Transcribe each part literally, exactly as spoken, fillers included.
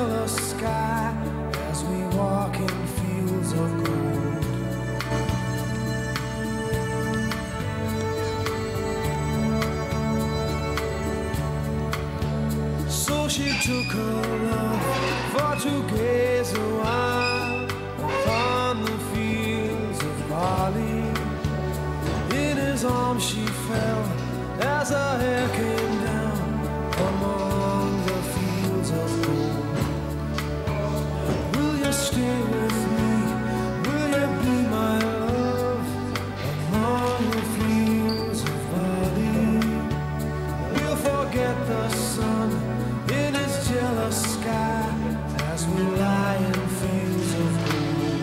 jealous sky as we walk in fields of gold. So she took her love for to gaze a while upon the fields of barley. In his arms she fell as her hair came down among the fields of gold. Will you stay with me? Will you be my love among the fields of barley? We'll forget the sun in its jealous sky as we lie in fields of gold.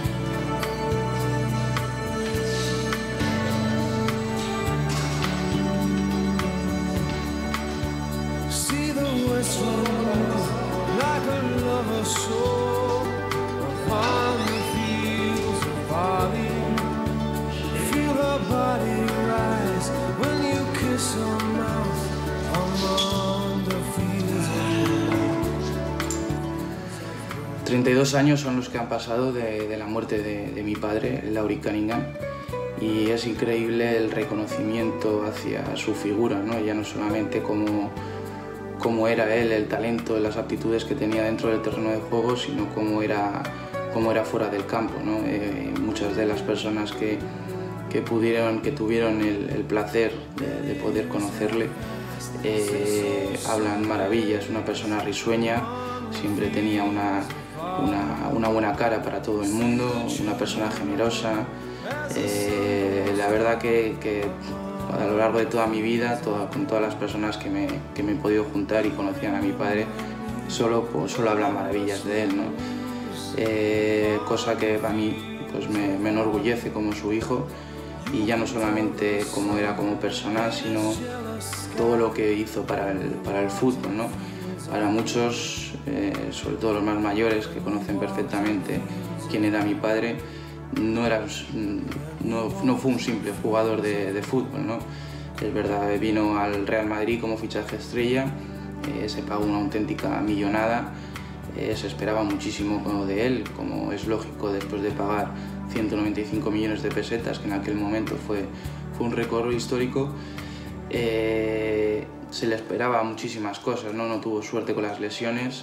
See the west wind like a lover's soul upon the fields of barley. Feel her body rise when you kiss her mouth among the fields of treinta y dos años son los que han pasado de, de la muerte de, de mi padre, Laurie Cunningham, y es increíble el reconocimiento hacia su figura, ¿no? Ya no solamente como, como era él, el talento, las aptitudes que tenía dentro del terreno de juego, sino como era, como era fuera del campo, ¿no? Eh, muchas de las personas que, que, pudieron, que tuvieron el, el placer de, de poder conocerle eh, hablan maravillas, una persona risueña, siempre tenía una, una, una buena cara para todo el mundo, una persona generosa. Eh, la verdad que, que a lo largo de toda mi vida, toda, con todas las personas que me, que me he podido juntar y conocían a mi padre, solo, pues, solo hablan maravillas de él, ¿no? Eh, cosa que para mí pues, me, me enorgullece como su hijo, y ya no solamente como era como persona, sino todo lo que hizo para el, para el fútbol, ¿no? Para muchos, eh, sobre todo los más mayores, que conocen perfectamente quién era mi padre, no, era, no, no fue un simple jugador de, de fútbol, ¿no? Es verdad, vino al Real Madrid como fichaje estrella, eh, se pagó una auténtica millonada, eh, se esperaba muchísimo de él, como es lógico después de pagar ciento noventa y cinco millones de pesetas, que en aquel momento fue, fue un récord histórico. Eh, se le esperaba muchísimas cosas, ¿no? No tuvo suerte con las lesiones.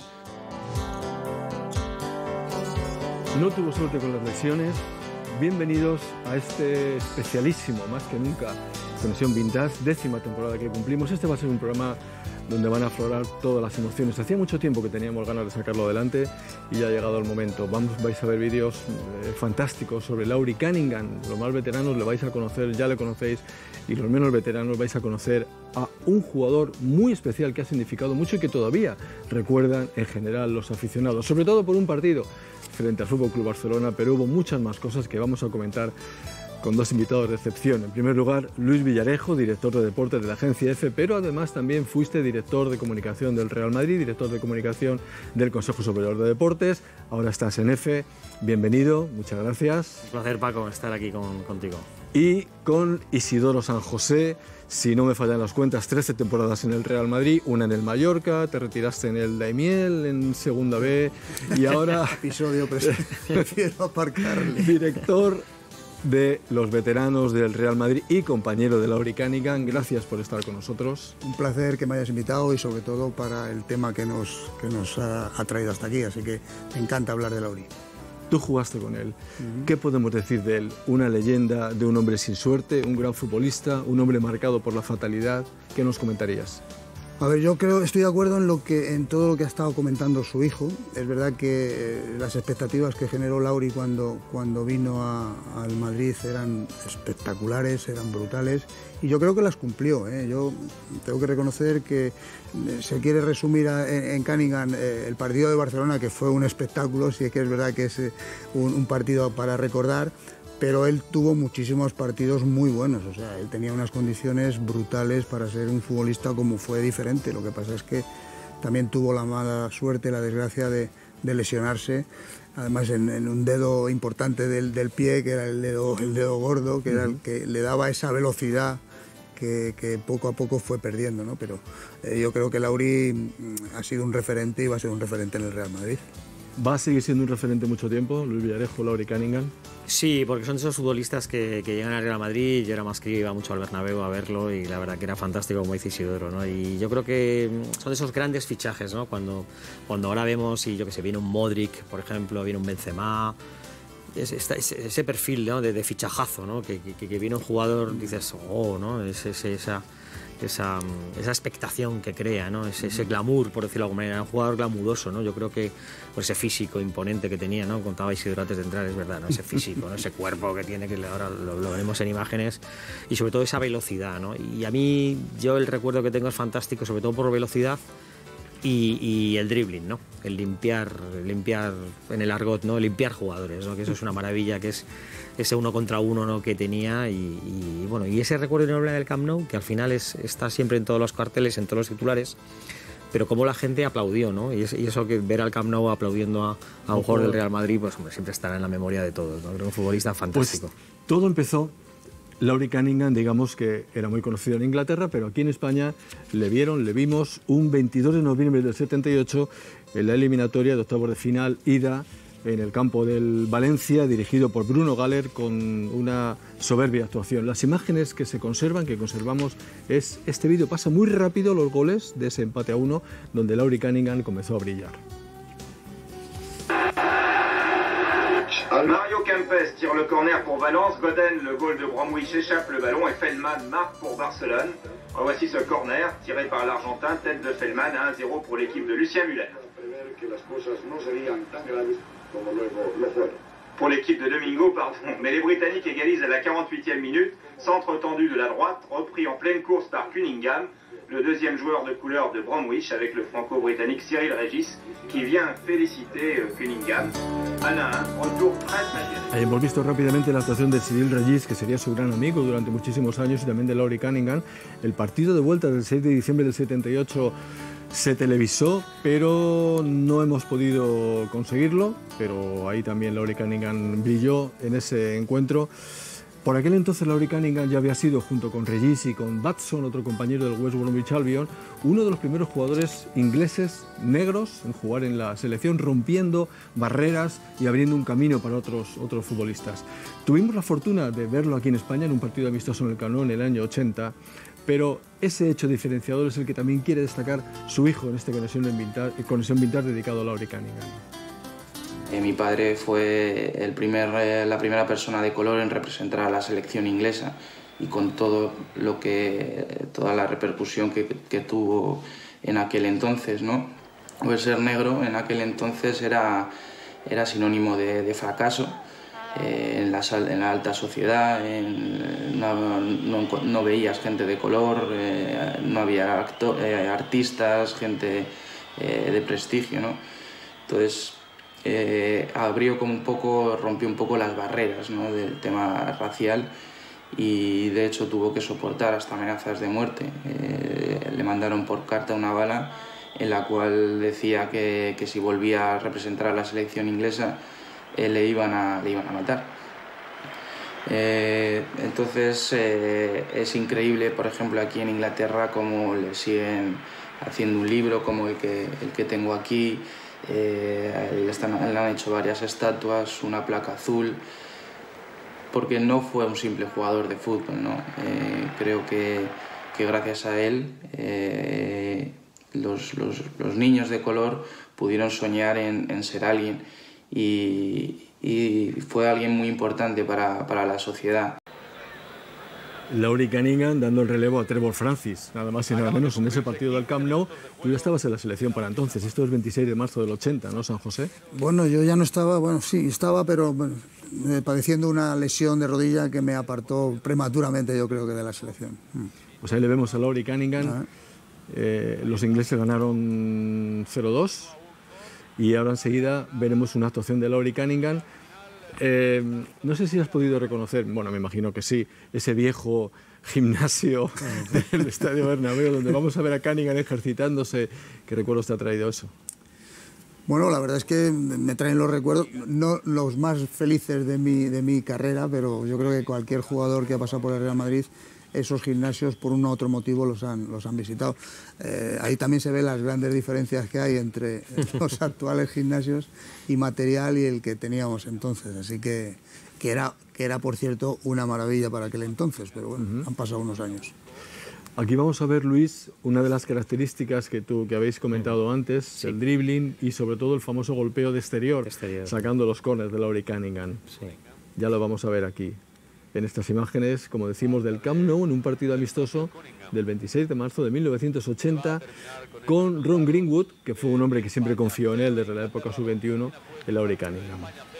No tuvo suerte con las lesiones. Bienvenidos a este especialísimo, más que nunca, Conexión Vintage, décima temporada que cumplimos. Este va a ser un programa donde van a aflorar todas las emociones. Hacía mucho tiempo que teníamos ganas de sacarlo adelante y ya ha llegado el momento. Vamos, vais a ver vídeos eh, fantásticos sobre Laurie Cunningham. Los más veteranos le vais a conocer, ya le conocéis, y los menos veteranos vais a conocer a un jugador muy especial que ha significado mucho y que todavía recuerdan en general los aficionados, sobre todo por un partido frente al Fútbol Club Barcelona, pero hubo muchas más cosas que vamos a comentar con dos invitados de excepción. En primer lugar, Luis Villarejo, director de deportes de la agencia EFE, pero además también fuiste director de comunicación del Real Madrid, director de comunicación del Consejo Superior de Deportes, ahora estás en EFE. Bienvenido, muchas gracias. Un placer, Paco, estar aquí con, contigo. Y con Isidoro San José, si no me fallan las cuentas, trece temporadas en el Real Madrid, una en el Mallorca, te retiraste en el Daimiel, en Segunda B, y ahora... Episodio, prefiero aparcarle. Director de los veteranos del Real Madrid y compañero de Laurie Cunningham. Gracias por estar con nosotros. Un placer que me hayas invitado y sobre todo para el tema que nos, que nos ha, ha traído hasta aquí, así que me encanta hablar de Laurie. Tú jugaste con él. Uh-huh. ¿Qué podemos decir de él? Una leyenda de un hombre sin suerte, un gran futbolista, un hombre marcado por la fatalidad. ¿Qué nos comentarías? A ver, yo creo, estoy de acuerdo en, lo que, en todo lo que ha estado comentando su hijo. Es verdad que eh, las expectativas que generó Laurie cuando, cuando vino a, al Madrid eran espectaculares, eran brutales, y yo creo que las cumplió, ¿eh? Yo tengo que reconocer que eh, se quiere resumir a, en, en Cunningham eh, el partido de Barcelona, que fue un espectáculo, sí que es verdad que es eh, un, un partido para recordar, pero él tuvo muchísimos partidos muy buenos, o sea, él tenía unas condiciones brutales para ser un futbolista como fue diferente. Lo que pasa es que también tuvo la mala suerte, la desgracia de, de lesionarse, además en, en un dedo importante del, del pie, que era el dedo, el dedo gordo, que era el que le daba esa velocidad que, que poco a poco fue perdiendo, ¿no? Pero eh, yo creo que Lauri ha sido un referente y va a ser un referente en el Real Madrid. ¿Va a seguir siendo un referente mucho tiempo, Luis Villarejo, Lauri Cunningham? Sí, porque son esos futbolistas que, que llegan al Real Madrid. Yo era más que iba mucho al Bernabéu a verlo y la verdad que era fantástico, como dice Isidoro, ¿no? Y yo creo que son esos grandes fichajes, ¿no? Cuando, cuando ahora vemos, y yo que sé, viene un Modric, por ejemplo, viene un Benzema, ese, ese, ese perfil, ¿no? de, de fichajazo, ¿no? Que, que, que viene un jugador, dices, oh, ¿no? Es, es, esa... Esa, esa expectación que crea, ¿no? ese, ese glamour, por decirlo de alguna manera, un jugador glamuroso, ¿no? Yo creo que por ese físico imponente que tenía, ¿no? Contaba Isidro antes de entrar, es verdad, ¿no? Ese físico, ¿no? Ese cuerpo que tiene, que ahora lo, lo vemos en imágenes, y sobre todo esa velocidad, ¿no? Y a mí, yo el recuerdo que tengo es fantástico, sobre todo por velocidad y, y el dribbling, ¿no? El limpiar, limpiar en el argot, ¿no? Limpiar jugadores, ¿no? Que eso es una maravilla, que es ese uno contra uno, ¿no? que tenía y, y bueno, y ese recuerdo inolvidable del Camp Nou, que al final es, está siempre en todos los carteles, en todos los titulares, pero como la gente aplaudió, ¿no? Y, es, y eso que ver al Camp Nou aplaudiendo a, a un jugador del Real Madrid, pues hombre, siempre estará en la memoria de todos, ¿no? Creo que un futbolista fantástico. Pues todo empezó, Lauri Cunningham, digamos que era muy conocido en Inglaterra, pero aquí en España le vieron, le vimos un veintidós de noviembre del setenta y ocho en la eliminatoria de octavos de final, ida en el campo del Valencia, dirigido por Bruno Galler, con una soberbia actuación. Las imágenes que se conservan, que conservamos, es este vídeo. Pasa muy rápido los goles de ese empate a uno, donde Lauri Cunningham comenzó a brillar. Mario Kempes tire le corner pour Valence, Godin le goal de Bromwich échappe le ballon et Feldman marque pour Barcelone. Voici ce corner tiré par l'Argentin, tête de Feldman, un zéro pour l'équipe de Lucien Müller. Que las cosas no serían tan graves como luego lo fueron. Pour l'équipe de Domingo, pardon, mais les Britanniques égalisent à la quarante-huitième minute, centre tendu de la droite, repris en pleine course par Cunningham, le deuxième joueur de couleur de Bromwich, avec le franco-britannique Cyril Regis, qui vient féliciter Cunningham. un a un, retour très très. Ahí hemos visto rápidamente la actuación de Cyril Regis, que sería su gran amigo durante muchísimos años, y también de Lauri Cunningham. El partido de vuelta del seis de diciembre del setenta y ocho se televisó, pero no hemos podido conseguirlo, pero ahí también Lauri Cunningham brilló en ese encuentro. Por aquel entonces Lauri Cunningham ya había sido, junto con Regis y con Batson, otro compañero del West Bromwich Albion, uno de los primeros jugadores ingleses negros en jugar en la selección, rompiendo barreras y abriendo un camino para otros, otros futbolistas. Tuvimos la fortuna de verlo aquí en España en un partido amistoso en el Camp Nou en el año ochenta, pero ese hecho diferenciador es el que también quiere destacar su hijo en esta conexión vintage, conexión vintage dedicado a Lauri Cunningham. Eh, mi padre fue el primer, eh, la primera persona de color en representar a la selección inglesa, y con todo lo que, toda la repercusión que, que tuvo en aquel entonces, ¿no? Pues ser negro en aquel entonces era, era sinónimo de, de fracaso. Eh, en, la, en la alta sociedad, en, no, no, no veías gente de color, eh, no había acto, eh, artistas, gente eh, de prestigio, ¿no? Entonces eh, abrió como un poco, rompió un poco las barreras, ¿no? Del tema racial, y de hecho tuvo que soportar hasta amenazas de muerte. Eh, le mandaron por carta una bala en la cual decía que, que si volvía a representar a la selección inglesa Eh, le, iban a, le iban a matar. Eh, entonces eh, es increíble, por ejemplo, aquí en Inglaterra, cómo le siguen haciendo un libro como el que, el que tengo aquí. Eh, le, están, le han hecho varias estatuas, una placa azul, porque no fue un simple jugador de fútbol, ¿no? Eh, creo que, que gracias a él eh, los, los, los niños de color pudieron soñar en, en ser alguien. Y, y fue alguien muy importante para, para la sociedad. Lauri Cunningham dando el relevo a Trevor Francis, nada más y nada menos, en ese partido del Camp Nou. Tú ya estabas en la selección para entonces, esto es veintiséis de marzo del ochenta, ¿no, San José? Bueno, yo ya no estaba, bueno, sí, estaba, pero bueno, eh, padeciendo una lesión de rodilla que me apartó prematuramente, yo creo que de la selección. Pues ahí le vemos a Lauri Cunningham. Eh, los ingleses ganaron cero dos. Y ahora enseguida veremos una actuación de Lauri Cunningham. Eh, no sé si has podido reconocer, bueno, me imagino que sí, ese viejo gimnasio del Estadio Bernabéu, donde vamos a ver a Cunningham ejercitándose. ¿Qué recuerdos te ha traído eso? Bueno, la verdad es que me traen los recuerdos, no los más felices de mi, de mi carrera, pero yo creo que cualquier jugador que ha pasado por el Real Madrid esos gimnasios por un u otro motivo los han, los han visitado. Eh, ahí también se ven las grandes diferencias que hay entre los actuales gimnasios y material y el que teníamos entonces, así que, que, era, que era, por cierto, una maravilla para aquel entonces, pero bueno, uh-huh. han pasado unos años. Aquí vamos a ver, Luis, una de las características que, tú, que habéis comentado antes, sí. el dribbling y sobre todo el famoso golpeo de exterior, exterior. sacando los corners de Laurie Cunningham. Sí. Ya lo vamos a ver aquí, en estas imágenes, como decimos, del Camp Nou, en un partido amistoso del veintiséis de marzo de mil novecientos ochenta, con Ron Greenwood, que fue un hombre que siempre confió en él desde la época sub veintiuno, el Laurie Cunningham.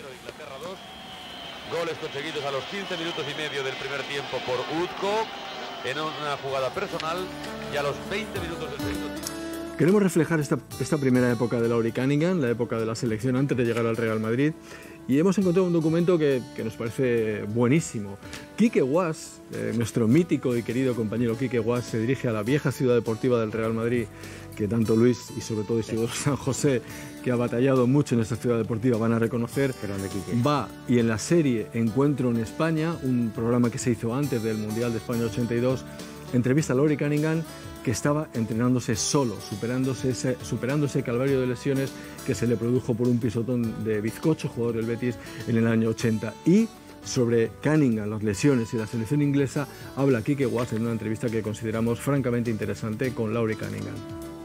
Goles conseguidos a los quince minutos y medio del primer tiempo por Woodcock, en una jugada personal, y a los veinte minutos del segundo tiempo. Queremos reflejar esta, esta primera época de Laurie Cunningham, la época de la selección antes de llegar al Real Madrid, y hemos encontrado un documento que, que nos parece buenísimo. Quique Guas, eh, nuestro mítico y querido compañero Quique Guas, se dirige a la vieja ciudad deportiva del Real Madrid, que tanto Luis y sobre todo Isidoro San José, que ha batallado mucho en esta ciudad deportiva, van a reconocer. Va, y en la serie Encuentro en España, un programa que se hizo antes del Mundial de España ochenta y dos, entrevista a Laurie Cunningham, que estaba entrenándose solo, superándose ese, superando ese calvario de lesiones que se le produjo por un pisotón de bizcocho, jugador del Betis, en el año ochenta. Y sobre Cunningham, las lesiones y la selección inglesa, habla Quique Guas en una entrevista que consideramos francamente interesante con Laurie Cunningham.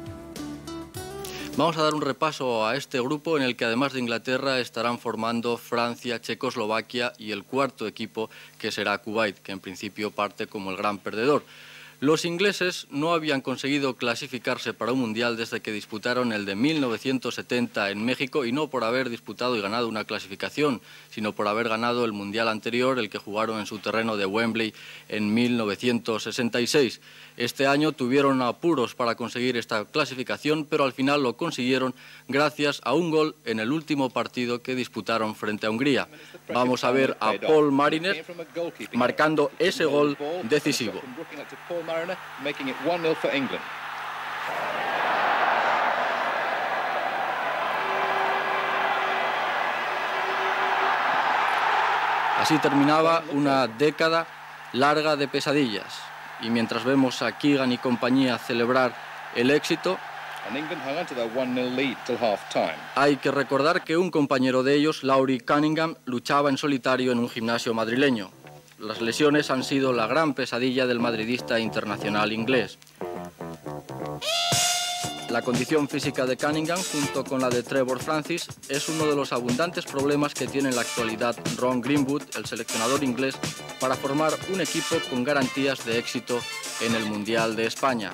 Vamos a dar un repaso a este grupo en el que además de Inglaterra estarán formando Francia, Checoslovaquia y el cuarto equipo, que será Kuwait, que en principio parte como el gran perdedor. Los ingleses no habían conseguido clasificarse para un mundial desde que disputaron el de mil novecientos setenta en México, y no por haber disputado y ganado una clasificación, sino por haber ganado el mundial anterior, el que jugaron en su terreno de Wembley en mil novecientos sesenta y seis. Este año tuvieron apuros para conseguir esta clasificación, pero al final lo consiguieron gracias a un gol en el último partido que disputaron frente a Hungría. Vamos a ver a Paul Mariner marcando ese gol decisivo. Así terminaba una década larga de pesadillas. Y mientras vemos a Keegan y compañía celebrar el éxito, hay que recordar que un compañero de ellos, Laurie Cunningham, luchaba en solitario en un gimnasio madrileño. Las lesiones han sido la gran pesadilla del madridista internacional inglés. La condición física de Cunningham, junto con la de Trevor Francis, es uno de los abundantes problemas que tiene en la actualidad Ron Greenwood, el seleccionador inglés, para formar un equipo con garantías de éxito en el Mundial de España.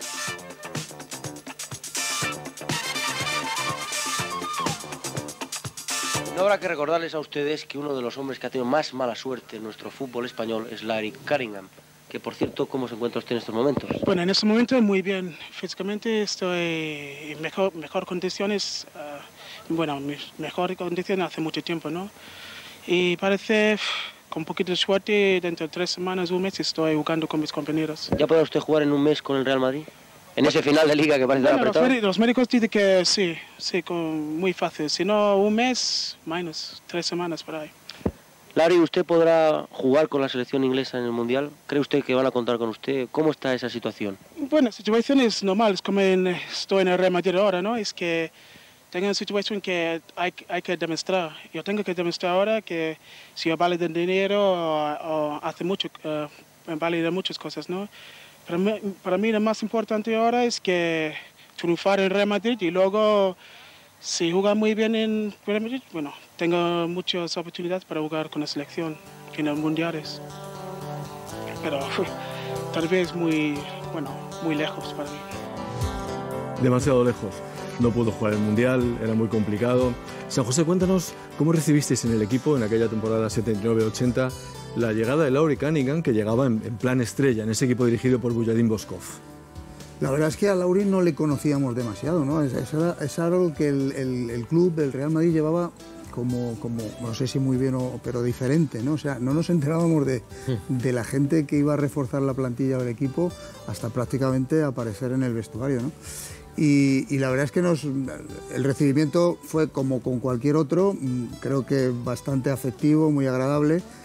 No habrá que recordarles a ustedes que uno de los hombres que ha tenido más mala suerte en nuestro fútbol español es Laurie Cunningham, que por cierto, ¿cómo se encuentra usted en estos momentos? Bueno, en este momento muy bien. Físicamente estoy en mejor, mejor condiciones, uh, bueno, mejor condiciones hace mucho tiempo, ¿no? Y parece, con un poquito de suerte, dentro de tres semanas, un mes, estoy jugando con mis compañeros. ¿Ya podrá usted jugar en un mes con el Real Madrid? En ese final de liga que parece bueno, apretado. Los, los médicos dicen que sí, sí, con, muy fácil. Si no, un mes, menos, tres semanas por ahí. Laurie, ¿usted podrá jugar con la selección inglesa en el Mundial? ¿Cree usted que van a contar con usted? ¿Cómo está esa situación? Bueno, la situación es normal, es como en, estoy en el Real Madrid ahora, ¿no? Es que tengo una situación que hay, hay que demostrar. Yo tengo que demostrar ahora que si yo vale de dinero o, o hace mucho, uh, vale de muchas cosas, ¿no? Para mí, para mí lo más importante ahora es que triunfar en Real Madrid y luego, si jugar muy bien en Real Madrid, bueno, tengo muchas oportunidades para jugar con la selección en los mundiales. Pero tal vez muy, bueno, muy lejos para mí. Demasiado lejos. No pudo jugar el mundial, era muy complicado. San José, cuéntanos cómo recibisteis en el equipo en aquella temporada setenta y nueve ochenta la llegada de Laurie Cunningham, que llegaba en, en plan estrella en ese equipo dirigido por Bujadin Boskov. La verdad es que a Laurie no le conocíamos demasiado, ¿no? Es, es, es algo que el, el, el club, el Real Madrid, llevaba como, como, no sé si muy bien, o, pero diferente, ¿no? O sea, no nos enterábamos de, de la gente que iba a reforzar la plantilla del equipo hasta prácticamente aparecer en el vestuario, ¿no? Y, y la verdad es que nos, el recibimiento fue como con cualquier otro, creo que bastante afectivo, muy agradable.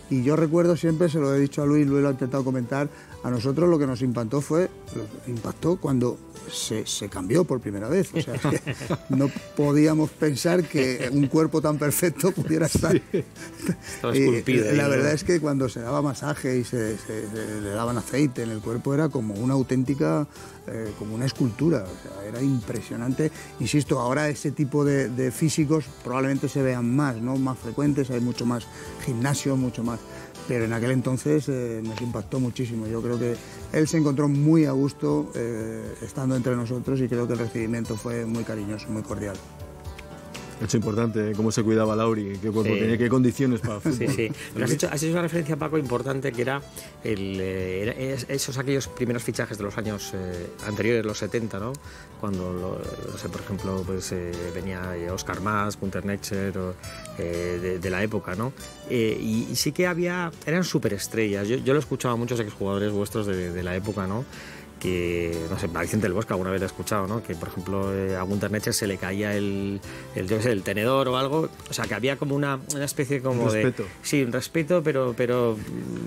Y yo recuerdo siempre, se lo he dicho a Luis, Luis lo ha intentado comentar, a nosotros lo que nos impactó fue, impactó cuando se, se cambió por primera vez. O sea, es que no podíamos pensar que un cuerpo tan perfecto pudiera estar... Sí. Esculpido, y la verdad es que cuando se daba masaje y se, se, se le daban aceite en el cuerpo era como una auténtica, eh, como una escultura. O sea, era impresionante. Insisto, ahora ese tipo de, de físicos probablemente se vean más, ¿no? Más frecuentes, hay mucho más gimnasio, mucho más... Pero en aquel entonces eh, nos impactó muchísimo. Yo creo que él se encontró muy a gusto eh, estando entre nosotros y creo que el recibimiento fue muy cariñoso, muy cordial. Hecho importante, cómo se cuidaba Lauri, qué cuerpo sí. tenía, qué condiciones para el fútbol. Sí, sí. Pero has hecho, has hecho una referencia, Paco, importante, que era, el, eh, era esos aquellos primeros fichajes de los años eh, anteriores, los setenta, ¿no? Cuando, lo, no sé, por ejemplo, pues eh, venía Oscar Mas, Gunter Netzer, o, eh, de, de la época, ¿no? Eh, y, y sí que había, eran superestrellas. Yo, yo lo escuchaba a muchos exjugadores vuestros de, de la época, ¿no? Que, no sé, a Vicente del Bosque alguna vez lo he escuchado, ¿no? Que, por ejemplo, eh, a Gunter Netzer se le caía el, el, yo qué sé, el tenedor o algo. O sea, que había como una, una especie como un respeto. de... Sí, un respeto, pero, pero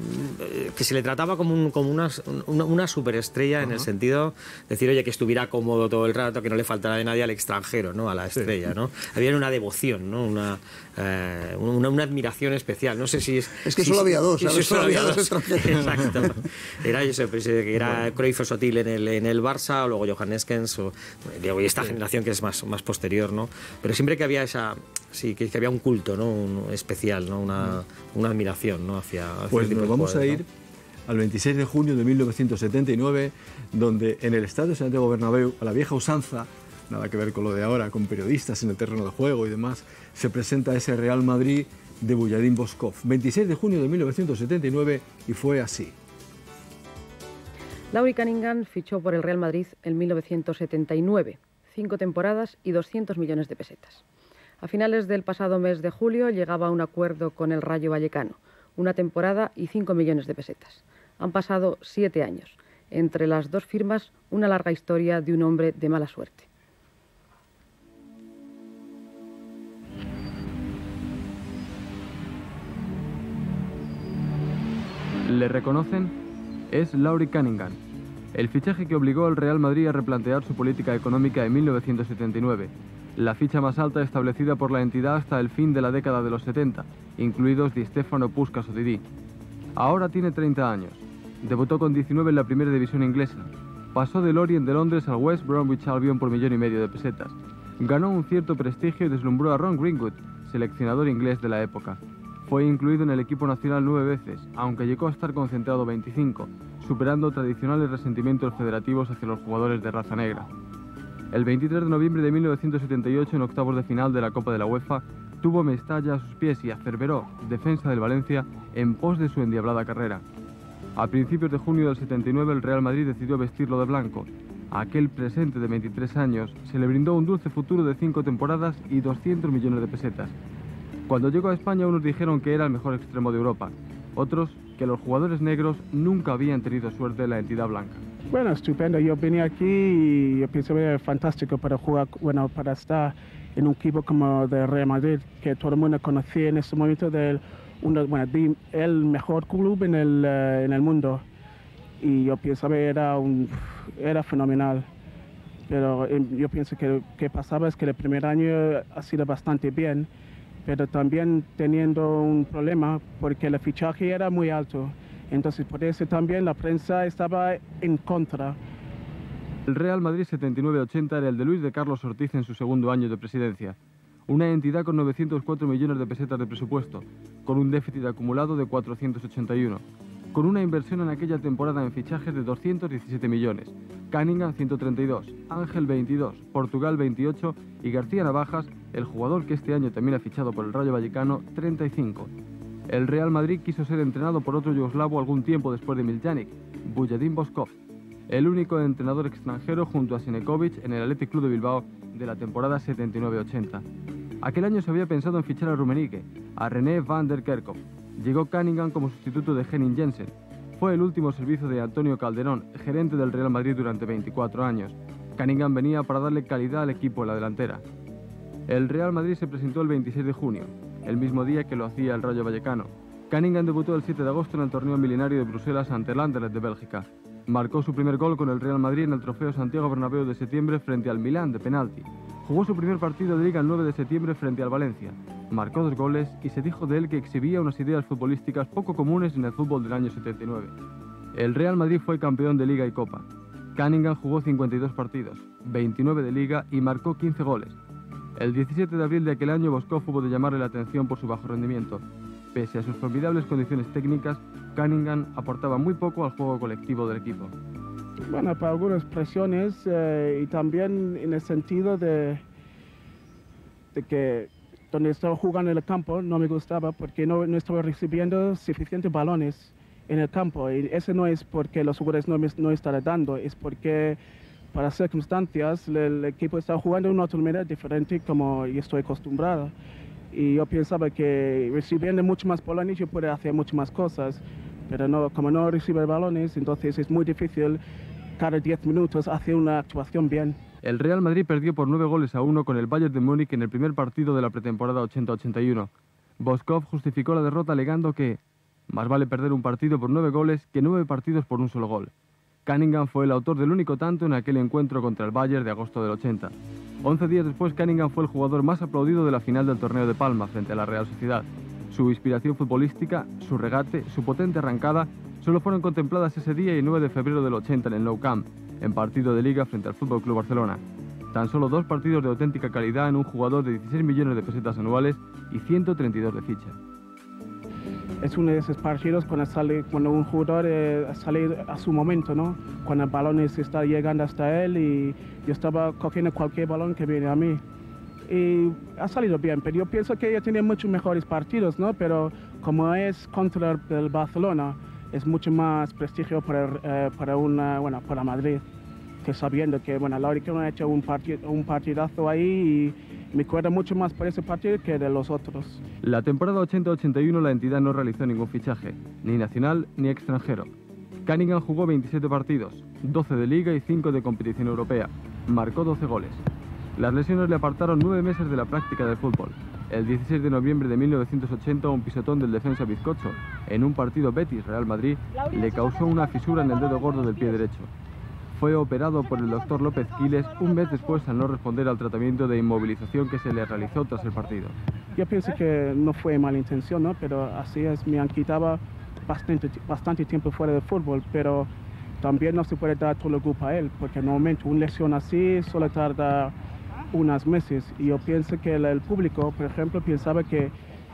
que se le trataba como, un, como una, una, una superestrella. Uh-huh. En el sentido de decir, oye, que estuviera cómodo todo el rato, que no le faltara de nadie al extranjero, ¿no? A la estrella, sí. ¿no? Había una devoción, ¿no? Una, eh, una, una admiración especial. No sé si es... Es que si, solo había dos, ¿sabes? Solo, solo había dos extranjeros. Exacto. Era, yo sé, pues, que era Cruyff o Sotil en el, en el Barça, o luego Johan Neskens, o digo, y esta sí. generación que es más, más posterior, ¿no? Pero siempre que había esa... Sí, que, que había un culto, ¿no? Un especial, ¿no? Una, una admiración, ¿no? Hacia, hacia pues nos vamos a ir, ¿no? Al veintiséis de junio de mil novecientos setenta y nueve, donde en el Estadio Santiago Bernabéu, a la vieja usanza, nada que ver con lo de ahora, con periodistas en el terreno de juego y demás, se presenta ese Real Madrid de Buyarin Boskov. veintiséis de junio de mil novecientos setenta y nueve, y fue así. Lauri Cunningham fichó por el Real Madrid en mil novecientos setenta y nueve, cinco temporadas y doscientos millones de pesetas. A finales del pasado mes de julio llegaba a un acuerdo con el Rayo Vallecano, una temporada y cinco millones de pesetas. Han pasado siete años. Entre las dos firmas, una larga historia de un hombre de mala suerte. ¿Le reconocen? Es Lauri Cunningham, el fichaje que obligó al Real Madrid a replantear su política económica en mil novecientos setenta y nueve, la ficha más alta establecida por la entidad hasta el fin de la década de los setenta, incluidos Di Stéfano, Puskás o Didi. Ahora tiene treinta años. Debutó con diecinueve en la primera división inglesa. Pasó del Orient de Londres al West Bromwich Albion por millón y medio de pesetas. Ganó un cierto prestigio y deslumbró a Ron Greenwood, seleccionador inglés de la época. Fue incluido en el equipo nacional nueve veces, aunque llegó a estar concentrado veinticinco, superando tradicionales resentimientos federativos hacia los jugadores de raza negra. El veintitrés de noviembre de mil novecientos setenta y ocho, en octavos de final de la Copa de la UEFA, tuvo Mestalla a sus pies y acerberó, defensa del Valencia, en pos de su endiablada carrera. A principios de junio del setenta y nueve, el Real Madrid decidió vestirlo de blanco. A aquel presente de veintitrés años se le brindó un dulce futuro de cinco temporadas y doscientos millones de pesetas. Cuando llegó a España, unos dijeron que era el mejor extremo de Europa, otros que los jugadores negros nunca habían tenido suerte en la entidad blanca. Bueno, estupendo. Yo vine aquí y yo pienso que es fantástico para jugar, bueno, para estar en un equipo como de Real Madrid, que todo el mundo conocía en ese momento del uno, bueno, de, el mejor club en el, uh, en el mundo. Y yo pienso que era, un, era fenomenal. Pero eh, yo pienso que lo que pasaba es que el primer año ha sido bastante bien, pero también teniendo un problema porque el fichaje era muy alto. Entonces por eso también la prensa estaba en contra. El Real Madrid setenta y nueve ochenta era el de Luis de Carlos Ortiz en su segundo año de presidencia. Una entidad con novecientos cuatro millones de pesetas de presupuesto, con un déficit acumulado de cuatrocientos ochenta y uno, con una inversión en aquella temporada en fichajes de doscientos diecisiete millones, Cunningham ciento treinta y dos, Ángel veintidós, Portugal veintiocho y García Navajas, el jugador que este año también ha fichado por el Rayo Vallecano, treinta y cinco. El Real Madrid quiso ser entrenado por otro yugoslavo algún tiempo después de Miljanic, Buyarin Boskov, el único entrenador extranjero junto a Sinekovic en el Athletic Club de Bilbao de la temporada setenta y nueve ochenta. Aquel año se había pensado en fichar a Rummenigge, a René van der Kerkhoff. Llegó Cunningham como sustituto de Henning Jensen. Fue el último servicio de Antonio Calderón, gerente del Real Madrid durante veinticuatro años. Cunningham venía para darle calidad al equipo en la delantera. El Real Madrid se presentó el veintiséis de junio, el mismo día que lo hacía el Rayo Vallecano. Cunningham debutó el siete de agosto en el torneo milenario de Bruselas ante el Anderlecht de Bélgica. Marcó su primer gol con el Real Madrid en el Trofeo Santiago Bernabéu de septiembre frente al Milán de penalti. Jugó su primer partido de liga el nueve de septiembre frente al Valencia. Marcó dos goles y se dijo de él que exhibía unas ideas futbolísticas poco comunes en el fútbol del año setenta y nueve. El Real Madrid fue campeón de Liga y Copa. Cunningham jugó cincuenta y dos partidos, veintinueve de Liga y marcó quince goles. El diecisiete de abril de aquel año Boskov hubo de llamarle la atención por su bajo rendimiento. Pese a sus formidables condiciones técnicas, Cunningham aportaba muy poco al juego colectivo del equipo. Bueno, para algunas presiones eh, y también en el sentido de, de que donde estaba jugando en el campo no me gustaba porque no, no estaba recibiendo suficientes balones en el campo. Y eso no es porque los jugadores no me no estaban dando, es porque para circunstancias el, el equipo estaba jugando de una otra manera diferente como yo estoy acostumbrado. Y yo pensaba que recibiendo mucho más balones yo podía hacer muchas más cosas, pero no, como no recibe balones, entonces es muy difícil cada diez minutos hacer una actuación bien. El Real Madrid perdió por nueve goles a uno con el Bayern de Múnich en el primer partido de la pretemporada ochenta ochenta y uno. Boskov justificó la derrota alegando que más vale perder un partido por nueve goles que nueve partidos por un solo gol. Cunningham fue el autor del único tanto en aquel encuentro contra el Bayern de agosto del ochenta. Once días después, Cunningham fue el jugador más aplaudido de la final del torneo de Palma frente a la Real Sociedad. Su inspiración futbolística, su regate, su potente arrancada, solo fueron contempladas ese día y nueve de febrero del ochenta en el Nou Camp, en partido de Liga frente al F C Barcelona. Tan solo dos partidos de auténtica calidad en un jugador de dieciséis millones de pesetas anuales y ciento treinta y dos de ficha. Es uno de esos partidos cuando, sale, cuando un jugador eh, sale a su momento, ¿no? Cuando el balón está llegando hasta él y yo estaba cogiendo cualquier balón que viene a mí. Y ha salido bien, pero yo pienso que ella tiene muchos mejores partidos, ¿no? Pero como es contra el Barcelona, es mucho más prestigio para, eh, para, una, bueno, para Madrid, que sabiendo que bueno, Lauri Cunningham ha hecho un, partid, un partidazo ahí y me acuerdo mucho más por ese partido que de los otros. La temporada ochenta ochenta y uno la entidad no realizó ningún fichaje, ni nacional ni extranjero. Cunningham jugó veintisiete partidos, doce de Liga y cinco de competición europea. Marcó doce goles. Las lesiones le apartaron nueve meses de la práctica del fútbol. El dieciséis de noviembre de mil novecientos ochenta, un pisotón del defensa bizcocho en un partido Betis-Real Madrid le causó una fisura en el dedo gordo del pie derecho. Fue operado por el doctor López Quiles un mes después al no responder al tratamiento de inmovilización que se le realizó tras el partido. Yo pienso que no fue mala intención, ¿no? Pero así es, me han quitado bastante, bastante tiempo fuera del fútbol, pero también no se puede dar todo el culpa a él, porque normalmente una lesión así solo tarda unos meses. Y yo pienso que el, el público, por ejemplo, pensaba que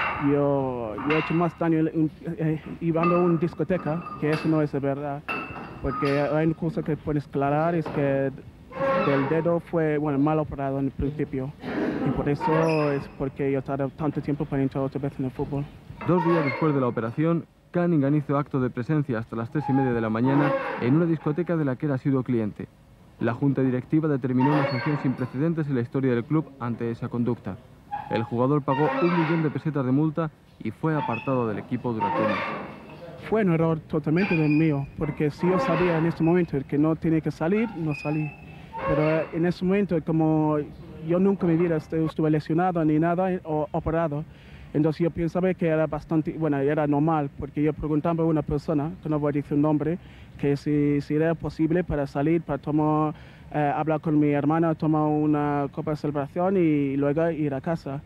yo, yo he hecho más daño eh, llevando a una discoteca, que eso no es de verdad. Porque hay una cosa que puedes aclarar, es que el dedo fue bueno, mal operado en el principio. Y por eso es porque yo tardé tanto tiempo para entrar otra vez en el fútbol. Dos días después de la operación, Cunningham hizo acto de presencia hasta las tres y media de la mañana en una discoteca de la que era sido cliente. La junta directiva determinó una sanción sin precedentes en la historia del club ante esa conducta. El jugador pagó un millón de pesetas de multa y fue apartado del equipo durante un mes. Fue un error totalmente del mío, porque si yo sabía en este momento que no tenía que salir, no salí. Pero en ese momento, como yo nunca en mi vida estuve lesionado ni nada o operado, entonces yo pensaba que era bastante, bueno, era normal, porque yo preguntaba a una persona, que no voy a decir un nombre, que si, si era posible para salir, para tomar, eh, hablar con mi hermana, tomar una copa de celebración y luego ir a casa.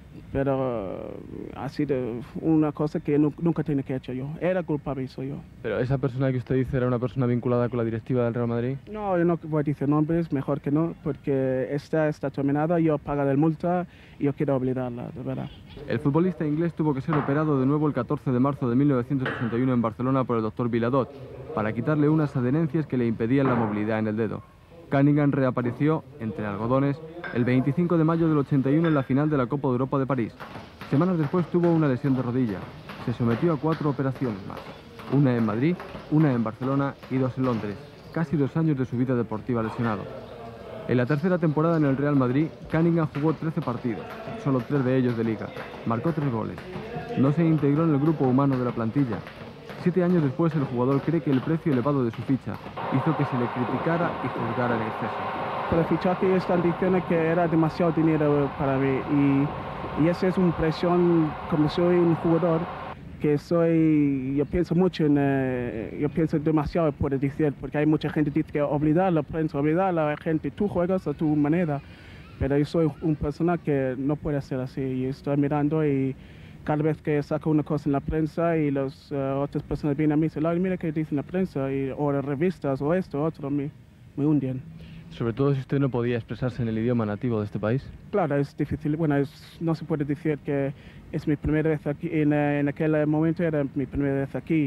Pero ha sido una cosa que nunca tenía que hacer yo. Era culpable, soy yo. ¿Pero esa persona que usted dice era una persona vinculada con la directiva del Real Madrid? No, yo no voy a decir nombres, mejor que no, porque esta está terminada, yo pago la multa y yo quiero olvidarla, de verdad. El futbolista inglés tuvo que ser operado de nuevo el catorce de marzo de mil novecientos ochenta y uno en Barcelona por el doctor Viladot, para quitarle unas adherencias que le impedían la movilidad en el dedo. Cunningham reapareció, entre algodones, el veinticinco de mayo del ochenta y uno en la final de la Copa de Europa de París. Semanas después tuvo una lesión de rodilla. Se sometió a cuatro operaciones más. Una en Madrid, una en Barcelona y dos en Londres. Casi dos años de su vida deportiva lesionado. En la tercera temporada en el Real Madrid, Cunningham jugó trece partidos, solo tres de ellos de Liga. Marcó tres goles. No se integró en el grupo humano de la plantilla. Siete años después, el jugador cree que el precio elevado de su ficha hizo que se le criticara y juzgara en exceso. Por el fichaje están diciendo que era demasiado dinero para mí y, y esa es una presión, como soy un jugador, que soy, yo pienso mucho en, eh, yo pienso demasiado, puedo decir, porque hay mucha gente que dice que olvidar la prensa, olvidar a la gente, tú juegas a tu manera, pero yo soy un persona que no puede ser así, y estoy mirando y cada vez que saco una cosa en la prensa y las uh, otras personas vienen a mí y dicen, mira qué dice en la prensa, y, o las revistas, o esto, otro, me, me hunden. Sobre todo si usted no podía expresarse en el idioma nativo de este país. Claro, es difícil. Bueno, es, no se puede decir que es mi primera vez aquí. En, en aquel momento era mi primera vez aquí.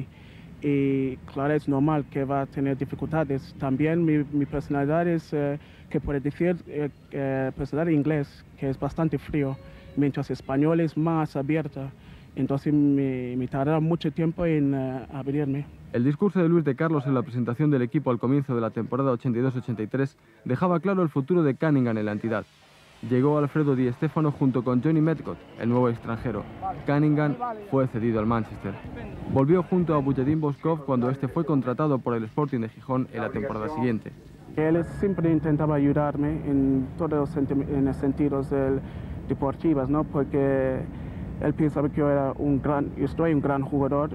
Y claro, es normal que va a tener dificultades. También mi, mi personalidad es, eh, que puede decir, eh, eh, personalidad inglés, que es bastante frío, mientras español es más abierta. Entonces me, me tardará mucho tiempo en uh, abrirme. El discurso de Luis de Carlos en la presentación del equipo al comienzo de la temporada ochenta y dos ochenta y tres dejaba claro el futuro de Cunningham en la entidad. Llegó Alfredo Di Stéfano junto con Johnny Medcott, el nuevo extranjero. Cunningham fue cedido al Manchester. Volvió junto a Bujedin Boskov cuando este fue contratado por el Sporting de Gijón en la temporada siguiente. Él siempre intentaba ayudarme en todos los, en los sentidos del, deportivos, ¿no? Porque él pensaba que yo era un gran, yo soy un gran jugador,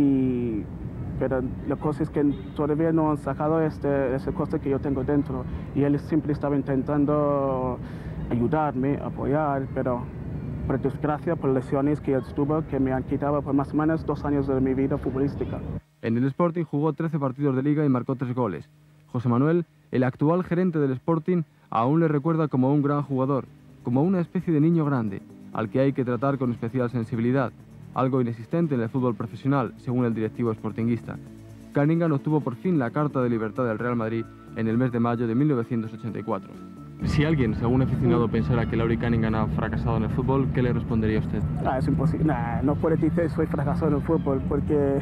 y pero la cosa es que todavía no han sacado este, esa cosa que yo tengo dentro, y él siempre estaba intentando ayudarme, apoyar, pero por desgracia, por lesiones que estuvo, que me han quitado por más o menos dos años de mi vida futbolística. En el Sporting jugó trece partidos de liga y marcó tres goles. José Manuel, el actual gerente del Sporting, aún le recuerda como un gran jugador, como una especie de niño grande, al que hay que tratar con especial sensibilidad, algo inexistente en el fútbol profesional, según el directivo sportinguista. Cunningham obtuvo por fin la Carta de Libertad del Real Madrid en el mes de mayo de mil novecientos ochenta y cuatro. Si alguien, según aficionado, pensara que Lauri Cunningham ha fracasado en el fútbol, ¿qué le respondería a usted? Ah, es imposible. Nah, no puedo decir que soy fracasado en el fútbol, porque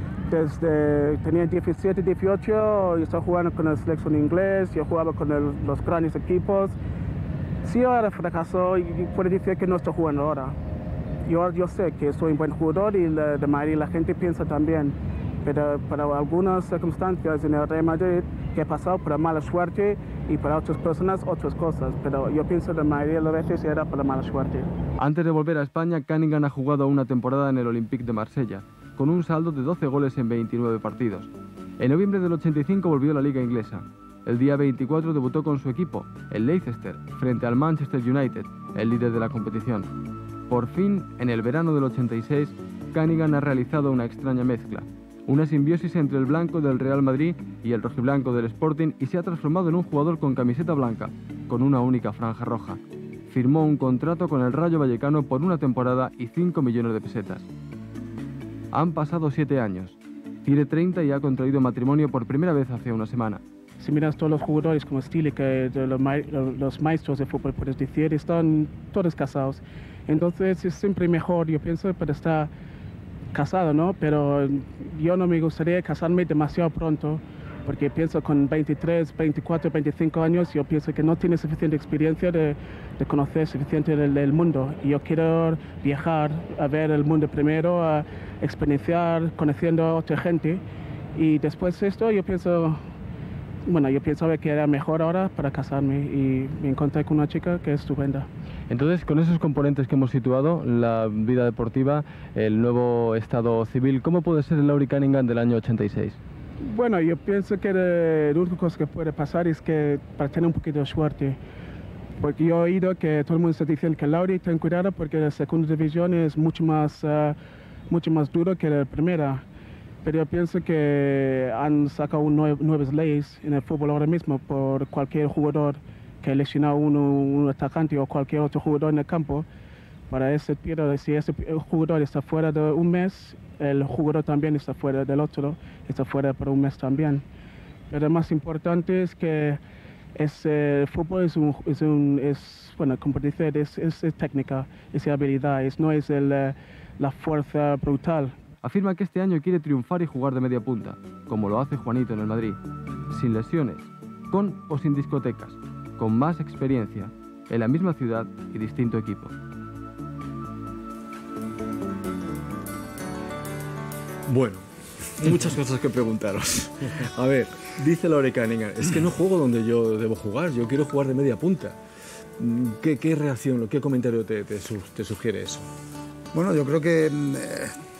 desde tenía diecisiete, dieciocho, yo estaba jugando con la selección inglés, yo jugaba con el, los grandes equipos. Si yo era fracaso, puedo decir que no estoy jugando ahora. Yo, yo sé que soy un buen jugador, y la, de Madrid la gente piensa también, pero para algunas circunstancias en el Real Madrid que he pasado por mala suerte, y para otras personas otras cosas, pero yo pienso que la mayoría de las veces era por la mala suerte. Antes de volver a España, Cunningham ha jugado una temporada en el Olympique de Marsella, con un saldo de doce goles en veintinueve partidos. En noviembre del ochenta y cinco volvió a la liga inglesa. El día veinticuatro debutó con su equipo, el Leicester, frente al Manchester United, el líder de la competición. Por fin, en el verano del ochenta y seis, Cunningham ha realizado una extraña mezcla, una simbiosis entre el blanco del Real Madrid y el rojiblanco del Sporting, y se ha transformado en un jugador con camiseta blanca, con una única franja roja. Firmó un contrato con el Rayo Vallecano por una temporada y cinco millones de pesetas. Han pasado siete años. Tiene treinta y ha contraído matrimonio por primera vez hace una semana. Si miras todos los jugadores como Stili, que de los, ma los maestros de fútbol, puedes decir, están todos casados. Entonces es siempre mejor, yo pienso, para estar casado, ¿no? Pero yo no me gustaría casarme demasiado pronto, porque pienso con veintitrés, veinticuatro, veinticinco años, yo pienso que no tiene suficiente experiencia de, de conocer suficiente del, del mundo. Y yo quiero viajar, a ver el mundo primero, a experienciar, conociendo a otra gente. Y después de esto, yo pienso... Bueno, yo pensaba que era mejor ahora para casarme, y me encontré con una chica que es estupenda. Entonces, con esos componentes que hemos situado, la vida deportiva, el nuevo estado civil, ¿cómo puede ser el Lauri Cunningham del año ochenta y seis? Bueno, yo pienso que la única cosa que puede pasar es que para tener un poquito de suerte. Porque yo he oído que todo el mundo está diciendo que Lauri, ten cuidado porque la segunda división es mucho más, uh, mucho más duro que la primera. Pero yo pienso que han sacado nue nuevas leyes en el fútbol ahora mismo por cualquier jugador que lesiona a uno, un atacante o cualquier otro jugador en el campo. Para ese periodo, si ese jugador está fuera de un mes, el jugador también está fuera del otro, está fuera por un mes también. Pero lo más importante es que ese fútbol es, un, es, un, es bueno, como dice, es, es, es técnica, es habilidad, es, no es el, la fuerza brutal. Afirma que este año quiere triunfar y jugar de media punta, como lo hace Juanito en el Madrid, sin lesiones, con o sin discotecas, con más experiencia, en la misma ciudad y distinto equipo. Bueno, muchas cosas que preguntaros. A ver, dice Lauri Cunningham, es que no juego donde yo debo jugar, yo quiero jugar de media punta. ¿Qué, qué reacción, qué comentario te, te, te sugiere eso? Bueno, yo creo que eh,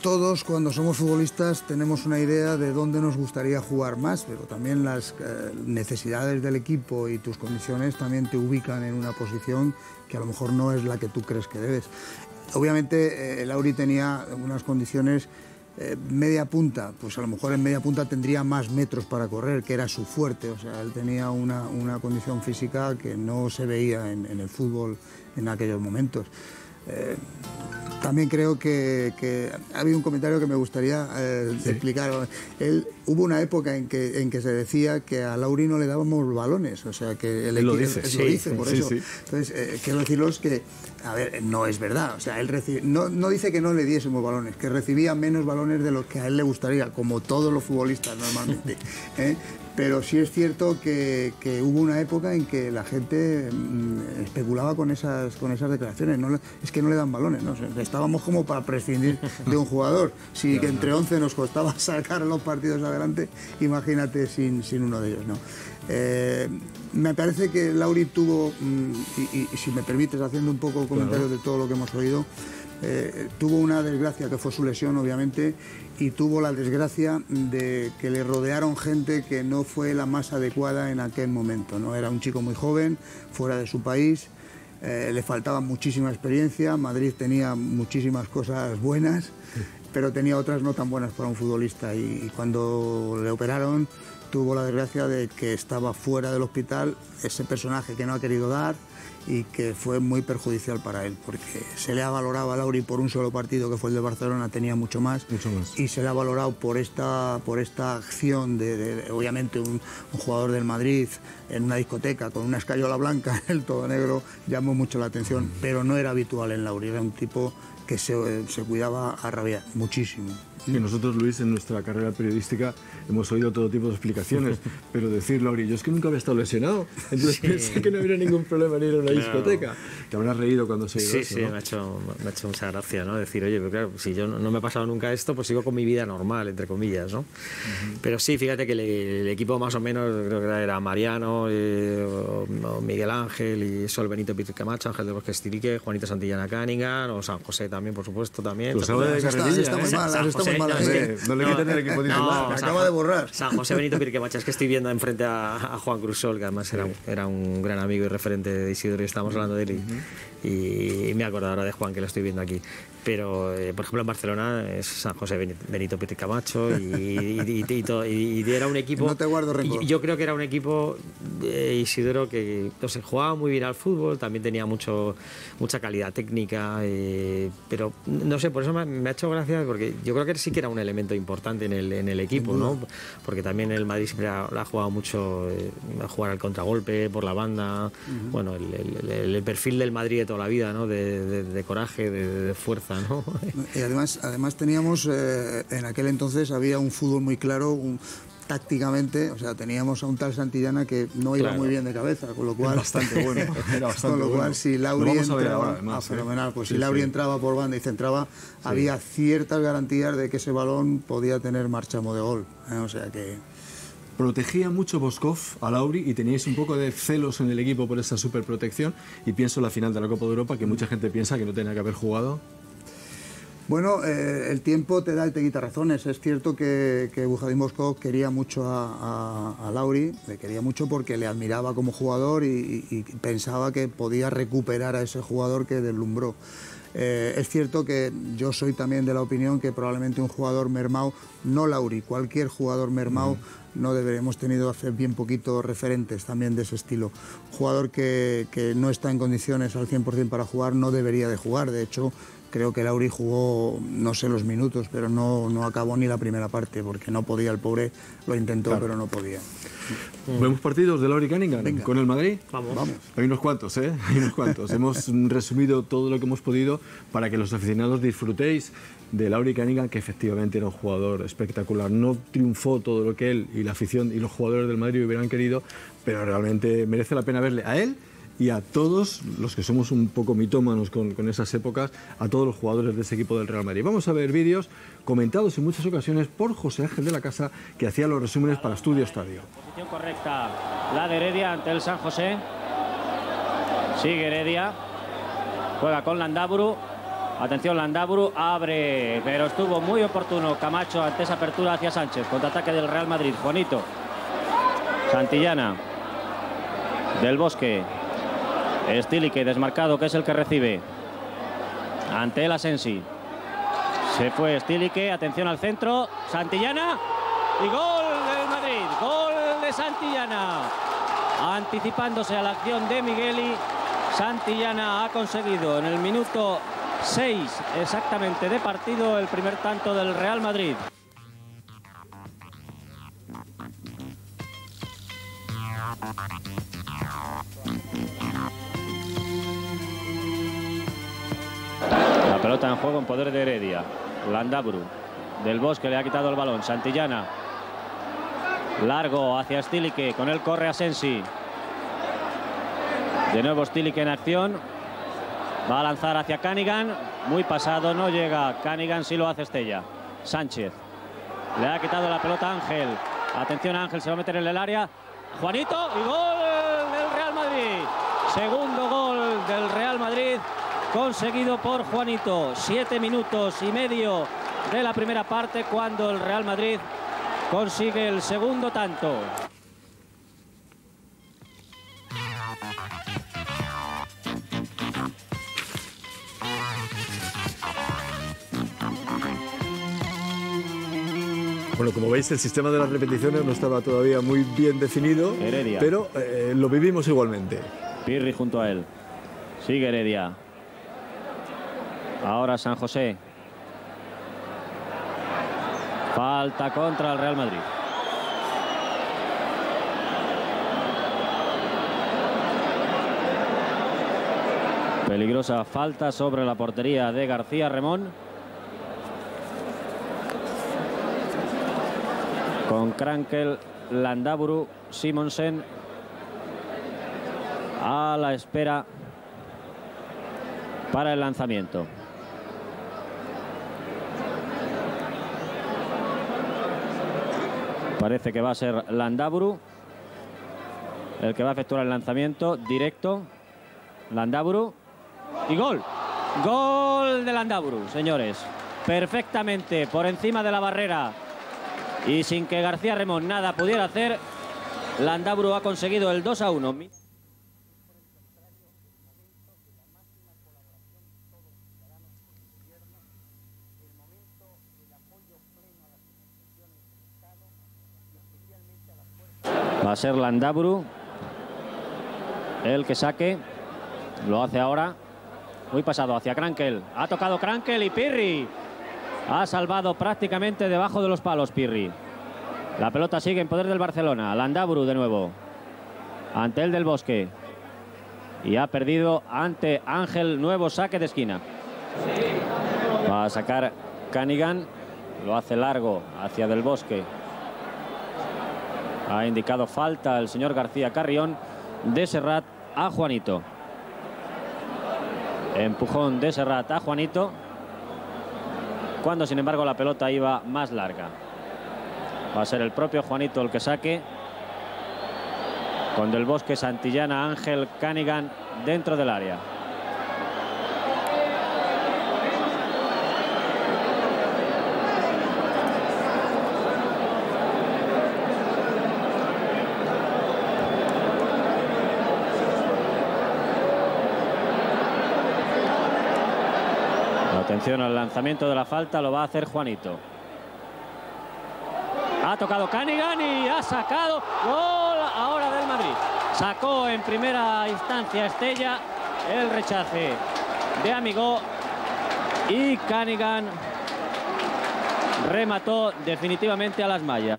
todos cuando somos futbolistas tenemos una idea de dónde nos gustaría jugar más, pero también las eh, necesidades del equipo y tus condiciones también te ubican en una posición que a lo mejor no es la que tú crees que debes. Obviamente eh, Lauri tenía unas condiciones eh, media punta, pues a lo mejor en media punta tendría más metros para correr, que era su fuerte, o sea, él tenía una, una condición física que no se veía en, en el fútbol en aquellos momentos. Eh, También creo que, que ha habido un comentario que me gustaría eh, sí. explicar. Él, hubo una época en que, en que se decía que a Lauri no le dábamos balones, o sea, que el él lo dice, él, él sí, lo dice por sí, eso. Sí. Entonces, eh, quiero deciros que, a ver, no es verdad, o sea, él recibe, no, no dice que no le diésemos balones, que recibía menos balones de los que a él le gustaría, como todos los futbolistas normalmente, ¿eh? Pero sí es cierto que, que hubo una época en que la gente mmm, especulaba con esas, con esas declaraciones. No, es que no le dan balones, ¿no? O sea, estábamos como para prescindir de un jugador. Si que entre once nos costaba sacar los partidos adelante, imagínate sin, sin uno de ellos, ¿no? Eh, me parece que Lauri tuvo, mmm, y, y, y si me permites, haciendo un poco comentario de todo lo que hemos oído, Eh, tuvo una desgracia que fue su lesión, obviamente, y tuvo la desgracia de que le rodearon gente que no fue la más adecuada en aquel momento, ¿no? Era un chico muy joven, fuera de su país, eh, le faltaba muchísima experiencia. Madrid tenía muchísimas cosas buenas, pero tenía otras no tan buenas para un futbolista, y, y cuando le operaron tuvo la desgracia de que estaba fuera del hospital ese personaje que no ha querido dar, y que fue muy perjudicial para él, porque se le ha valorado a Lauri por un solo partido, que fue el de Barcelona, tenía mucho más, mucho más. Y se le ha valorado por esta, por esta acción de, de, de obviamente, un, un jugador del Madrid en una discoteca con una escayola blanca, el todo negro, llamó mucho la atención, pero no era habitual en Lauri, era un tipo que se, se cuidaba a rabiar, muchísimo. Sí, nosotros, Luis, en nuestra carrera periodística hemos oído todo tipo de explicaciones, pero decir, Lauri, yo es que nunca había estado lesionado, entonces sí. pensé que no habría ningún problema en ir a una claro. discoteca. Te habrás reído cuando se ha ido Sí, eso, sí, ¿no? me ha, hecho, me ha hecho mucha gracia, ¿no? Decir, oye, pero claro, si yo no, no me ha pasado nunca esto, pues sigo con mi vida normal, entre comillas, ¿no? Uh-huh. Pero sí, fíjate que el, el equipo más o menos, creo que era Mariano, eh, o, o Miguel Ángel, y Sol Benito Peter Camacho, Ángel de Bosque Estirique, Juanito Santillana Cunningham, o San José también, por supuesto, también. Pues ahora de carrerilla, está, está, está, ¿eh? está muy mal, no, es que, no le quiten el equipo titular, no, acaba de borrar. San José Benito Pirquemacha, es que estoy viendo enfrente a, a Juan Cruzol, que además sí. era, un, era un gran amigo y referente de Isidro, y estábamos hablando de él, y, uh-huh. y me acuerdo ahora de Juan, que lo estoy viendo aquí. Pero, eh, por ejemplo, en Barcelona es San José Benito Pérez Camacho, y, y, y, y, todo, y, y era un equipo... No te guardo rencor. Yo creo que era un equipo, eh, Isidro, que no sé, jugaba muy bien al fútbol, también tenía mucho, mucha calidad técnica, eh, pero no sé, por eso me, me ha hecho gracia, porque yo creo que sí que era un elemento importante en el, en el equipo, ¿no? Porque también el Madrid siempre ha, ha jugado mucho eh, a jugar al contragolpe, por la banda, uh-huh. bueno, el, el, el perfil del Madrid de toda la vida, ¿no? De, de, de coraje, de, de fuerza, ¿no? Y además, además teníamos, eh, en aquel entonces había un fútbol muy claro, un, tácticamente, o sea, teníamos a un tal Santillana que no iba claro. muy bien de cabeza, con lo cual... Bastante bueno. Era bastante con lo cual, bueno. si Lauri entraba... Ahora, además, ah, fenomenal, pues sí, si Lauri sí. entraba por banda y centraba, sí. había ciertas garantías de que ese balón podía tener marchamo de gol, ¿eh? O sea que... Protegía mucho Boskov a Lauri y teníais un poco de celos en el equipo por esa superprotección, y pienso en la final de la Copa de Europa, que mucha gente piensa que no tenía que haber jugado. Bueno, eh, el tiempo te da y te quita razones. Es cierto que, que Bujadín Boskov quería mucho a, a, a Lauri, le quería mucho porque le admiraba como jugador y, y, y pensaba que podía recuperar a ese jugador que deslumbró. Eh, es cierto que yo soy también de la opinión que probablemente un jugador mermao, no Lauri, cualquier jugador mermao, mm. no deberíamos tenido hace bien poquito referentes también de ese estilo. Un jugador que, que no está en condiciones al cien por cien para jugar no debería de jugar. De hecho, creo que Lauri jugó, no sé los minutos, pero no, no acabó ni la primera parte, porque no podía, el pobre lo intentó, claro. pero no podía. ¿Vemos partidos de Lauri Cunningham Venga. con el Madrid? Vamos. Vamos. Hay unos cuantos, ¿eh? Hay unos cuantos. Hemos resumido todo lo que hemos podido para que los aficionados disfrutéis de Lauri Cunningham, que efectivamente era un jugador espectacular. No triunfó todo lo que él y la afición y los jugadores del Madrid hubieran querido, pero realmente merece la pena verle a él y a todos los que somos un poco mitómanos con, con esas épocas, a todos los jugadores de ese equipo del Real Madrid. Vamos a ver vídeos comentados en muchas ocasiones por José Ángel de la Casa, que hacía los resúmenes para Estudio Estadio. Posición correcta, la de Heredia ante el San José. Sigue Heredia, juega con Landaburu, Atención, Landaburu abre, pero estuvo muy oportuno Camacho ante esa apertura hacia Sánchez. Contraataque del Real Madrid. Juanito. Santillana. Del Bosque. Stilique desmarcado, que es el que recibe. Ante el Asensi. Se fue Stilique. Atención al centro. Santillana. Y gol del Madrid. Gol de Santillana. Anticipándose a la acción de Migueli. Santillana ha conseguido en el minuto seis exactamente de partido el primer tanto del Real Madrid. La pelota en juego en poder de Heredia. Landaburu. Del Bosque le ha quitado el balón. Santillana. Largo hacia Stilique. Con él corre Asensi. De nuevo Stilique en acción. Va a lanzar hacia Canigan. Muy pasado, no llega. Canigan sí lo hace Estella. Sánchez. Le ha quitado la pelota a Ángel. Atención, Ángel se va a meter en el área. Juanito y gol del Real Madrid. Segundo gol del Real Madrid conseguido por Juanito. Siete minutos y medio de la primera parte cuando el Real Madrid consigue el segundo tanto. Bueno, como veis, el sistema de las repeticiones no estaba todavía muy bien definido, Heredia. pero eh, lo vivimos igualmente. Pirri junto a él. Sigue Heredia. Ahora San José. Falta contra el Real Madrid. Peligrosa falta sobre la portería de García Remón. Con Krankel, Landaburu, Simonsen a la espera para el lanzamiento. Parece que va a ser Landaburu el que va a efectuar el lanzamiento directo. Landaburu y gol. Gol de Landaburu, señores. Perfectamente por encima de la barrera. Y sin que García Remón nada pudiera hacer, Landaburu ha conseguido el dos a uno. Va a ser Landaburu el que saque. Lo hace ahora. Muy pasado hacia Krankel. Ha tocado Krankel y Pirri ha salvado prácticamente debajo de los palos Pirri. La pelota sigue en poder del Barcelona. Landaburu de nuevo. Ante el del Bosque. Y ha perdido ante Ángel. Nuevo saque de esquina. Va a sacar Canigan. Lo hace largo hacia del Bosque. Ha indicado falta el señor García Carrión. De Serrat a Juanito. Empujón de Serrat a Juanito. Cuando sin embargo la pelota iba más larga. Va a ser el propio Juanito el que saque. Con del Bosque, Santillana, Ángel, Canigan dentro del área. Atención al lanzamiento de la falta, lo va a hacer Juanito. Ha tocado Canigan y ha sacado gol ahora del Madrid. Sacó en primera instancia Estella el rechace de Amigó y Canigan remató definitivamente a las mallas.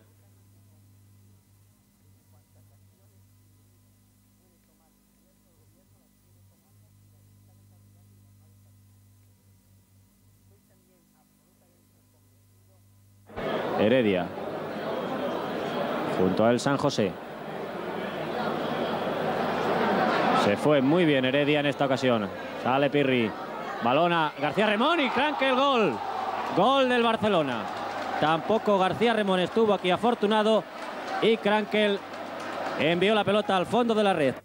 Heredia. Junto a él San José. Se fue muy bien Heredia en esta ocasión. Sale Pirri. Balona García Remón y Krankel gol. Gol del Barcelona. Tampoco García Remón estuvo aquí afortunado. Y Krankel envió la pelota al fondo de la red.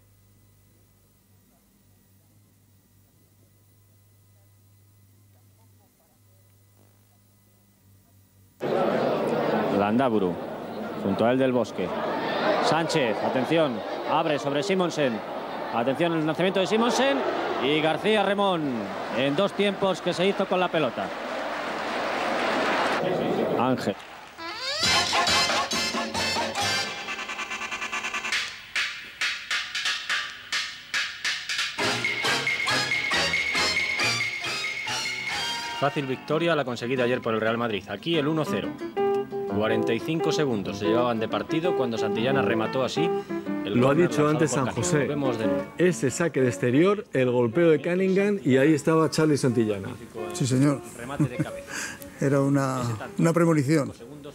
Landaburu, junto a él Del Bosque. Sánchez, atención, abre sobre Simonsen. Atención el lanzamiento de Simonsen. Y García Remón, en dos tiempos que se hizo con la pelota. Ángel. Fácil victoria la conseguida ayer por el Real Madrid. Aquí el uno cero. cuarenta y cinco segundos se llevaban de partido cuando Santillana remató así. El Lo ha dicho antes San José. Ese saque de exterior, el golpeo de Cunningham y ahí estaba Charlie Santillana. Sí, señor. Era una, una premonición.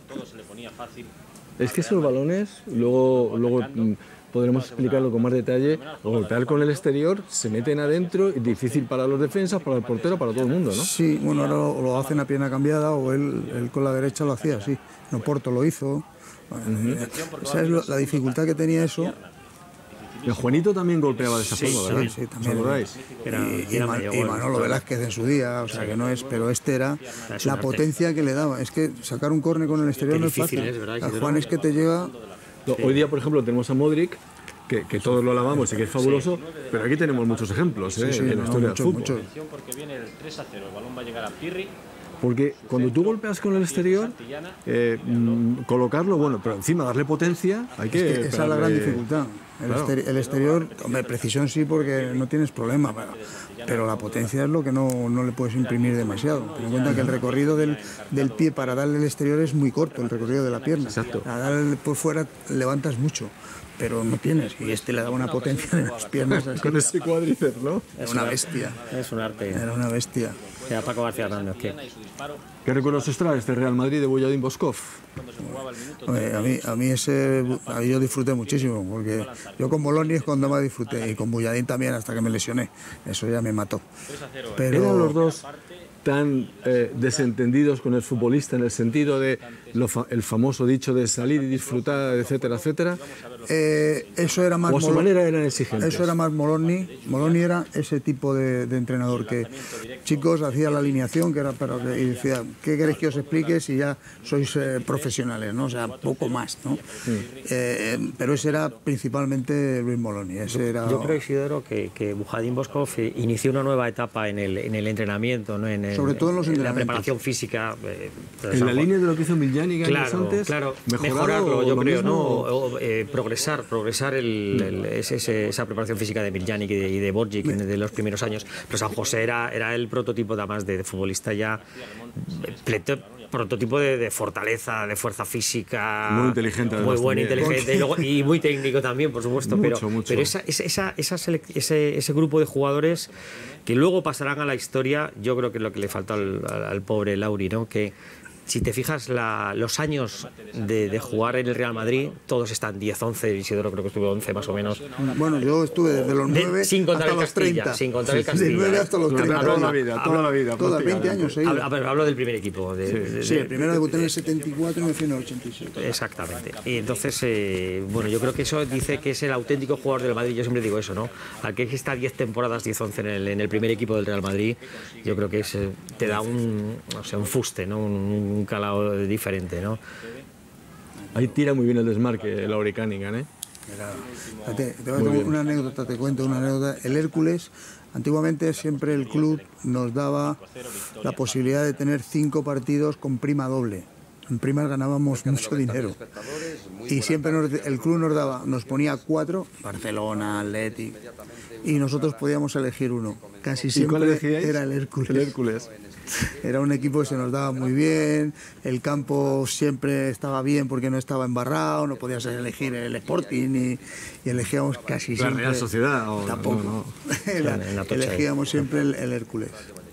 Es que esos balones, luego, luego podremos explicarlo con más detalle, golpear con el exterior, se meten adentro, es difícil para los defensas, para el portero, para todo el mundo, ¿no? Sí, bueno, ahora lo, lo hacen a pierna cambiada o él, él con la derecha lo hacía así. No, Porto lo hizo. Uh-huh. ¿Sabes lo, la dificultad que tenía eso? El Juanito también golpeaba de esa sí, forma, ¿verdad? Sí, sí, también. Era, y, era y, y Manolo Velázquez en su día, o sea que no es, pero este era la potencia que le daba. Es que sacar un córner con el exterior no es fácil. A Juan es que te lleva... Hoy día, por ejemplo, tenemos a Modric, que, que todos lo alabamos y que es fabuloso, pero aquí tenemos muchos ejemplos ¿eh? sí, sí, en la no, historia mucho, del fútbol. Mucho. Porque viene el tres a cero, el balón va a llegar a Pirri. Porque cuando tú golpeas con el exterior, eh, mm, colocarlo, bueno, pero encima darle potencia, hay que... Es que esa es la gran dificultad. El, claro. exterior, el exterior, hombre, precisión sí porque no tienes problema, pero, pero la potencia es lo que no, no le puedes imprimir demasiado. Ten en cuenta que el recorrido del, del pie para darle el exterior es muy corto, el recorrido de la pierna. Exacto. Para darle por fuera levantas mucho, pero no tienes. Y este le da una potencia en las piernas. Así. Con ese cuádriceps, ¿no? Era una bestia. Es un arte. Era una bestia. Era Paco García Hernández. ¿Qué? ¿Qué recuerdos os trae este Real Madrid de Boyadín Boskov? A mí, a mí ese, a mí yo disfruté muchísimo, porque yo con Bologna es cuando más disfruté, y con Boyadín también hasta que me lesioné, eso ya me mató. Pero... ¿Eran los dos tan eh, desentendidos con el futbolista en el sentido de lo fa el famoso dicho de salir y disfrutar, etcétera, etcétera? Eh, eso era más... ¿O a su manera eran exigentes? Eso era más Moloni. Moloni era ese tipo de, de entrenador que, chicos, hacía la alineación que era para que, y decía, ¿qué queréis que os explique si ya sois eh, profesionales, ¿no? O sea, poco más, ¿no? Sí. Eh, pero ese era principalmente Luis Moloni. Ese era... Yo creo, Isidoro, que, que Boyadín Boskov inició una nueva etapa en el, en el entrenamiento, ¿no? En el, sobre todo en los en entrenamientos. La preparación física. Eh, en la línea de lo que hizo Miljanic claro, años antes, claro, mejorarlo, yo creo, mismo, ¿no? O, o, eh, progresar, progresar el, el, ese, esa preparación física de Miljanic y de, y de Borgic de los primeros años. Pero San José era, era el prototipo además de, de futbolista ya pleto, prototipo de, de fortaleza, de fuerza física, muy inteligente, muy bueno, inteligente y, luego, y muy técnico también, por supuesto. Mucho, pero mucho. pero esa, esa, esa ese, ese grupo de jugadores que luego pasarán a la historia, yo creo que es lo que le faltó al, al, al pobre Lauri, ¿no? Que si te fijas, la, los años de, de jugar en el Real Madrid, todos están diez, once, Isidoro creo que estuve once más o menos. Bueno, yo estuve desde los nueve sin contar hasta el Castilla, los treinta. Sin contar el Castilla. De nueve hasta los treinta. Toda la vida, toda la vida. Toda, veinte años seguidos. Hablo, hablo del primer equipo. De, sí, de, de, sí, el primero debuté en el setenta y cuatro y me fui en el ochenta y siete. Exactamente. Y entonces, eh, bueno, yo creo que eso dice que es el auténtico jugador del Madrid. Yo siempre digo eso, ¿no? Al que está diez temporadas, diez, once en el, en el primer equipo del Real Madrid, yo creo que es, te da un, no sé, un fuste, ¿no? Un, un calado diferente, ¿no? Ahí tira muy bien el desmarque Lauri Cunningham, ¿eh? Mira, te, te voy a una anécdota, te cuento una anécdota. El Hércules, antiguamente siempre el club nos daba la posibilidad de tener cinco partidos con prima doble. En primas ganábamos mucho dinero. Y siempre nos, el club nos daba, nos ponía cuatro, Barcelona, Athletic, y nosotros podíamos elegir uno. Casi siempre era el Hércules. El Hércules. Era un equipo que se nos daba muy bien, el campo siempre estaba bien porque no estaba embarrado, no podías elegir el Sporting y, y elegíamos casi siempre... ¿La Real Sociedad? O, tampoco. No, no. Era, elegíamos siempre el, el Hércules.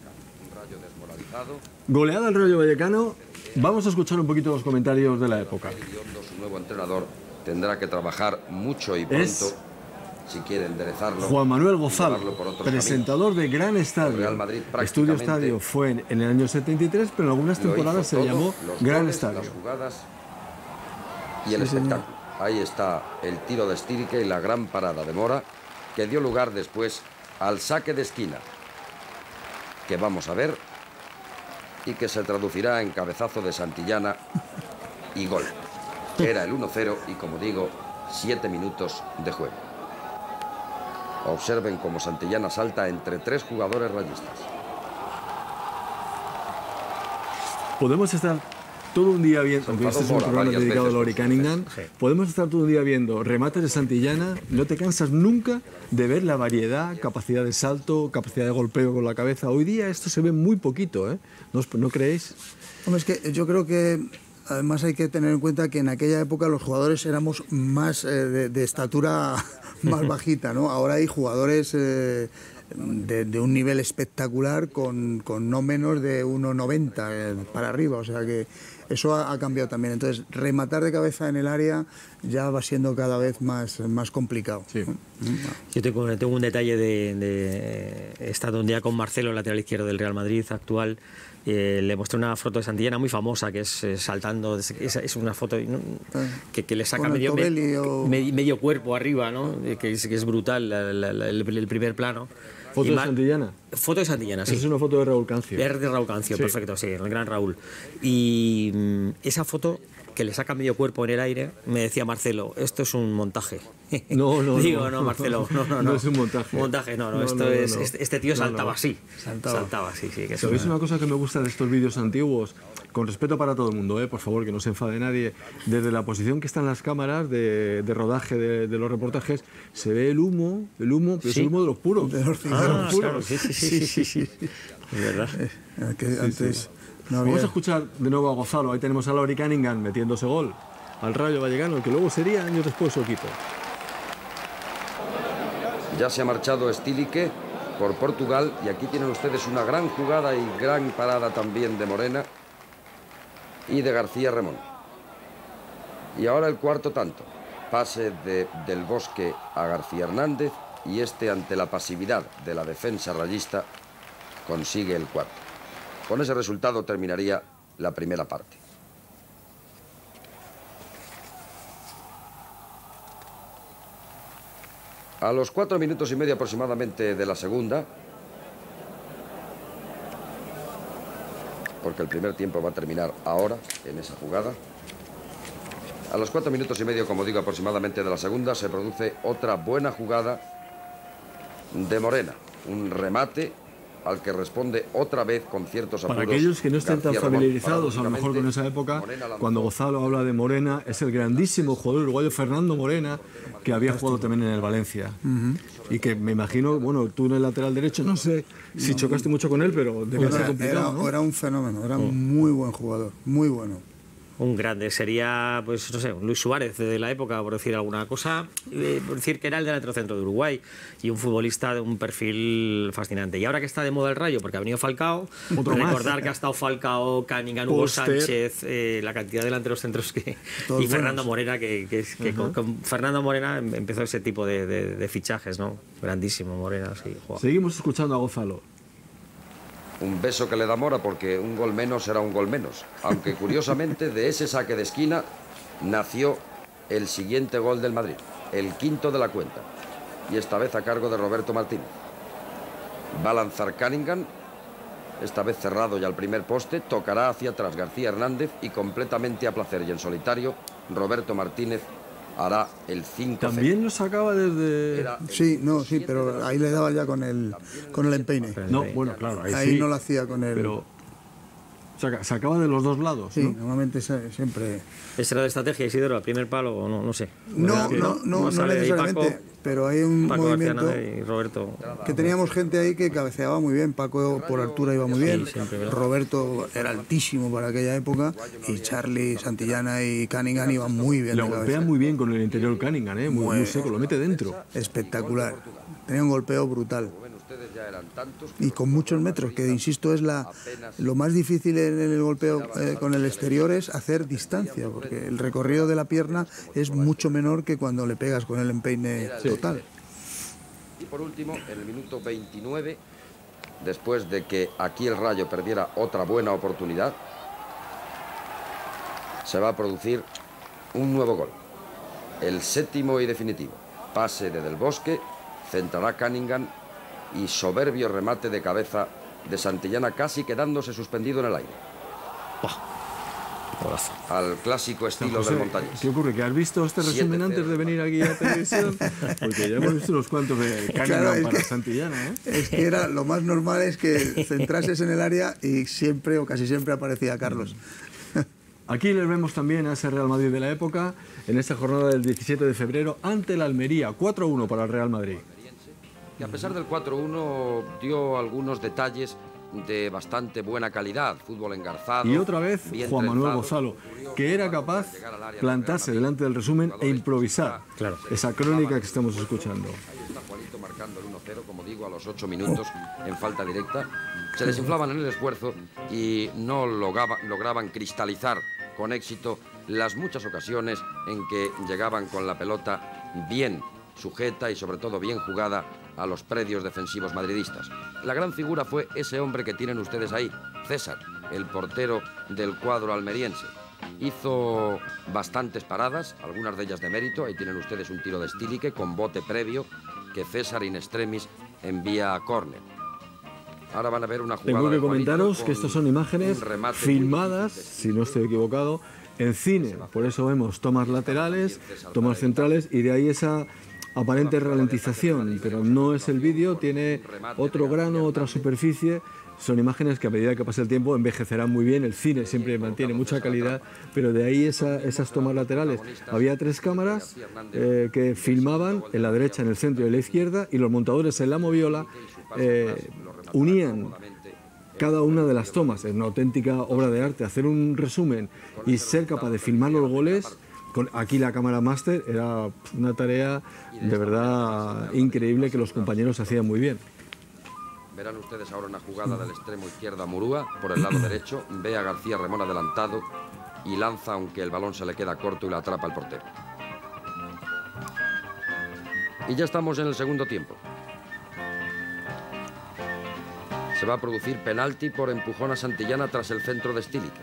Goleada al Rayo Vallecano. Vamos a escuchar un poquito los comentarios de la época. Su nuevo entrenador tendrá que trabajar mucho y pronto. Es... si quiere enderezarlo. Juan Manuel Gozal, presentador de Gran Estadio. Real Madrid Estudio Estadio fue en, en el año setenta y tres, pero en algunas temporadas se le llamó Gran goles, Estadio. Las jugadas y el sí, espectáculo. Señor. Ahí está el tiro de Stirke y la gran parada de Mora, que dio lugar después al saque de esquina, que vamos a ver y que se traducirá en cabezazo de Santillana y gol. Era el uno cero y, como digo, siete minutos de juego. Observen cómo Santillana salta entre tres jugadores rayistas. Podemos estar todo un día viendo, aunque este es un programa dedicado a Lauri Cunningham, sí. podemos estar todo un día viendo remates de Santillana, no te cansas nunca de ver la variedad, capacidad de salto, capacidad de golpeo con la cabeza. Hoy día esto se ve muy poquito, ¿eh? ¿No, ¿no creéis? Hombre, es que yo creo que además hay que tener en cuenta que en aquella época los jugadores éramos más eh, de, de estatura más bajita, ¿no? Ahora hay jugadores eh, de, de un nivel espectacular con, con no menos de uno noventa eh, para arriba, o sea que eso ha, ha cambiado también. Entonces, rematar de cabeza en el área ya va siendo cada vez más, más complicado. Sí. Yo tengo, tengo un detalle de, de... He estado un día con Marcelo, el lateral izquierdo del Real Madrid actual. Eh, le mostré una foto de Santillana muy famosa, que es eh, saltando, es, es una foto ¿no? que, que le saca medio, me, o... medio cuerpo arriba, ¿no? que, es, que es brutal la, la, la, el, el primer plano. ¿Foto y de Santillana? Foto de Santillana, sí. Esa es una foto de Raúl Cancio. Es de Raúl Cancio, sí. Perfecto, sí, el gran Raúl. Y mm, esa foto que le saca medio cuerpo en el aire, me decía Marcelo, esto es un montaje. No, no, Digo, no, no, Marcelo, no, no, no. No es un montaje. Montaje, no, no, no esto no, no, es, no. Este, este tío saltaba no, no. así. Saltaba. Saltaba así, sí. Que ¿Sabéis una... una cosa que me gusta de estos vídeos antiguos? Con respeto para todo el mundo, ¿eh? Por favor, que no se enfade nadie. Desde la posición que están las cámaras de, de rodaje de, de los reportajes, se ve el humo, el humo, pero ¿sí? Es el humo de los puros. De los ah, puros. Claro, sí, sí, sí, sí, sí, sí. Es verdad. Eh, que sí, antes sí. No había... Vamos a escuchar de nuevo a Gonzalo. Ahí tenemos a Lauri Cunningham metiéndose gol al Rayo Vallecano, el que luego sería años después su equipo. Ya se ha marchado Stílique por Portugal y aquí tienen ustedes una gran jugada y gran parada también de Morena y de García Remón. Y ahora el cuarto tanto. Pase de Del Bosque a García Hernández y este, ante la pasividad de la defensa rayista, consigue el cuarto. Con ese resultado terminaría la primera parte. A los cuatro minutos y medio aproximadamente de la segunda, porque el primer tiempo va a terminar ahora, en esa jugada, a los cuatro minutos y medio, como digo, aproximadamente de la segunda, se produce otra buena jugada de Morena. Un remate al que responde otra vez con ciertos apuros. Para aquellos que no estén tan García familiarizados, a lo mejor con esa época, cuando Gonzalo habla de Morena, es el grandísimo jugador uruguayo Fernando Morena, que había jugado también en el Valencia. Uh-huh. Y que me imagino, bueno, tú en el lateral derecho, no sé si no, chocaste mucho con él, pero debe ser complicado, era, ¿no? Era un fenómeno, era un uh. muy buen jugador, muy bueno. Un grande, sería, pues no sé, Luis Suárez de la época, por decir alguna cosa, eh, por decir que era el delantero centro de Uruguay y un futbolista de un perfil fascinante. Y ahora que está de moda el Rayo, porque ha venido Falcao, Otro recordar más. que ha estado Falcao, Cunningham, Hugo Poster. Sánchez, eh, la cantidad de delanteros centros que... Todos y Fernando buenos. Morena, que, que, que uh-huh. con, con Fernando Morena empezó ese tipo de, de, de fichajes, ¿no? Grandísimo Morena, sí. Wow. Seguimos escuchando a Gonzalo. Un beso que le da Mora, porque un gol menos será un gol menos. Aunque curiosamente de ese saque de esquina nació el siguiente gol del Madrid, el quinto de la cuenta, y esta vez a cargo de Roberto Martínez. Va a lanzar Cunningham, esta vez cerrado ya al primer poste, tocará hacia atrás García Hernández y completamente a placer y en solitario Roberto Martínez hará el cinco cero. También lo sacaba desde... Sí, no, sí, pero ahí le daba ya con el, con el empeine. No, bueno, claro, ahí, ahí sí, no lo hacía con el... Pero saca, sacaba de los dos lados, Sí, ¿no? normalmente siempre... ¿Esa era de estrategia, Isidoro, al primer palo o no? No sé. No, no, no, no necesariamente, Paco, pero hay un Paco movimiento y Roberto. Que teníamos gente ahí que cabeceaba muy bien. Paco por altura iba muy bien, sí, siempre, Roberto era altísimo para aquella época y Charlie, Santillana y Cunningham iban muy bien. Lo golpea muy bien con el interior Cunningham, ¿eh? muy, muy seco, lo mete dentro. Espectacular, tenía un golpeo brutal. Y con muchos metros, que insisto es la lo más difícil en el golpeo eh, con el exterior es hacer distancia, porque el recorrido de la pierna es mucho menor que cuando le pegas con el empeine total. Y por último, en el minuto veintinueve, después de que aquí el Rayo perdiera otra buena oportunidad, se va a producir un nuevo gol, el séptimo y definitivo. Pase de Del Bosque, centrará Cunningham y soberbio remate de cabeza de Santillana, casi quedándose suspendido en el aire. al clásico estilo José, del montañés. ¿qué ocurre? ¿Que has visto este resumen antes de venir aquí a televisión? Porque ya hemos visto unos cuantos de Cunningham Claro, para que, Santillana, ¿eh? Es que era lo más normal es que centrases en el área y siempre o casi siempre aparecía Carlos. Aquí les vemos también a ese Real Madrid de la época, en esta jornada del diecisiete de febrero, ante la Almería, cuatro uno para el Real Madrid. Que a pesar del cuatro uno dio algunos detalles de bastante buena calidad, fútbol engarzado. Y otra vez Juan Manuel trenzado. Gonzalo, que era capaz de plantarse delante del resumen e improvisar claro. esa crónica que estamos escuchando. Ahí está Juanito marcando el uno cero, como digo, a los ocho minutos en falta directa. Se desinflaban en el esfuerzo y no lograba, lograban cristalizar con éxito las muchas ocasiones en que llegaban con la pelota bien sujeta y sobre todo bien jugada a los predios defensivos madridistas. La gran figura fue ese hombre que tienen ustedes ahí, César, el portero del cuadro almeriense. Hizo bastantes paradas, algunas de ellas de mérito. Ahí tienen ustedes un tiro de Stilique con bote previo que César in extremis envía a córner. Ahora van a ver una jugada. Tengo que de comentaros que estas son imágenes filmadas, si no estoy equivocado, en cine. Por eso vemos tomas laterales, tomas centrales y de ahí esa aparente ralentización, pero no es el vídeo, tiene otro grano, otra superficie. Son imágenes que a medida que pasa el tiempo envejecerán muy bien. El cine siempre mantiene mucha calidad, pero de ahí esa, esas tomas laterales. Había tres cámaras eh, que filmaban en la derecha, en el centro y en la izquierda, y los montadores en la moviola eh, unían cada una de las tomas. Es una auténtica obra de arte. Hacer un resumen y ser capaz de filmar los goles. Con aquí la cámara máster era una tarea de verdad increíble que los compañeros hacían muy bien. Verán ustedes ahora una jugada del extremo izquierdo a Murúa, por el lado derecho, ve a García Remón adelantado y lanza aunque el balón se le queda corto y la atrapa el portero. Y ya estamos en el segundo tiempo. Se va a producir penalti por empujón a Santillana tras el centro de Stilique.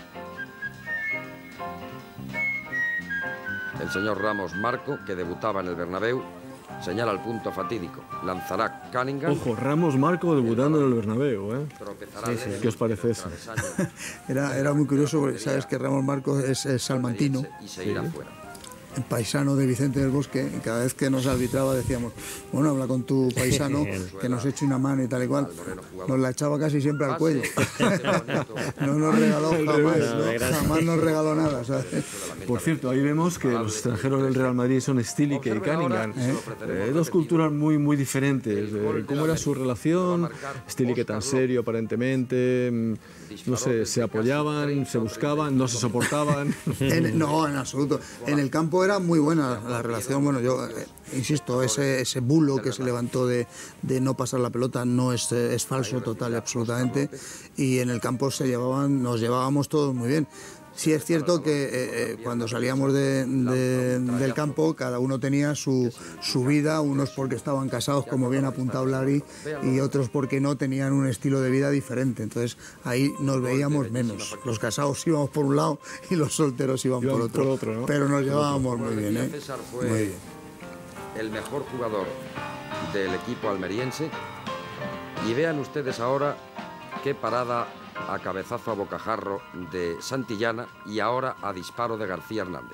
El señor Ramos Marco, que debutaba en el Bernabéu, señala el punto fatídico. Lanzará Cunningham. Ojo, Ramos Marco debutando en el Bernabéu, ¿eh? Sí, sí. ¿Qué os parece eso? Era, era muy curioso porque sabes que Ramos Marco es, es salmantino. Y se irá fuera. El paisano de Vicente del Bosque, y cada vez que nos arbitraba decíamos, bueno, habla con tu paisano, que nos eche una mano y tal y cual. Nos la echaba casi siempre al cuello. No nos regaló jamás, ¿no? Jamás nos regaló nada, ¿sabes? Por cierto, ahí vemos que los extranjeros del Real Madrid son Stilique y Cunningham, ¿eh? Eh, dos culturas muy, muy diferentes. Eh, ¿Cómo era su relación? Stilique tan serio aparentemente, no sé, se apoyaban, se buscaban, no se soportaban. En, no, en absoluto. En el campo era muy buena la relación. Bueno, yo eh, insisto, ese, ese bulo que se levantó de, de no pasar la pelota no es, es falso total y absolutamente. Y en el campo se llevaban, nos llevábamos todos muy bien. Sí es cierto que eh, eh, cuando salíamos de, de, del campo cada uno tenía su, su vida, unos porque estaban casados, como bien ha apuntado Larry, y otros porque no tenían un estilo de vida diferente. Entonces ahí nos veíamos menos. Los casados íbamos por un lado y los solteros iban por otro, por otro, ¿no? Pero nos llevábamos muy bien, ¿eh? César fue muy bien. El mejor jugador del equipo almeriense. Y vean ustedes ahora qué parada a cabezazo a bocajarro de Santillana y ahora a disparo de García Hernández.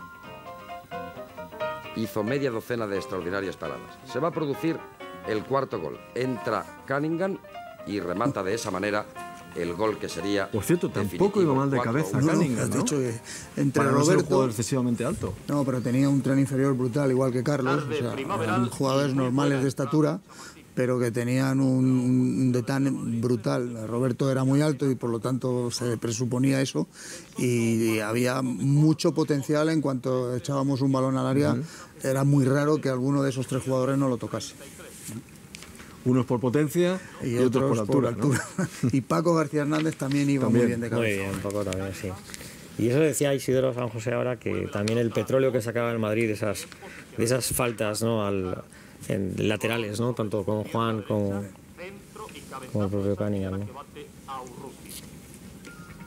Hizo media docena de extraordinarias paradas. Se va a producir el cuarto gol. Entra Cunningham y remata de esa manera el gol que sería. Por cierto, tampoco iba mal de cabeza no, Cunningham, no, ¿no? Dicho que entre Para Roberto, no ser un jugador excesivamente alto. No, pero tenía un tren inferior brutal, igual que Carlos. O sea, eran jugadores normales de estatura, pero que tenían un, un detán brutal. Roberto era muy alto y por lo tanto se presuponía eso, y había mucho potencial en cuanto echábamos un balón al área. Uh-huh. Era muy raro que alguno de esos tres jugadores no lo tocase. Unos por potencia y, y otros, otros por altura, por altura. ¿No? Y Paco García Hernández también iba también. muy bien de cabeza. Muy bien, Paco también, sí. Y eso decía Isidoro San José ahora, que también el petróleo que sacaba el Madrid de esas, de esas faltas, ¿no? Al, en laterales, ¿no? Tanto con Juan como, como el propio Cunningham, ¿no?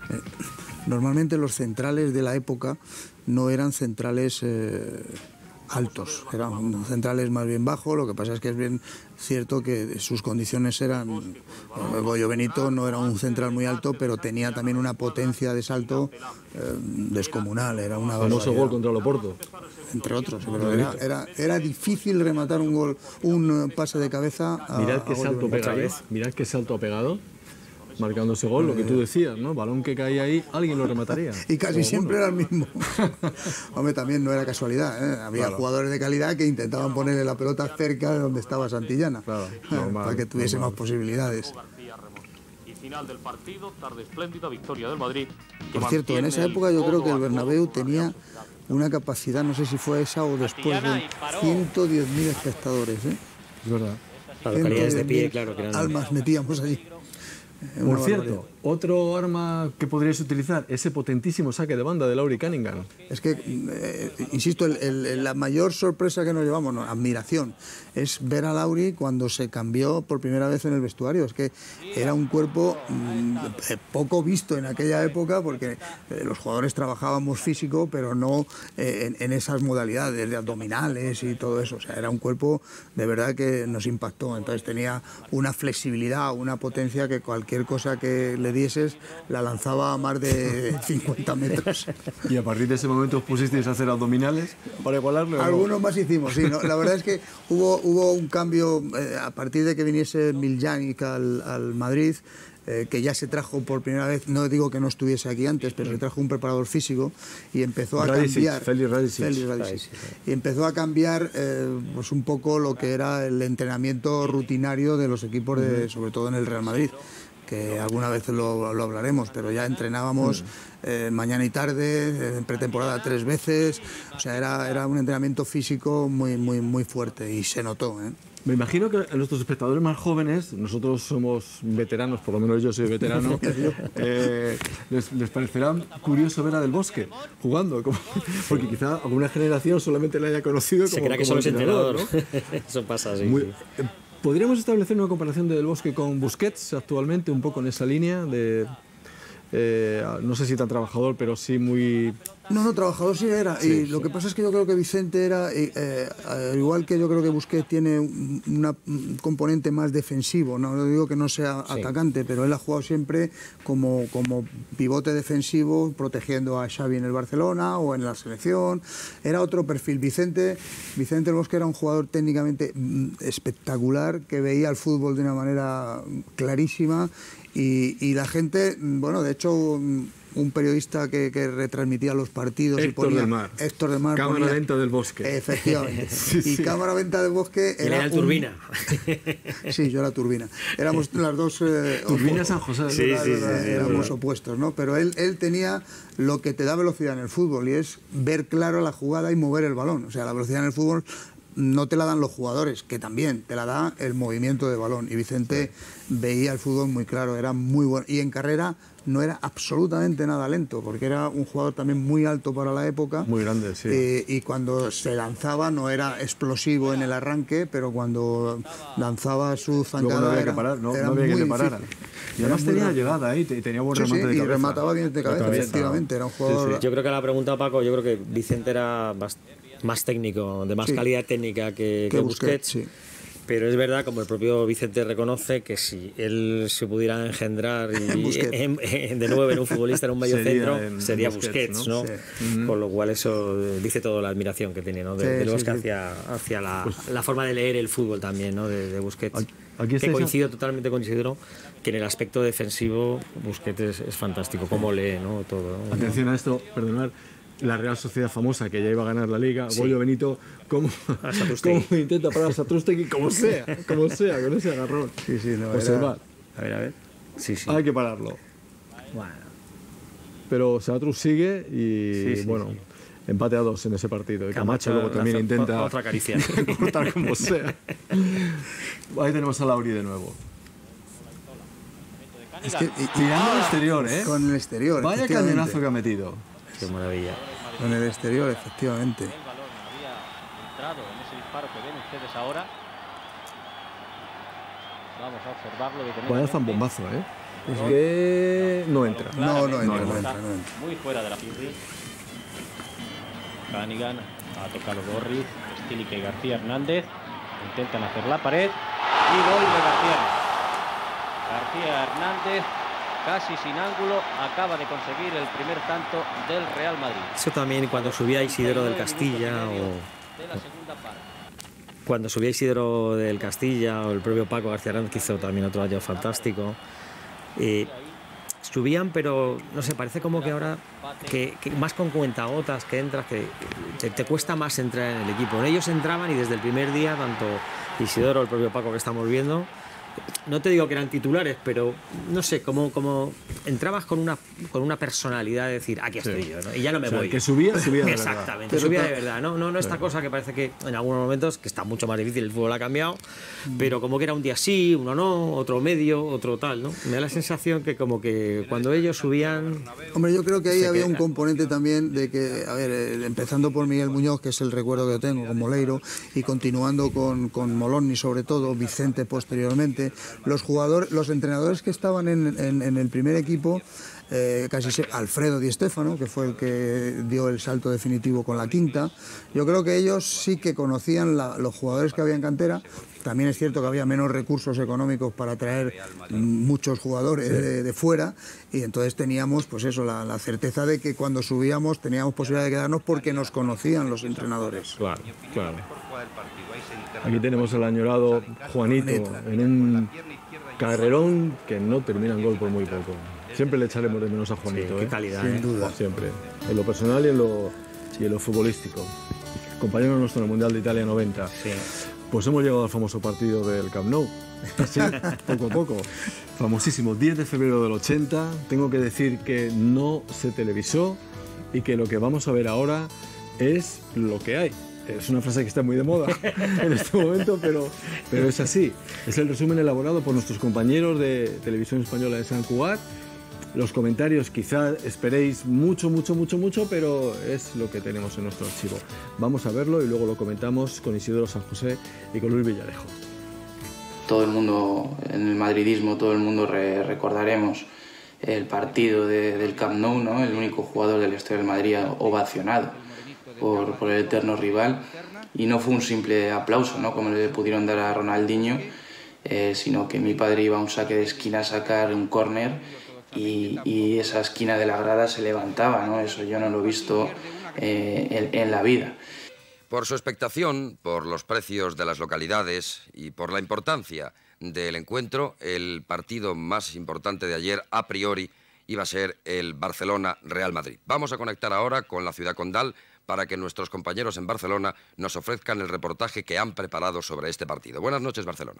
Normalmente los centrales de la época no eran centrales eh, altos, eran centrales más bien bajos. Lo que pasa es que es bien cierto que sus condiciones eran... Goyo Benito no era un central muy alto, pero tenía también una potencia de salto eh, descomunal. Era una famoso gol contra el Oporto. Entre otros, pero era, era, era difícil rematar un gol, un pase de cabeza. A, mirad qué salto pega, mirad qué salto ha pegado, marcando ese gol, lo que tú decías, ¿no? Balón que caía ahí, alguien lo remataría. Y casi siempre era el mismo. Hombre, también no era casualidad, ¿eh? Había claro. jugadores de calidad que intentaban ponerle la pelota cerca de donde estaba Santillana, claro, normal, para que tuviese normal. más posibilidades. Final del partido, tarde espléndida, victoria del Madrid. Por cierto, en esa época yo creo que el Bernabéu tenía una capacidad, no sé si fue esa o después, de ciento diez mil espectadores, ¿eh? Es verdad. Las localidades de pie, claro que eran... almas metíamos allí. Por cierto, otro arma que podríais utilizar, ese potentísimo saque de banda de Lauri Cunningham. Es que, eh, insisto, el, el, la mayor sorpresa que nos llevamos, no, admiración, es ver a Lauri cuando se cambió por primera vez en el vestuario. Es que era un cuerpo mmm, poco visto en aquella época, porque eh, los jugadores trabajábamos físico, pero no eh, en, en esas modalidades de abdominales y todo eso. O sea, era un cuerpo de verdad que nos impactó. Entonces tenía una flexibilidad, una potencia que cualquier cosa que le dieses la lanzaba a más de cincuenta metros. ¿Y a partir de ese momento os pusisteis a hacer abdominales para igualarlo? Algunos más hicimos, sí. ¿no? La verdad es que hubo, hubo un cambio eh, a partir de que viniese Miljanic al, al Madrid, eh, que ya se trajo por primera vez, no digo que no estuviese aquí antes, pero se trajo un preparador físico y empezó a Radicic, cambiar... Félix Radicic. Félix Radicic. Y empezó a cambiar eh, pues un poco lo que era el entrenamiento rutinario de los equipos, de, sobre todo en el Real Madrid, que alguna vez lo, lo hablaremos, pero ya entrenábamos eh, mañana y tarde, en pretemporada tres veces, o sea, era, era un entrenamiento físico muy, muy, muy fuerte y se notó, ¿eh? Me imagino que a nuestros espectadores más jóvenes, nosotros somos veteranos, por lo menos yo soy veterano, eh, les, les parecerá curioso ver a Del Bosque jugando, como, porque quizá alguna generación solamente le haya conocido como, se crea que como solo es entrenador, ¿no? Eso pasa, sí. Muy, sí. Eh, ¿Podríamos establecer una comparación de Del Bosque con Busquets actualmente, un poco en esa línea de... Eh, no sé si tan trabajador, pero sí muy... No, no, trabajador sí era. Sí, y sí. Lo que pasa es que yo creo que Vicente era, eh, al igual que yo creo que Busquets tiene una, un componente más defensivo. No digo que no sea sí. atacante, pero él ha jugado siempre como, como pivote defensivo, protegiendo a Xavi en el Barcelona o en la selección. Era otro perfil. Vicente, Vicente El Bosque era un jugador técnicamente espectacular, que veía el fútbol de una manera clarísima. Y, y la gente, bueno, de hecho, un periodista que, que retransmitía los partidos Héctor y ponía... del Mar. Héctor del Mar. Cámara ponía, Lenta del Bosque. Efectivamente. sí, y sí. Cámara Lenta del Bosque era... Era el un, Turbina. sí, yo era Turbina. Éramos las dos... Eh, Turbina San José. Sí, sí, sí, sí, éramos sí, opuestos, ¿no? Pero él, él tenía lo que te da velocidad en el fútbol, y es ver claro la jugada y mover el balón. O sea, la velocidad en el fútbol no te la dan los jugadores, que también te la da el movimiento de balón. Y Vicente veía el fútbol muy claro, era muy bueno. Y en carrera no era absolutamente nada lento, porque era un jugador también muy alto para la época. Muy grande, sí. Eh, y cuando se lanzaba no era explosivo en el arranque, pero cuando lanzaba su zancada... Luego no había era, que parar, no, era no había muy que le parara. Y además tenía rápido. llegada ahí, tenía buen sí, remate sí, de cabeza. Y remataba bien de cabeza, cabeza efectivamente. Era un jugador... Sí, sí. Yo creo que a la pregunta, Paco, yo creo que Vicente era más técnico, de más sí. calidad técnica que, que, que Busquets. Sí. Pero es verdad, como el propio Vicente reconoce, que si él se pudiera engendrar y en, en, de nuevo en un futbolista, en un medio centro, sería Busquets, Busquets, ¿no? ¿no? Sí. Uh-huh. Con lo cual eso dice todo la admiración que tiene, ¿no? De, sí, del Bosque sí, hacia, hacia la, pues, la forma de leer el fútbol también, ¿no? De, de Busquets. Aquí que coincido, totalmente coincido, que en el aspecto defensivo Busquets es, es fantástico, cómo lee, ¿no? Todo, ¿no? Atención a esto, perdonad. La Real Sociedad famosa, que ya iba a ganar la Liga, sí. Goyo Benito, ¿cómo, cómo intenta parar a Satrústegui? Como sea, como sea, con ese agarrón. Sí, sí, no, observar. A ver, a ver. Sí, sí. Hay que pararlo. Bueno. Pero Satrus sigue y, sí, sí, sí. bueno, empate a dos en ese partido. Y Camacho, Camacho luego también intenta... Otra caricia. cortar como sea. Ahí tenemos a Lauri de nuevo. Es que, y, tirando al exterior, ¿eh? Con el exterior, vaya cañonazo que ha metido. Qué maravilla. Con el exterior, efectivamente. El balón había entrado en ese disparo que ven ustedes ahora. Vamos a observarlo. Vaya zambombazo, ¿eh? Es que no entra. No, no entra, no, no entra, no entra. Muy fuera de la Pirri. Cunningham ha tocado Gorri. Cilique y García Hernández. Intentan hacer la pared y gol de García Hernández. García Hernández, casi sin ángulo, acaba de conseguir el primer tanto del Real Madrid. Eso también cuando subía Isidoro del Castilla o... Cuando subía Isidoro del Castilla o el propio Paco García Hernández, que hizo también otro año fantástico. Eh, subían, pero no sé, parece como que ahora que, que más con cuentagotas que entras, que te, te cuesta más entrar en el equipo. Ellos entraban y desde el primer día, tanto Isidoro, el propio Paco que estamos viendo, no te digo que eran titulares, pero no sé, como, como entrabas con una, con una personalidad de decir, aquí estoy sí. yo, ¿no? Y ya no me o sea, voy. Que subía, subía de Exactamente, verdad. subía de verdad. No, no, no esta cosa que parece que en algunos momentos, que está mucho más difícil, el fútbol ha cambiado, mm. pero como que era un día sí, uno no, otro medio, otro tal, ¿no? Me da la sensación que como que cuando ellos subían... Hombre, yo creo que ahí había un componente también de que, a ver, empezando por Miguel Muñoz, que es el recuerdo que tengo con Moleiro, y continuando con, con Moloni sobre todo, Vicente posteriormente, los jugadores los entrenadores que estaban en, en, en el primer equipo, eh, casi se, Alfredo Di Stéfano, que fue el que dio el salto definitivo con la quinta, yo creo que ellos sí que conocían la, los jugadores que había en cantera. También es cierto que había menos recursos económicos para traer muchos jugadores de, de fuera, y entonces teníamos pues eso, la, la certeza de que cuando subíamos teníamos posibilidad de quedarnos porque nos conocían los entrenadores. Claro, claro. Aquí tenemos al añorado Juanito en un carrerón que no termina en gol por muy poco. Siempre le echaremos de menos a Juanito. Sí, qué ¿eh? calidad, sin ¿eh? duda. Siempre. En lo personal y en lo, y en lo futbolístico. Compañero nuestro en el Mundial de Italia noventa. Sí. Pues hemos llegado al famoso partido del Camp Nou. Así, poco a poco. Famosísimo, diez de febrero del ochenta. Tengo que decir que no se televisó y que lo que vamos a ver ahora es lo que hay. Es una frase que está muy de moda en este momento, pero, pero es así. Es el resumen elaborado por nuestros compañeros de Televisión Española de Sant Cugat. Los comentarios quizá esperéis mucho, mucho, mucho, mucho, pero es lo que tenemos en nuestro archivo. Vamos a verlo y luego lo comentamos con Isidoro San José y con Luis Villarejo. Todo el mundo, en el madridismo, todo el mundo re recordaremos el partido de, del Camp Nou, ¿no? El único jugador de la historia del Madrid ovacionado por, por el eterno rival, y no fue un simple aplauso, ¿no? Como le pudieron dar a Ronaldinho, eh, sino que mi padre iba a un saque de esquina a sacar un córner y, y esa esquina de la grada se levantaba, ¿no? Eso yo no lo he visto eh, en, en la vida. Por su expectación, por los precios de las localidades y por la importancia del encuentro, el partido más importante de ayer, a priori, iba a ser el Barcelona-Real Madrid. Vamos a conectar ahora con la ciudad condal para que nuestros compañeros en Barcelona nos ofrezcan el reportaje que han preparado sobre este partido. Buenas noches, Barcelona.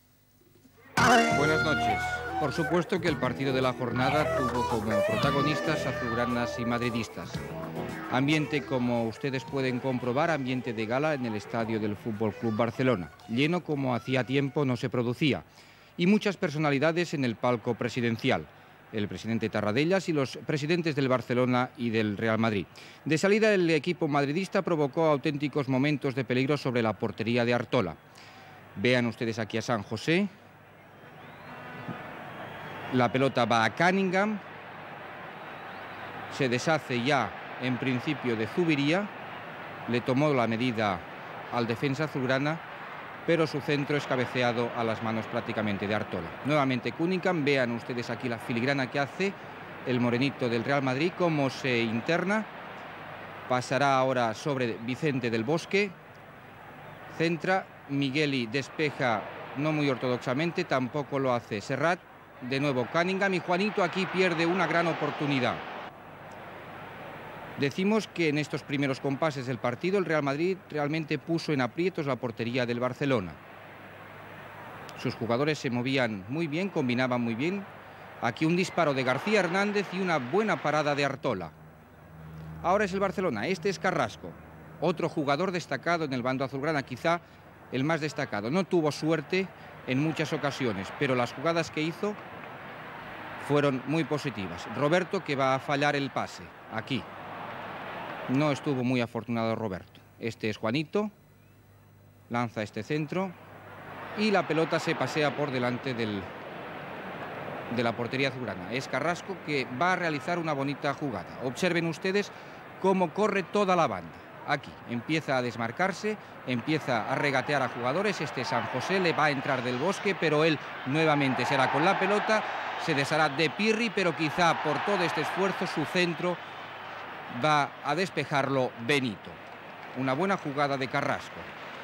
Buenas noches. Por supuesto que el partido de la jornada tuvo como protagonistas azulgranas y madridistas. Ambiente, como ustedes pueden comprobar, ambiente de gala en el estadio del Fútbol Club Barcelona. Lleno como hacía tiempo no se producía. Y muchas personalidades en el palco presidencial. El presidente Tarradellas y los presidentes del Barcelona y del Real Madrid. De salida, el equipo madridista provocó auténticos momentos de peligro sobre la portería de Artola. Vean ustedes aquí a San José. La pelota va a Cunningham. Se deshace ya, en principio, de Zubiría. Le tomó la medida al defensa azulgrana, pero su centro es cabeceado a las manos prácticamente de Artola. Nuevamente Cunningham, vean ustedes aquí la filigrana que hace el morenito del Real Madrid, cómo se interna. Pasará ahora sobre Vicente del Bosque, centra, Migueli despeja no muy ortodoxamente, tampoco lo hace Serrat, de nuevo Cunningham y Juanito aquí pierde una gran oportunidad. Decimos que en estos primeros compases del partido el Real Madrid realmente puso en aprietos la portería del Barcelona. Sus jugadores se movían muy bien, combinaban muy bien. Aquí un disparo de García Hernández y una buena parada de Artola. Ahora es el Barcelona, este es Carrasco, otro jugador destacado en el bando azulgrana, quizá el más destacado. No tuvo suerte en muchas ocasiones, pero las jugadas que hizo fueron muy positivas. Roberto, que va a fallar el pase, aquí. No estuvo muy afortunado Roberto. Este es Juanito, lanza este centro y la pelota se pasea por delante del, de la portería azulgrana. Es Carrasco que va a realizar una bonita jugada. Observen ustedes cómo corre toda la banda. aquí. Empieza a desmarcarse, empieza a regatear a jugadores. Este San José le va a entrar Del Bosque, pero él nuevamente será con la pelota. Se deshará de Pirri, pero quizá por todo este esfuerzo su centro va a despejarlo Benito. Una buena jugada de Carrasco.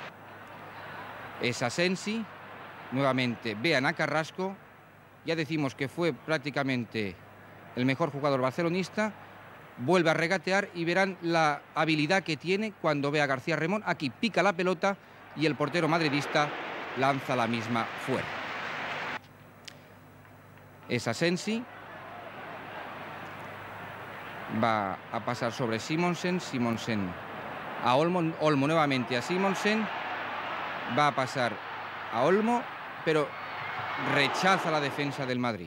Es Asensi. Nuevamente vean a Carrasco. Ya decimos que fue prácticamente el mejor jugador barcelonista. Vuelve a regatear y verán la habilidad que tiene cuando ve a García Remón. Aquí pica la pelota y el portero madridista lanza la misma fuera. Es Asensi. Va a pasar sobre Simonsen. Simonsen a Olmo. Olmo nuevamente a Simonsen. Va a pasar a Olmo, pero rechaza la defensa del Madrid.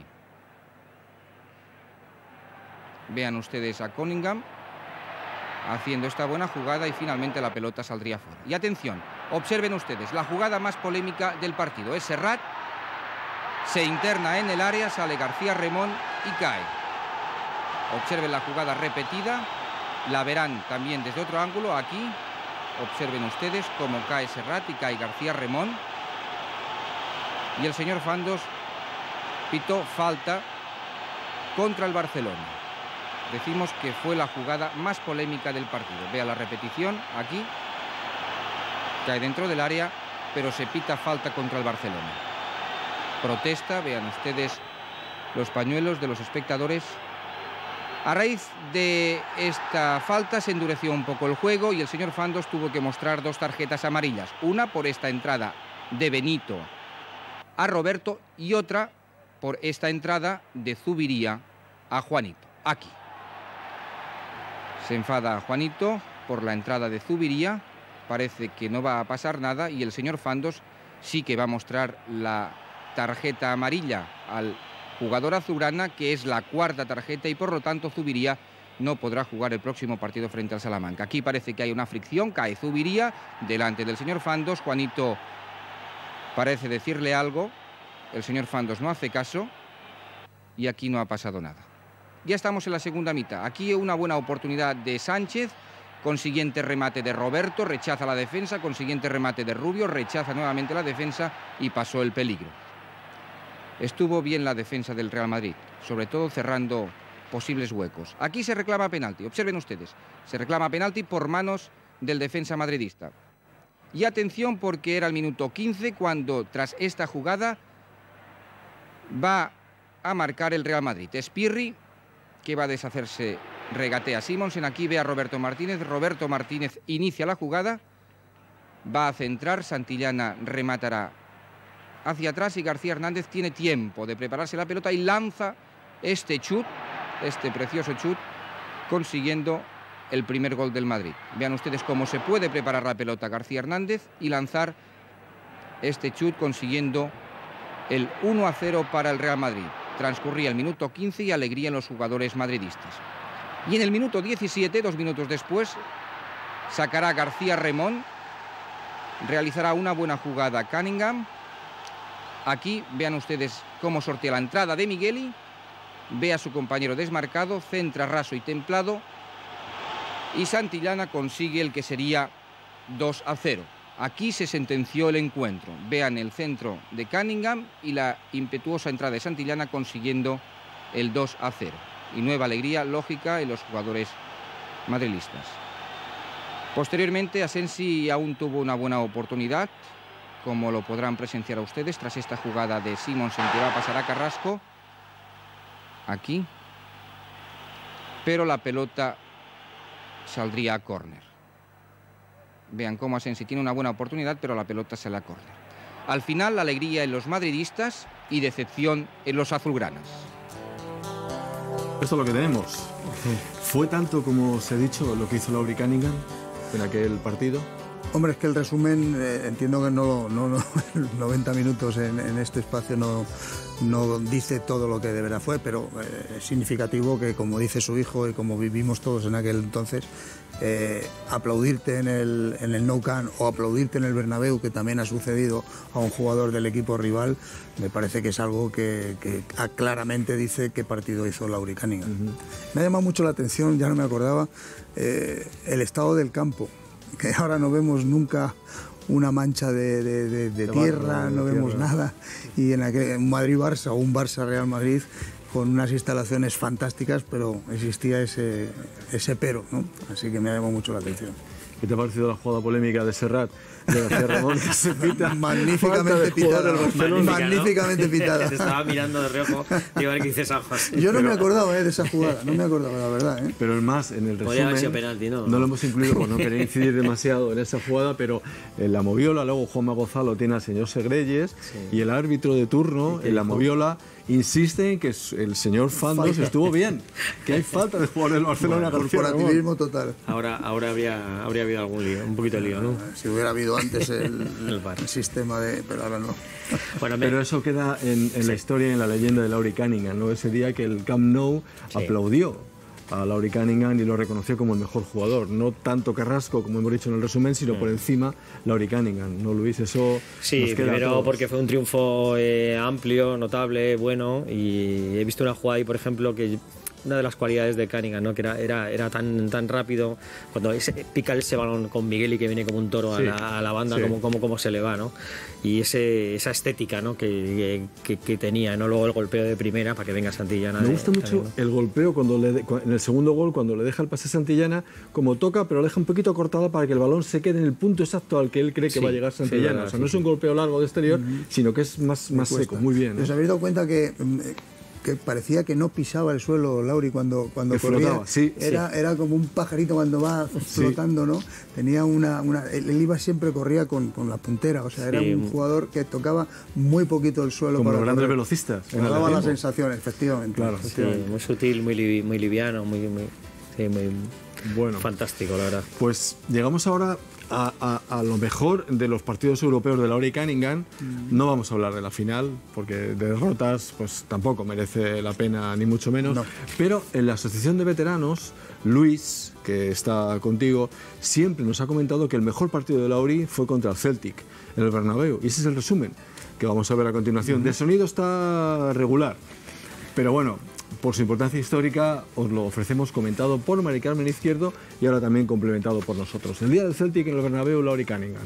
Vean ustedes a Cunningham haciendo esta buena jugada y finalmente la pelota saldría fuera. Y atención, observen ustedes, la jugada más polémica del partido es Serrat. Se interna en el área, sale García Remón y cae. Observen la jugada repetida, la verán también desde otro ángulo aquí. Observen ustedes cómo cae Serrat y cae García Remón. Y el señor Fandos pitó falta contra el Barcelona. Decimos que fue la jugada más polémica del partido. Vea la repetición aquí. Cae dentro del área, pero se pita falta contra el Barcelona. Protesta, vean ustedes los pañuelos de los espectadores. A raíz de esta falta se endureció un poco el juego y el señor Fandos tuvo que mostrar dos tarjetas amarillas. Una por esta entrada de Benito a Roberto y otra por esta entrada de Zubiría a Juanito. Aquí. Se enfada Juanito por la entrada de Zubiría. Parece que no va a pasar nada y el señor Fandos sí que va a mostrar la tarjeta amarilla al jugador azulgrana, que es la cuarta tarjeta y por lo tanto Zubiría no podrá jugar el próximo partido frente al Salamanca. Aquí parece que hay una fricción, cae Zubiría delante del señor Fandos. Juanito parece decirle algo, el señor Fandos no hace caso y aquí no ha pasado nada. Ya estamos en la segunda mitad. Aquí una buena oportunidad de Sánchez, consiguiente remate de Roberto, rechaza la defensa, consiguiente remate de Rubio, rechaza nuevamente la defensa y pasó el peligro. Estuvo bien la defensa del Real Madrid, sobre todo cerrando posibles huecos. Aquí se reclama penalti, observen ustedes, se reclama penalti por manos del defensa madridista. Y atención porque era el minuto quince cuando tras esta jugada va a marcar el Real Madrid. Es Pirri, que va a deshacerse, regatea Simonsen. Aquí ve a Roberto Martínez. Roberto Martínez inicia la jugada. Va a centrar. Santillana rematará hacia atrás y García Hernández tiene tiempo de prepararse la pelota y lanza este chut, este precioso chut, consiguiendo el primer gol del Madrid. Vean ustedes cómo se puede preparar la pelota García Hernández y lanzar este chut consiguiendo el uno a cero para el Real Madrid. Transcurría el minuto quince y alegría en los jugadores madridistas. Y en el minuto diecisiete, dos minutos después, sacará García Remón, realizará una buena jugada Cunningham. Aquí vean ustedes cómo sortea la entrada de Migueli, ve a su compañero desmarcado, centra raso y templado y Santillana consigue el que sería dos a cero. Aquí se sentenció el encuentro. Vean el centro de Cunningham y la impetuosa entrada de Santillana consiguiendo el dos a cero. Y nueva alegría lógica en los jugadores madrilistas. Posteriormente, Asensi aún tuvo una buena oportunidad, como lo podrán presenciar a ustedes tras esta jugada de Simonsen que va a pasar a Carrasco. Aquí. Pero la pelota saldría a córner. Vean cómo Asensi tiene una buena oportunidad, pero la pelota sale a córner. Al final, la alegría en los madridistas y decepción en los azulgranas. Esto es lo que tenemos. ¿Fue tanto como se ha dicho lo que hizo Lauri Cunningham en aquel partido? Hombre, es que el resumen, eh, entiendo que no, no, no noventa minutos en, en este espacio no, no dice todo lo que de verdad fue, pero eh, es significativo que, como dice su hijo y como vivimos todos en aquel entonces, eh, aplaudirte en el, en el Nou Camp o aplaudirte en el Bernabéu, que también ha sucedido a un jugador del equipo rival, me parece que es algo que, que claramente dice qué partido hizo Lauri Cunningham. Uh-huh. Me ha llamado mucho la atención, ya no me acordaba, eh, el estado del campo. que ahora no vemos nunca una mancha de, de, de, de tierra, no vemos tierra. nada, y en aquel Madrid-Barça o un Barça-Real Madrid con unas instalaciones fantásticas, pero existía ese, ese pero, ¿no? Así que me llamó mucho la atención. ¿Qué te ha parecido la jugada polémica de Serrat? De García Ramón, que se pita. Magníficamente pitada. Magníficamente pitada. Te estaba mirando de reojo y a ver qué dices San José. Yo no pero... me acordaba eh, de esa jugada, no me acordaba, la verdad. ¿eh? Pero el más, en el resumen, penalti, ¿no? no lo hemos incluido por no querer incidir demasiado en esa jugada, pero en la moviola, luego Juanma Gonzalo tiene al señor Segreyes, sí. y el árbitro de turno, en la moviola, insiste en que el señor Fandos Falta. estuvo bien, que hay falta de jugador del Barcelona. Bueno, corporativismo total. Ahora, ahora habría, habría habido algún lío, un poquito de lío, ¿no? Si hubiera habido antes el, el, el sistema de... pero ahora no. Bueno, pero eso queda en, en sí. la historia y en la leyenda de Laurie Cunningham, ¿no? Ese día que el Camp Nou sí. aplaudió a Laurie Cunningham y lo reconoció como el mejor jugador. No tanto Carrasco, como hemos dicho en el resumen, sino mm. por encima Laurie Cunningham. ¿No, Luis? Eso sí, nos queda primero porque fue un triunfo eh, amplio, notable, bueno, y he visto una jugada ahí, por ejemplo, que una de las cualidades de Cunningham, ¿no? Que era, era, era tan, tan rápido, cuando ese, pica ese balón con Miguel y que viene como un toro sí, a, la, a la banda, sí. como, como, como se le va, ¿no? Y ese, esa estética, ¿no? que, que, que tenía, ¿no? Luego el golpeo de primera para que venga Santillana. Me gusta de, mucho también, ¿no? el golpeo cuando le de, en el segundo gol, cuando le deja el pase a Santillana, como toca, pero lo deja un poquito cortada para que el balón se quede en el punto exacto al que él cree que sí, va a llegar Santillana. Sí, verdad, o sea, no sí, es un golpeo largo de exterior, uh-huh. sino que es más, más seco, muy bien. ¿eh? ¿Os habéis dado cuenta que... que parecía que no pisaba el suelo Laurie cuando, cuando corría? Flotaba, sí, era, sí. era como un pajarito cuando va flotando, sí. ¿no? Tenía una, una... Él iba siempre, corría con, con la puntera, o sea, era sí. un jugador que tocaba muy poquito el suelo. Como para los grandes correr. velocistas. Me daba la sensación, efectivamente. Claro, efectivamente. Sí, muy sutil, muy, li, muy liviano, muy, muy, sí, muy bueno. fantástico, la verdad. Pues llegamos ahora A, a, a lo mejor de los partidos europeos de Laurie Cunningham. Mm. No vamos a hablar de la final, porque de derrotas pues tampoco merece la pena, ni mucho menos. No. Pero en la asociación de veteranos, Luis, que está contigo, siempre nos ha comentado que el mejor partido de Laurie fue contra el Celtic, en el Bernabéu. Y ese es el resumen que vamos a ver a continuación. Mm. De sonido está regular, pero bueno, por su importancia histórica os lo ofrecemos comentado por Mari Carmen Izquierdo y ahora también complementado por nosotros. El día del Celtic en el Bernabéu, Laurie Cunningham.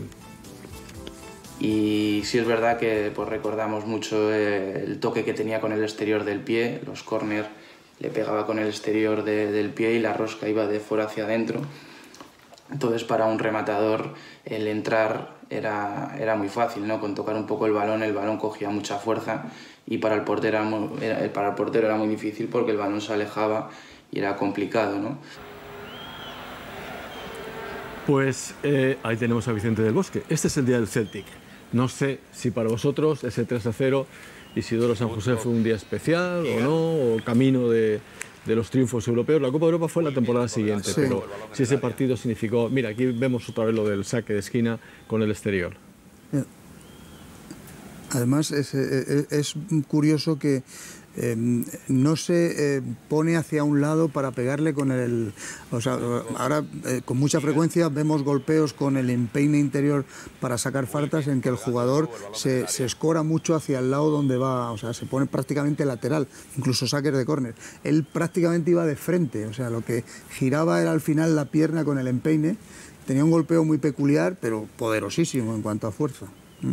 Y sí es verdad que pues, recordamos mucho el toque que tenía con el exterior del pie, los córner le pegaba con el exterior de, del pie y la rosca iba de fuera hacia adentro. Entonces para un rematador el entrar era, era muy fácil, ¿no? Con tocar un poco el balón, el balón cogía mucha fuerza y para el portero era muy, era, para el portero era muy difícil porque el balón se alejaba y era complicado, ¿no? Pues eh, ahí tenemos a Vicente del Bosque. Este es el día del Celtic. No sé si para vosotros ese tres a cero Isidoro San José fue un día especial o no, o camino de, de los triunfos europeos. La Copa de Europa fue la temporada siguiente, sí. pero si ese partido significó... Mira, aquí vemos otra vez lo del saque de esquina con el exterior. Además, es, es, es curioso que eh, no se eh, pone hacia un lado para pegarle con el... O sea, ahora eh, con mucha frecuencia vemos golpeos con el empeine interior para sacar faltas en que el jugador se, se escora mucho hacia el lado donde va, o sea, se pone prácticamente lateral, incluso saques de córner. Él prácticamente iba de frente, o sea, lo que giraba era al final la pierna con el empeine. Tenía un golpeo muy peculiar, pero poderosísimo en cuanto a fuerza. ¿Mm?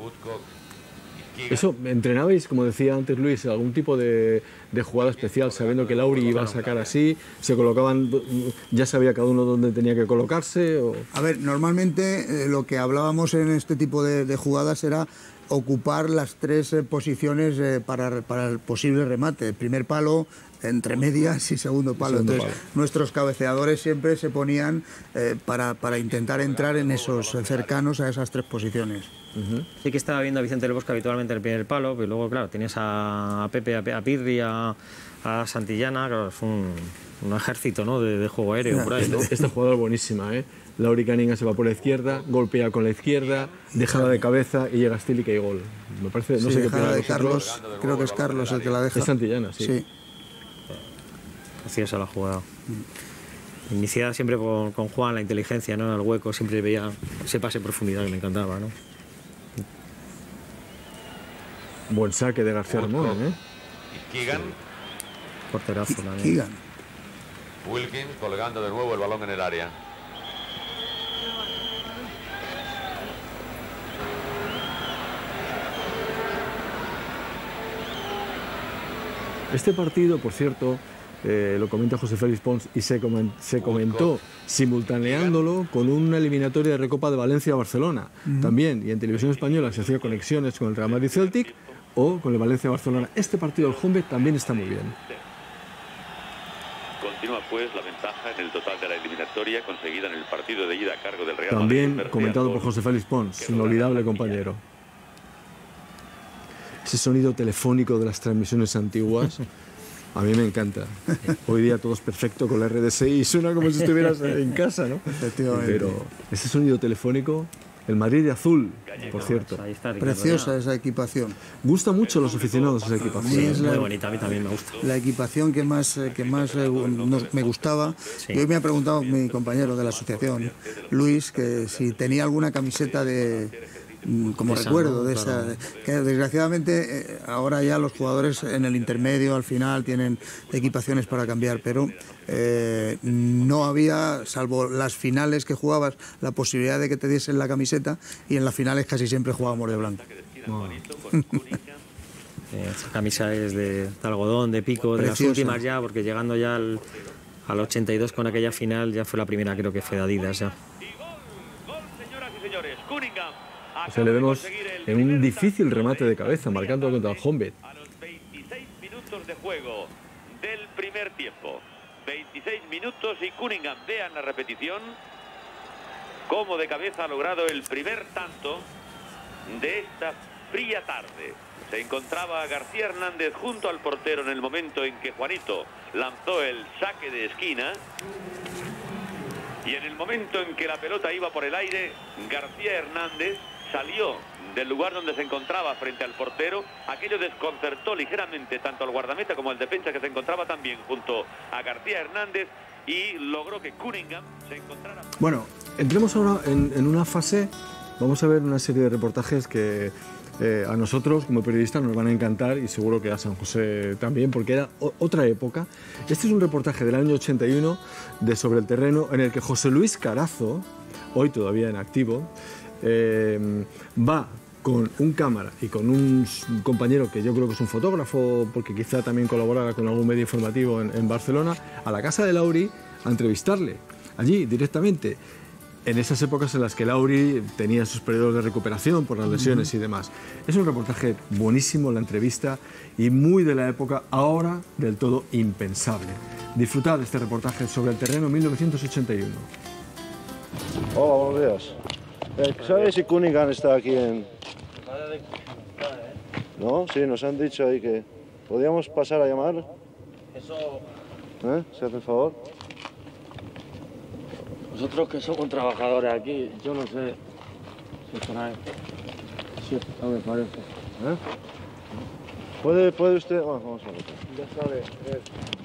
Eso, ¿entrenabais, como decía antes Luis, algún tipo de, de jugada especial, sabiendo que Laurie iba a sacar así? ¿Se colocaban, ya sabía cada uno dónde tenía que colocarse? O... A ver, normalmente eh, lo que hablábamos en este tipo de, de jugadas era ocupar las tres eh, posiciones eh, para, para el posible remate. Primer palo, entre medias y segundo palo. Segundo Entonces, palo. Nuestros cabeceadores siempre se ponían eh, para, para intentar entrar en esos cercanos a esas tres posiciones. Uh-huh. Sí que estaba viendo a Vicente del Bosque habitualmente en el primer palo, pero luego, claro, tienes a Pepe, a Pirri, a, a Santillana, claro, es un, un ejército, ¿no? de, de juego aéreo yeah. por ahí, ¿no? Esta jugada es buenísima, ¿eh? Laurie Cunningham se va por la izquierda, golpea con la izquierda, dejada de cabeza y llega Stilic y gol. Me parece, no sí, sé qué dejada de Carlos, creo que es Carlos el que la deja. Es Santillana, sí. sí. Preciosa la jugada. Iniciada siempre con, con Juan, la inteligencia, ¿no? El hueco, siempre veía ese pase en profundidad que me encantaba, ¿no? Buen saque de García Ramón, ¿eh? Y Keegan. Porterazo también. Keegan. Wilkins colgando de nuevo el balón en el área. Este partido, por cierto, eh, lo comenta José Félix Pons y se, coment se comentó simultaneándolo con una eliminatoria de Recopa de Valencia-Barcelona. Uh-huh. También, y en televisión española se hacía conexiones con el Real Madrid Celtic o con el Valencia-Barcelona. Este partido del Honved también está muy bien. Continúa pues la ventaja en el total de la eliminatoria conseguida en el partido de ida a cargo del Real También Madrid. comentado por José Félix Pons, inolvidable compañero. Ese sonido telefónico de las transmisiones antiguas a mí me encanta. Hoy día todo es perfecto con la R D S I y suena como si estuvieras en casa, ¿no? Efectivamente. Pero ese sonido telefónico, el Madrid de azul, por cierto. Preciosa esa equipación. Gusta mucho a los aficionados esa equipación. Sí, es la, muy bonita, a mí también me gusta. La equipación que más, que más eh, nos, me gustaba. Sí. Y hoy me ha preguntado mi compañero de la asociación, Luis, que si tenía alguna camiseta de... como esa, recuerdo de claro. esa que desgraciadamente eh, ahora ya los jugadores en el intermedio al final tienen equipaciones para cambiar, pero eh, no había, salvo las finales que jugabas, la posibilidad de que te diesen la camiseta, y en las finales casi siempre jugábamos de blanco. Oh. Esa camisa es de, de algodón, de pico, de Preciosa. Las últimas ya, porque llegando ya al, al ochenta y dos con aquella final ya fue la primera, creo que fue de Adidas ya. O sea, le vemos en un difícil remate de cabeza, marcando contra el Honved. A los veintiséis minutos de juego del primer tiempo. veintiséis minutos y Cunningham, vean la repetición, cómo de cabeza ha logrado el primer tanto de esta fría tarde. Se encontraba García Hernández junto al portero en el momento en que Juanito lanzó el saque de esquina. Y en el momento en que la pelota iba por el aire, García Hernández salió del lugar donde se encontraba frente al portero. Aquello desconcertó ligeramente tanto al guardameta como al defensa, que se encontraba también junto a García Hernández, y logró que Cunningham se encontrara... Bueno, entremos ahora en, en una fase, vamos a ver una serie de reportajes que eh, a nosotros como periodistas nos van a encantar, y seguro que a San José también, porque era o, otra época. Este es un reportaje del año ochenta y uno de Sobre el Terreno, en el que José Luis Carazo, hoy todavía en activo, Eh, va con un cámara y con un compañero que yo creo que es un fotógrafo, porque quizá también colaborara con algún medio informativo en, en Barcelona, a la casa de Lauri a entrevistarle, allí directamente, en esas épocas en las que Lauri tenía sus periodos de recuperación por las lesiones uh-huh. y demás. Es un reportaje buenísimo, la entrevista, y muy de la época, ahora del todo impensable. Disfrutad de este reportaje Sobre el Terreno mil novecientos ochenta y uno. Hola, buenos días. ¿Sabes si Cunningham está aquí en...? No, sí, nos han dicho ahí que... ¿Podríamos pasar a llamar? Eso... ¿Eh? ¿Se hace el favor? Nosotros que somos trabajadores aquí, yo no sé si estará ahí. Sí, no me parece. ¿Eh? ¿Puede, puede usted...? Bueno, vamos a ver. Ya sabe, eh.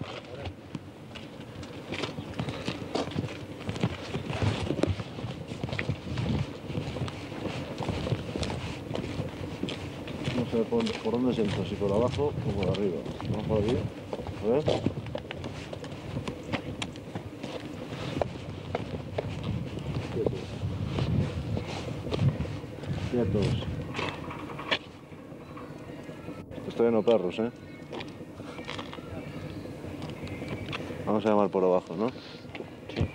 Por, por dónde se entra, si por abajo o por arriba. Vamos por aquí. A ver. Quietos. Estoy en perros, ¿eh? Vamos a llamar por abajo, ¿no? Sí.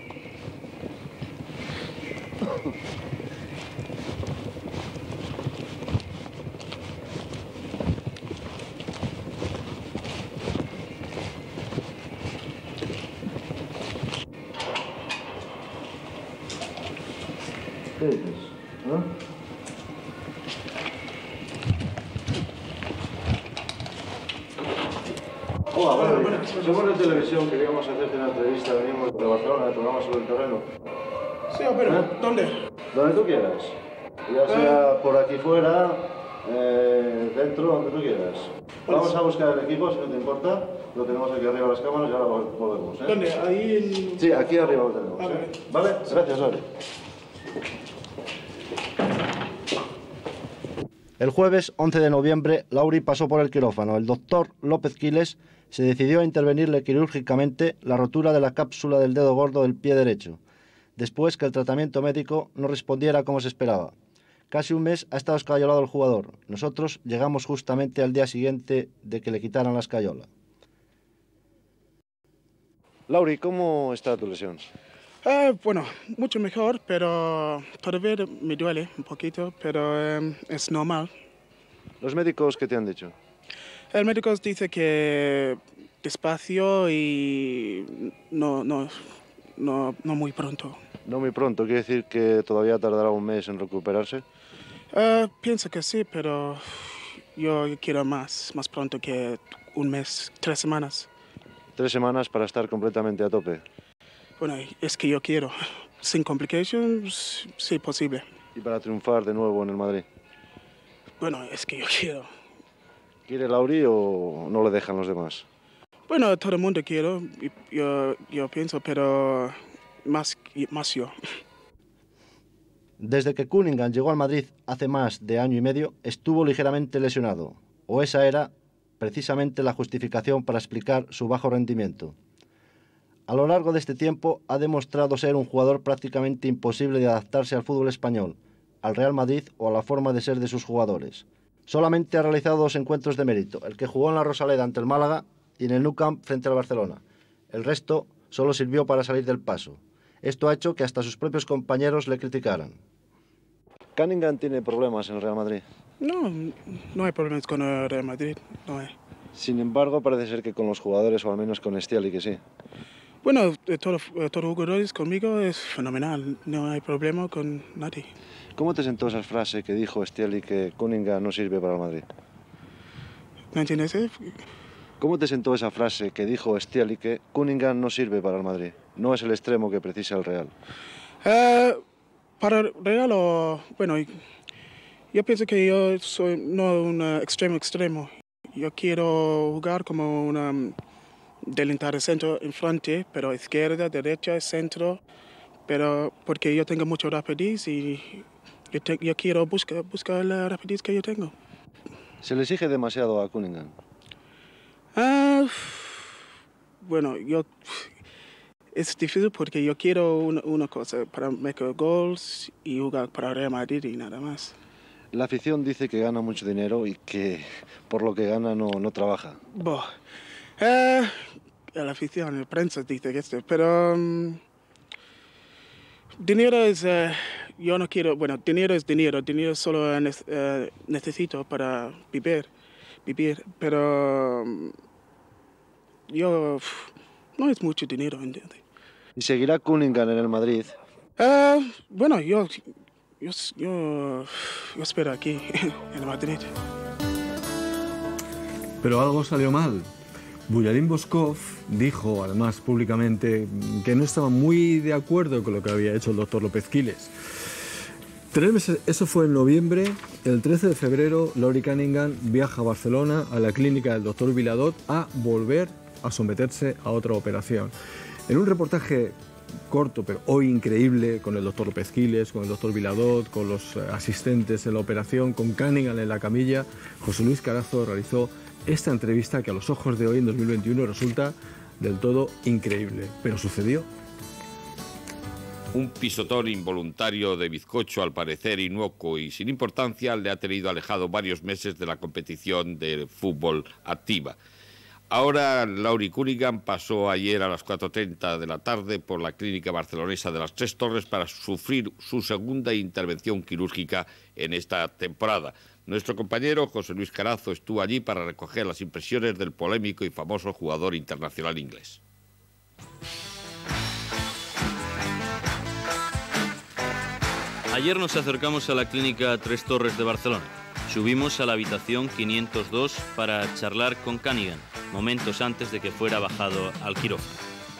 ¿Qué dices? ¿Ah? Hola, bueno, bueno, somos de televisión, queríamos hacerte una entrevista, venimos de Barcelona, del programa Sobre el Terreno. Sí, pero, ¿eh? ¿Dónde? Donde tú quieras. Ya sea por aquí fuera, eh, dentro, donde tú quieras. Vamos a buscar el equipo, si no te importa. Lo tenemos aquí arriba las cámaras y ahora volvemos. ¿eh? ¿Dónde? Ahí en... Sí, aquí arriba lo tenemos. Ah, ¿eh? Vale, gracias, Ari. El jueves once de noviembre, Lauri pasó por el quirófano. El doctor López Quiles se decidió a intervenirle quirúrgicamente la rotura de la cápsula del dedo gordo del pie derecho, después que el tratamiento médico no respondiera como se esperaba. Casi un mes ha estado escayolado el jugador. Nosotros llegamos justamente al día siguiente de que le quitaran la escayola. Lauri, ¿cómo está tu lesión? Uh, bueno, mucho mejor, pero todavía me duele un poquito, pero um, es normal. ¿Los médicos qué te han dicho? El médico dice que despacio y no, no, no, no muy pronto. No muy pronto, ¿quiere decir que todavía tardará un mes en recuperarse? Uh, pienso que sí, pero yo quiero más, más pronto que un mes, tres semanas. Tres semanas para estar completamente a tope. Bueno, es que yo quiero. Sin complications, sí, posible. ¿Y para triunfar de nuevo en el Madrid? Bueno, es que yo quiero. ¿Quiere Lauri o no le dejan los demás? Bueno, todo el mundo quiere, yo, yo pienso, pero más, más yo. Desde que Cunningham llegó al Madrid hace más de año y medio, estuvo ligeramente lesionado. O esa era precisamente la justificación para explicar su bajo rendimiento. A lo largo de este tiempo ha demostrado ser un jugador prácticamente imposible de adaptarse al fútbol español, al Real Madrid o a la forma de ser de sus jugadores. Solamente ha realizado dos encuentros de mérito, el que jugó en la Rosaleda ante el Málaga y en el Nou Camp frente al Barcelona. El resto solo sirvió para salir del paso. Esto ha hecho que hasta sus propios compañeros le criticaran. ¿Cunningham tiene problemas en el Real Madrid? No, no hay problemas con el Real Madrid, no hay. Sin embargo, parece ser que con los jugadores, o al menos con Stiali, que sí. Bueno, todos los jugadores conmigo es fenomenal, no hay problema con nadie. ¿Cómo te sentó esa frase que dijo Stiali que Cunningham no sirve para el Madrid? ¿Me entiendes? ¿Cómo te sentó esa frase que dijo Stiali que Cunningham no sirve para el Madrid? No es el extremo que precisa el Real. Uh, para el Real, o, bueno, yo pienso que yo soy no un extremo extremo. Yo quiero jugar como una delantal centro en frente, pero izquierda, derecha, centro, pero porque yo tengo mucho rapidez y yo, te, yo quiero buscar, buscar la rapidez que yo tengo. ¿Se le exige demasiado a Cunningham? Uh, bueno, yo es difícil porque yo quiero una, una cosa para meter goles y jugar para Real Madrid y nada más. La afición dice que gana mucho dinero y que por lo que gana no, no trabaja. Bo, eh, la afición, la prensa dice esto, pero um, dinero es, uh, yo no quiero, bueno, dinero es dinero, dinero solo ne uh, necesito para vivir, vivir, pero um, yo, no es mucho dinero, ¿entiendes? ¿Y seguirá Cunningham en el Madrid? Uh, bueno, yo... Yo, yo, yo espero aquí, en Madrid. Pero algo salió mal. Buyarin Boskov dijo, además públicamente, que no estaba muy de acuerdo con lo que había hecho el doctor López Quiles. Tres meses, eso fue en noviembre. El trece de febrero, Lauri Cunningham viaja a Barcelona, a la clínica del doctor Viladot, a volver a someterse a otra operación. En un reportaje corto, pero hoy increíble, con el doctor López Quiles, con el doctor Viladot, con los asistentes en la operación, con Cunningham en la camilla, José Luis Carazo realizó esta entrevista que a los ojos de hoy, en dos mil veintiuno, resulta del todo increíble. Pero sucedió. Un pisotón involuntario de bizcocho, al parecer inocuo y sin importancia, le ha tenido alejado varios meses de la competición de fútbol activa. Ahora, Lauri Cunningham pasó ayer a las cuatro treinta de la tarde por la clínica barcelonesa de las Tres Torres para sufrir su segunda intervención quirúrgica en esta temporada. Nuestro compañero José Luis Carazo estuvo allí para recoger las impresiones del polémico y famoso jugador internacional inglés. Ayer nos acercamos a la clínica Tres Torres de Barcelona. Subimos a la habitación quinientos dos para charlar con Cunningham, momentos antes de que fuera bajado al quirófano.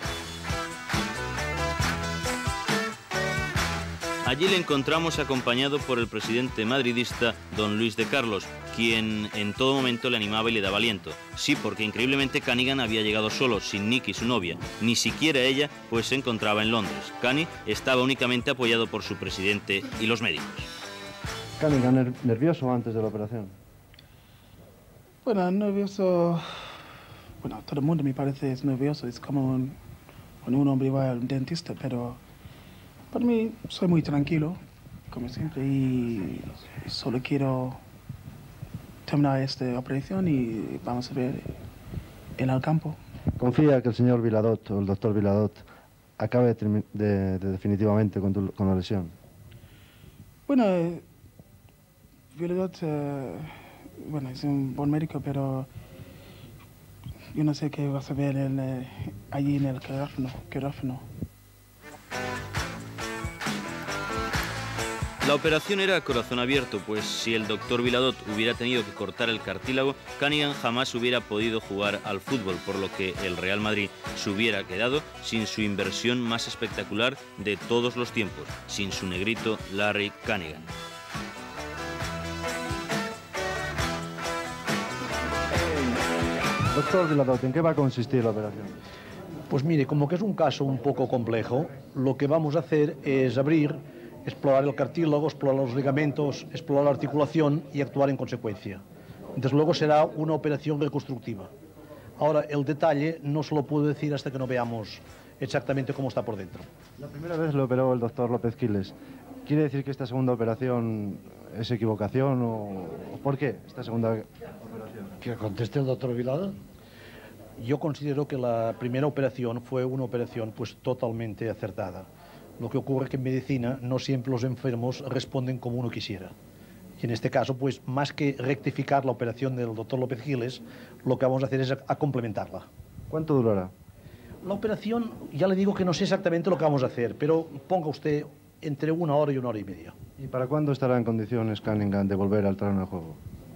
Allí le encontramos acompañado por el presidente madridista, don Luis de Carlos, quien en todo momento le animaba y le daba aliento. Sí, porque increíblemente Cunningham había llegado solo, sin Nicky, su novia, ni siquiera ella, pues se encontraba en Londres. Cunningham estaba únicamente apoyado por su presidente y los médicos. Cunningham, ¿nervioso antes de la operación? Bueno, nervioso... Bueno, todo el mundo me parece es nervioso, es como un, cuando un hombre va al dentista, pero para mí soy muy tranquilo, como siempre, y solo quiero terminar esta operación y vamos a ver en el campo ¿Confía que el señor Viladot o el doctor Viladot acabe de, de, de definitivamente con, tu, con la lesión? Bueno, eh, Viladot, eh, bueno, es un buen médico, pero yo no sé qué vas a ver en, eh, allí en el quirófano. quirófano. La operación era a corazón abierto, pues si el doctor Viladot hubiera tenido que cortar el cartílago, Cunningham jamás hubiera podido jugar al fútbol, por lo que el Real Madrid se hubiera quedado sin su inversión más espectacular de todos los tiempos, sin su negrito Larry Cunningham. Doctor Viladot, ¿en qué va a consistir la operación? Pues mire, como que es un caso un poco complejo, lo que vamos a hacer es abrir, explorar el cartílago, explorar los ligamentos, explorar la articulación y actuar en consecuencia. Desde luego será una operación reconstructiva. Ahora, el detalle no se lo puedo decir hasta que no veamos exactamente cómo está por dentro. La primera vez lo operó el doctor López Quiles. ¿Quiere decir que esta segunda operación es equivocación o por qué esta segunda operación? ¿Que conteste el doctor Viladot? Yo considero que la primera operación fue una operación pues totalmente acertada. Lo que ocurre es que en medicina no siempre los enfermos responden como uno quisiera. Y en este caso, pues más que rectificar la operación del doctor López Quiles, lo que vamos a hacer es a, a complementarla. ¿Cuánto durará? La operación, ya le digo que no sé exactamente lo que vamos a hacer, pero ponga usted entre una hora y una hora y media. ¿Y para cuándo estará en condiciones Cunningham de volver al terreno de juego?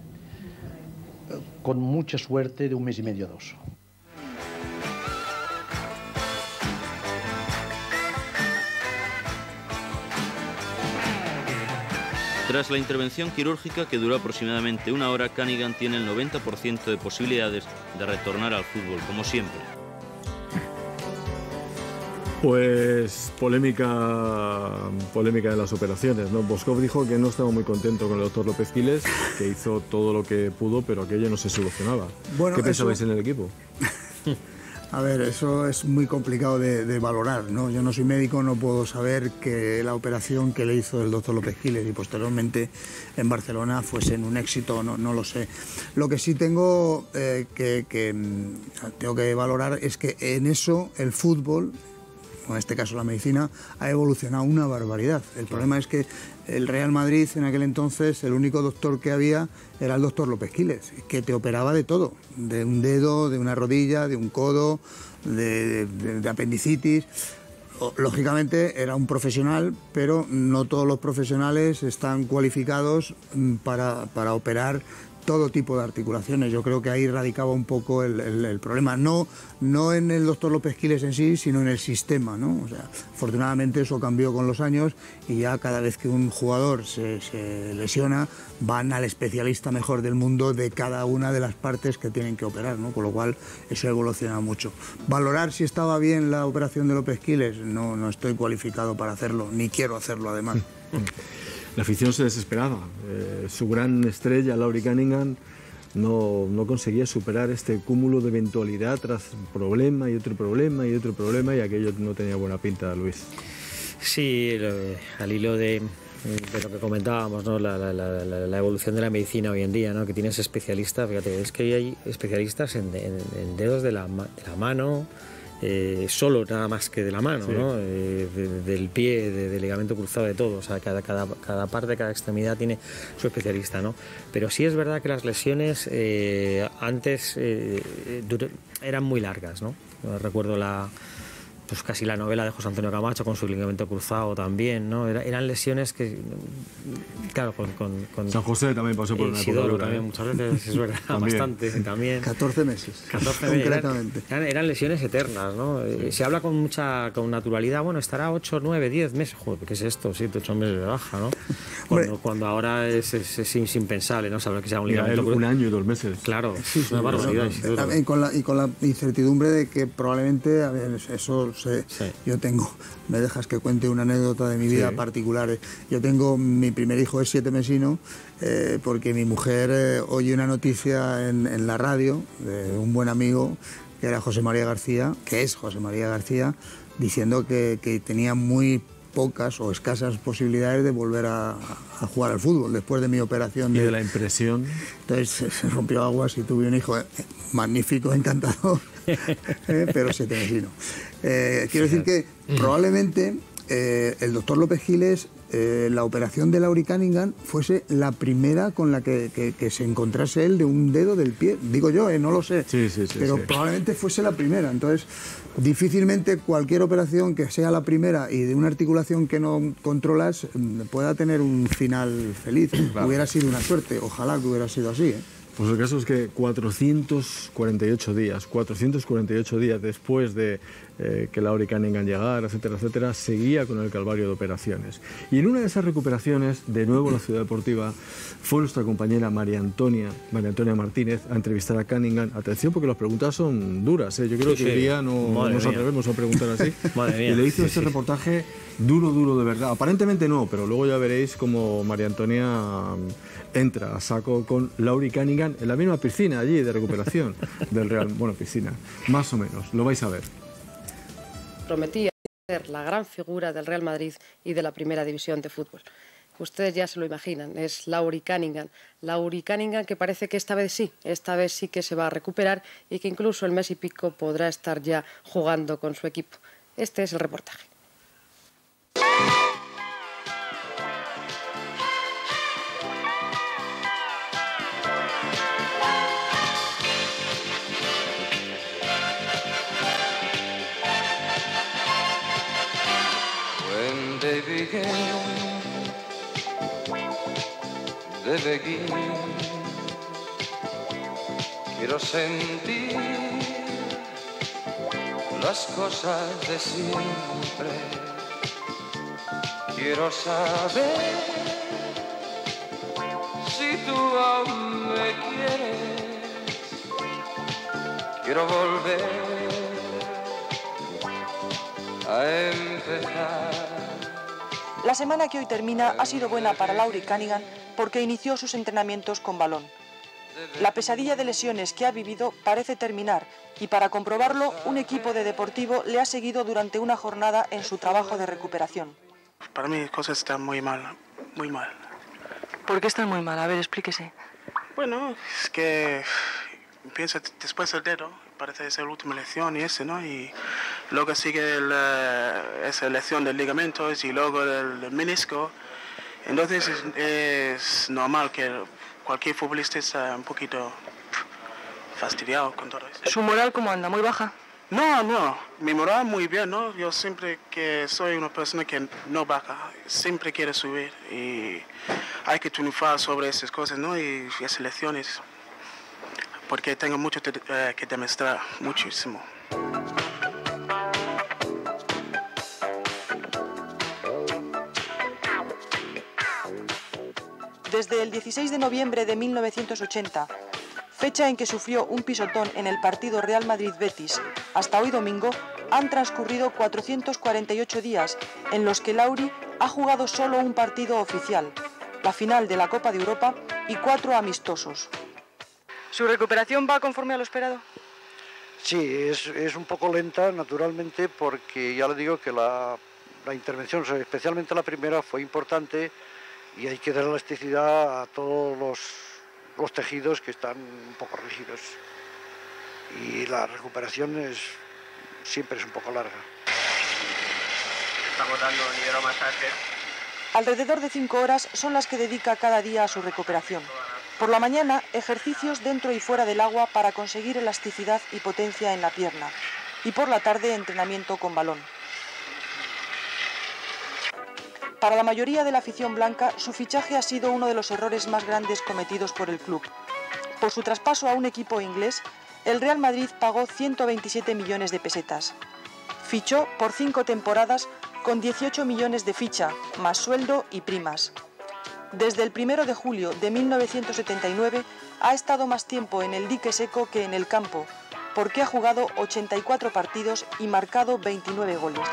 Con mucha suerte, de un mes y medio a dos. Tras la intervención quirúrgica, que duró aproximadamente una hora, Cunningham tiene el noventa por ciento de posibilidades de retornar al fútbol, como siempre. Pues polémica, polémica de las operaciones, ¿no? Boskov dijo que no estaba muy contento con el doctor López Quiles, que hizo todo lo que pudo, pero aquello no se solucionaba. Bueno, ¿qué pensabais eso... en el equipo? A ver, eso es muy complicado de, de valorar, ¿no? Yo no soy médico, no puedo saber que la operación que le hizo el doctor López Quiles y posteriormente en Barcelona fuese un éxito, no, no lo sé. Lo que sí tengo, eh, que, que tengo que valorar es que en eso el fútbol, en este caso la medicina, ha evolucionado una barbaridad. El problema es que el Real Madrid en aquel entonces, el único doctor que había era el doctor López Quiles, que te operaba de todo, de un dedo, de una rodilla, de un codo, de, de, de apendicitis. Lógicamente era un profesional, pero no todos los profesionales están cualificados para, para operar todo tipo de articulaciones. Yo creo que ahí radicaba un poco el, el, el problema, no, no en el doctor López Quiles en sí, sino en el sistema, ¿no? O sea, afortunadamente eso cambió con los años y ya cada vez que un jugador se, se lesiona, van al especialista mejor del mundo de cada una de las partes que tienen que operar, ¿no? Con lo cual eso ha evolucionado mucho. Valorar si estaba bien la operación de López Quiles, no, no estoy cualificado para hacerlo, ni quiero hacerlo además. La afición se desesperaba. Eh, su gran estrella, Laurie Cunningham, no, no conseguía superar este cúmulo de eventualidad tras problema y otro problema y otro problema, y aquello no tenía buena pinta, Luis. Sí, lo, al hilo de, de lo que comentábamos, ¿no? la, la, la, la evolución de la medicina hoy en día, ¿no? Que tienes especialistas, fíjate, es que hay especialistas en, en, en dedos de la, de la mano, Eh, solo nada más que de la mano, sí. ¿no? eh, de, del pie, de, del ligamento cruzado, de todo, o sea, cada, cada, cada parte, cada extremidad tiene su especialista, ¿no? Pero sí es verdad que las lesiones eh, antes eh, eran muy largas, ¿no? Recuerdo la pues casi la novela de José Antonio Camacho con su ligamento cruzado también, ¿no? Era, eran lesiones que, claro, con, con, con San José también pasó por una Isidoro época también, ¿eh? Muchas veces, es verdad, bastante también. catorce meses, catorce meses, concretamente. Eran, eran lesiones eternas, ¿no? Sí. Se habla con mucha con naturalidad, bueno, estará ocho, nueve, diez meses, joder, ¿qué es esto? siete, ocho meses de baja, ¿no? Cuando, cuando ahora es, es, es, es impensable, ¿no? Saber que sea un ligamento cruzado. Un año y dos meses. Claro, sí, es una sí, barbaridad. No, no. Y, con la, y con la incertidumbre de que probablemente, a ver, eso se, sí. Yo tengo, me dejas que cuente una anécdota de mi vida sí. particular. Yo tengo, mi primer hijo es siete mesino, eh, porque mi mujer eh, oye una noticia en, en la radio de un buen amigo, que era José María García, que es José María García, diciendo que, que tenía muy pocas o escasas posibilidades de volver a, a jugar al fútbol después de mi operación. De... Y de la impresión. Entonces se rompió aguas y tuve un hijo eh, magnífico, encantador. eh, pero setevecino. Eh, quiero decir que probablemente eh, el doctor López Giles, eh, la operación de Lauri Cunningham fuese la primera con la que, que, que se encontrase él de un dedo del pie. Digo yo, eh, no lo sé, sí, sí, sí, pero sí. probablemente fuese la primera. Entonces, difícilmente cualquier operación que sea la primera y de una articulación que no controlas pueda tener un final feliz. Claro. Hubiera sido una suerte, ojalá que hubiera sido así, ¿eh? Pues el caso es que cuatrocientos cuarenta y ocho días, cuatrocientos cuarenta y ocho días después de eh, que Lauri Cunningham llegara, etcétera, etcétera, seguía con el calvario de operaciones. Y en una de esas recuperaciones, de nuevo en la Ciudad Deportiva, fue nuestra compañera María Antonia, María Antonia Martínez a entrevistar a Cunningham. Atención, porque las preguntas son duras, ¿eh? Yo creo sí, que hoy día no Madre nos mía. atrevemos a preguntar así. Madre mía. Y le hizo sí, este sí. reportaje duro, duro de verdad. Aparentemente no, pero luego ya veréis cómo María Antonia entra a saco con Lauri Cunningham en la misma piscina allí de recuperación del Real. Bueno, piscina, más o menos, lo vais a ver. Prometía ser la gran figura del Real Madrid y de la primera división de fútbol. Ustedes ya se lo imaginan, es Lauri Cunningham. Lauri Cunningham que parece que esta vez sí, esta vez sí que se va a recuperar y que incluso el mes y pico podrá estar ya jugando con su equipo. Este es el reportaje. They begin, they begin. Quiero sentir las cosas de siempre. Quiero saber si tú aún me quieres. Quiero volver a empezar. La semana que hoy termina ha sido buena para Lauri Cunningham porque inició sus entrenamientos con balón. La pesadilla de lesiones que ha vivido parece terminar y para comprobarlo, un equipo de Deportivo le ha seguido durante una jornada en su trabajo de recuperación. Para mí las cosas están muy mal, muy mal. ¿Por qué están muy mal? A ver, explíquese. Bueno, es que pienso después del dedo, parece ser la última lesión y eso, ¿no? Y luego sigue la, esa lesión de ligamentos y luego del, del menisco. Entonces es, es normal que cualquier futbolista esté un poquito fastidiado con todo eso. ¿Su moral cómo anda? ¿Muy baja? No, no, mi moral muy bien, ¿no? Yo siempre que soy una persona que no baja, siempre quiere subir y hay que triunfar sobre esas cosas, ¿no? Y esas lecciones, porque tengo mucho te, eh, que demostrar, muchísimo. Desde el dieciséis de noviembre de mil novecientos ochenta, fecha en que sufrió un pisotón en el partido Real Madrid-Betis, hasta hoy domingo, han transcurrido cuatrocientos cuarenta y ocho días en los que Lauri ha jugado solo un partido oficial, la final de la Copa de Europa y cuatro amistosos. ¿Su recuperación va conforme a lo esperado? Sí, es, es un poco lenta, naturalmente, porque ya le digo que la, la intervención, especialmente la primera, fue importante y hay que dar elasticidad a todos los, los tejidos que están un poco rígidos. Y la recuperación es, siempre es un poco larga. Estamos dando hidromasaje. Alrededor de cinco horas son las que dedica cada día a su recuperación. Por la mañana, ejercicios dentro y fuera del agua para conseguir elasticidad y potencia en la pierna. Y por la tarde, entrenamiento con balón. Para la mayoría de la afición blanca, su fichaje ha sido uno de los errores más grandes cometidos por el club. Por su traspaso a un equipo inglés, el Real Madrid pagó ciento veintisiete millones de pesetas. Fichó por cinco temporadas con dieciocho millones de ficha, más sueldo y primas. Desde el primero de julio de mil novecientos setenta y nueve ha estado más tiempo en el dique seco que en el campo, porque ha jugado ochenta y cuatro partidos y marcado veintinueve goles.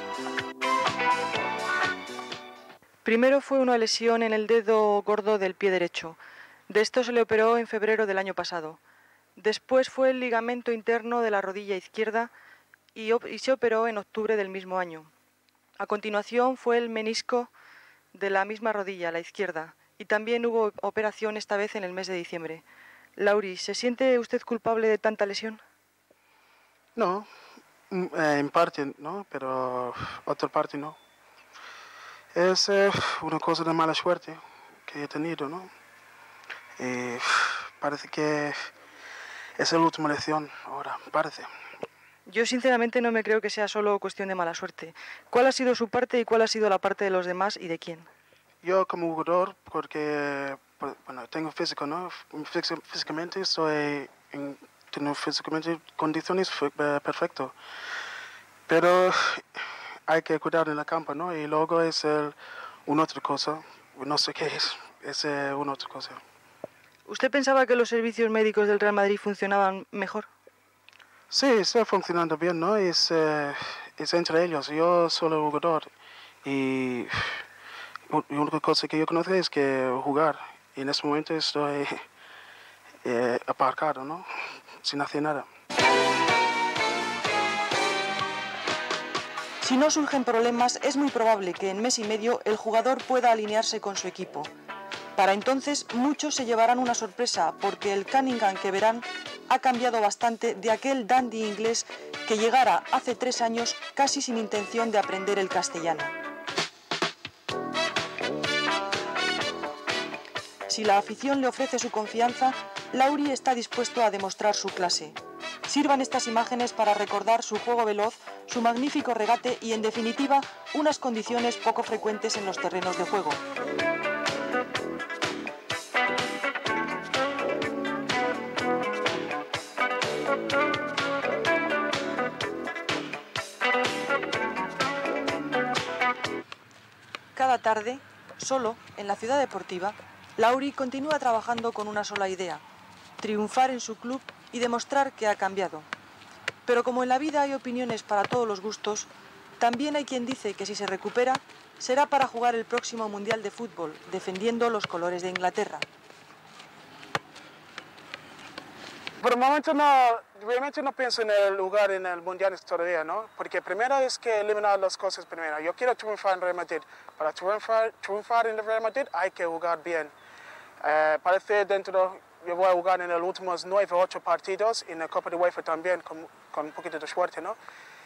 Primero fue una lesión en el dedo gordo del pie derecho. De esto se le operó en febrero del año pasado. Después fue el ligamento interno de la rodilla izquierda y, y se operó en octubre del mismo año. A continuación fue el menisco de la misma rodilla, la izquierda, y también hubo operación esta vez en el mes de diciembre. Lauri, ¿se siente usted culpable de tanta lesión? No, eh, en parte, ¿no? Pero otra parte no. Es eh, una cosa de mala suerte que he tenido, ¿no? Y parece que es la última lección ahora, parece. Yo sinceramente no me creo que sea solo cuestión de mala suerte. ¿Cuál ha sido su parte y cuál ha sido la parte de los demás y de quién? Yo como jugador, porque bueno, tengo físico, ¿no? Físic físicamente estoy en, tengo físicamente condiciones perfectas. Pero hay que cuidar en la campo, ¿no? Y luego es el, una otra cosa, no sé qué es, es eh, una otra cosa. ¿Usted pensaba que los servicios médicos del Real Madrid funcionaban mejor? Sí, está funcionando bien, ¿no? Es, eh, es entre ellos. Yo soy el jugador y la única cosa que yo conozco es que jugar. Y en este momento estoy eh, aparcado, ¿no? Sin hacer nada. Si no surgen problemas, es muy probable que en mes y medio el jugador pueda alinearse con su equipo. Para entonces, muchos se llevarán una sorpresa, porque el Cunningham que verán ha cambiado bastante de aquel dandy inglés que llegara hace tres años casi sin intención de aprender el castellano. Si la afición le ofrece su confianza, Lauri está dispuesto a demostrar su clase. Sirvan estas imágenes para recordar su juego veloz, su magnífico regate y, en definitiva, unas condiciones poco frecuentes en los terrenos de juego. Cada tarde, solo, en la ciudad deportiva, Lauri continúa trabajando con una sola idea: triunfar en su club y demostrar que ha cambiado. Pero como en la vida hay opiniones para todos los gustos, también hay quien dice que si se recupera, será para jugar el próximo Mundial de Fútbol, defendiendo los colores de Inglaterra. Por el momento no, realmente no pienso en el lugar en el Mundial todavía, ¿no? Porque primero es que eliminar las cosas primero. Yo quiero triunfar en Real Madrid. Para triunfar, triunfar en el Real Madrid hay que jugar bien. Eh, parece dentro, yo voy a jugar en los últimos nueve o ocho partidos, y en la Copa de UEFA también, con, con un poquito de suerte, ¿no?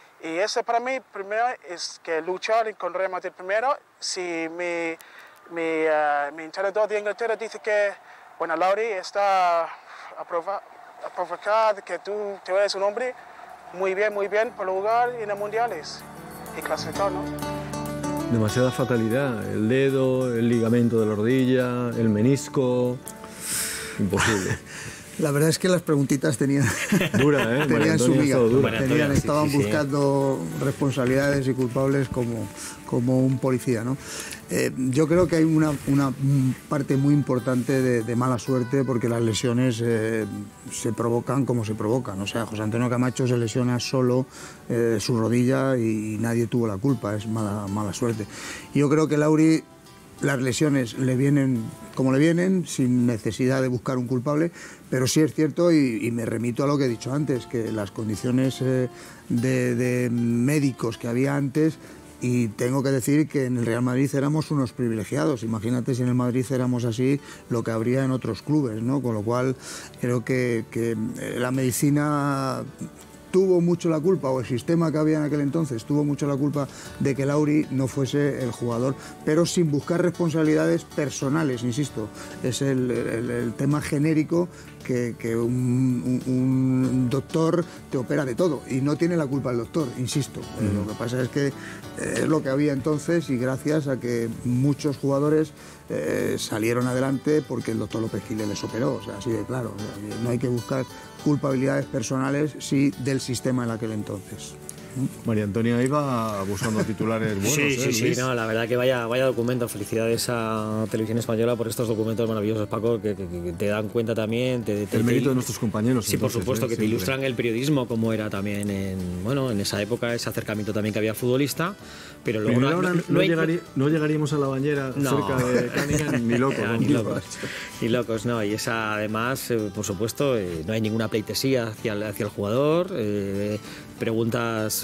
Y eso para mí, primero, es que luchar con Real Madrid primero. Si mi, mi, uh, mi entrenador de Inglaterra dice que, bueno, Lauri está aprobado, a provocar que tú, tú eres un hombre muy bien, muy bien para jugar en los mundiales y clasificar, ¿no? Demasiada fatalidad, el dedo, el ligamento de la rodilla, el menisco, imposible. La verdad es que las preguntitas tenían, dura, ¿eh? tenían su miga, dura. tenían, estaban sí, sí, buscando sí. responsabilidades y culpables como, como un policía, ¿no? Eh, yo creo que hay una, una parte muy importante de, de mala suerte, porque las lesiones eh, se provocan como se provocan. O sea, José Antonio Camacho se lesiona solo eh, su rodilla y nadie tuvo la culpa, es mala, mala suerte. Y yo creo que Lauri, las lesiones le vienen como le vienen, sin necesidad de buscar un culpable, pero sí es cierto, y, y me remito a lo que he dicho antes, que las condiciones eh, de, de médicos que había antes, y tengo que decir que en el Real Madrid éramos unos privilegiados. Imagínate si en el Madrid éramos así, lo que habría en otros clubes, ¿no? Con lo cual creo que, que la medicina tuvo mucho la culpa, o el sistema que había en aquel entonces tuvo mucho la culpa de que Lauri no fuese el jugador, pero sin buscar responsabilidades personales, insisto. Es el, el, el tema genérico que, que un, un, un doctor te opera de todo y no tiene la culpa el doctor, insisto. Mm. Lo que pasa es que es lo que había entonces, y gracias a que muchos jugadores eh, salieron adelante porque el doctor López Quiles les operó, o sea, así de claro. O sea, no hay que buscar culpabilidades personales, sí, del sistema en aquel entonces. María Antonia iba buscando titulares buenos. Sí, ¿eh, sí, Luis? sí, no, la verdad que vaya, vaya documento. Felicidades a Televisión Española por estos documentos maravillosos, Paco, que, que, que te dan cuenta también. Te, te, el mérito te, de nuestros compañeros. Sí, entonces, por supuesto, ¿eh? que Siempre. te ilustran el periodismo, como era también en, bueno, en esa época, ese acercamiento también que había futbolista. Pero luego pero no, ahora no, no, no, hay, llegaría, no llegaríamos a la bañera no, cerca de Cunningham ni locos. no, ¿no? ni locos. Ni locos, no. Y esa, además, eh, por supuesto, eh, no hay ninguna pleitesía hacia el, hacia el jugador. Eh, preguntas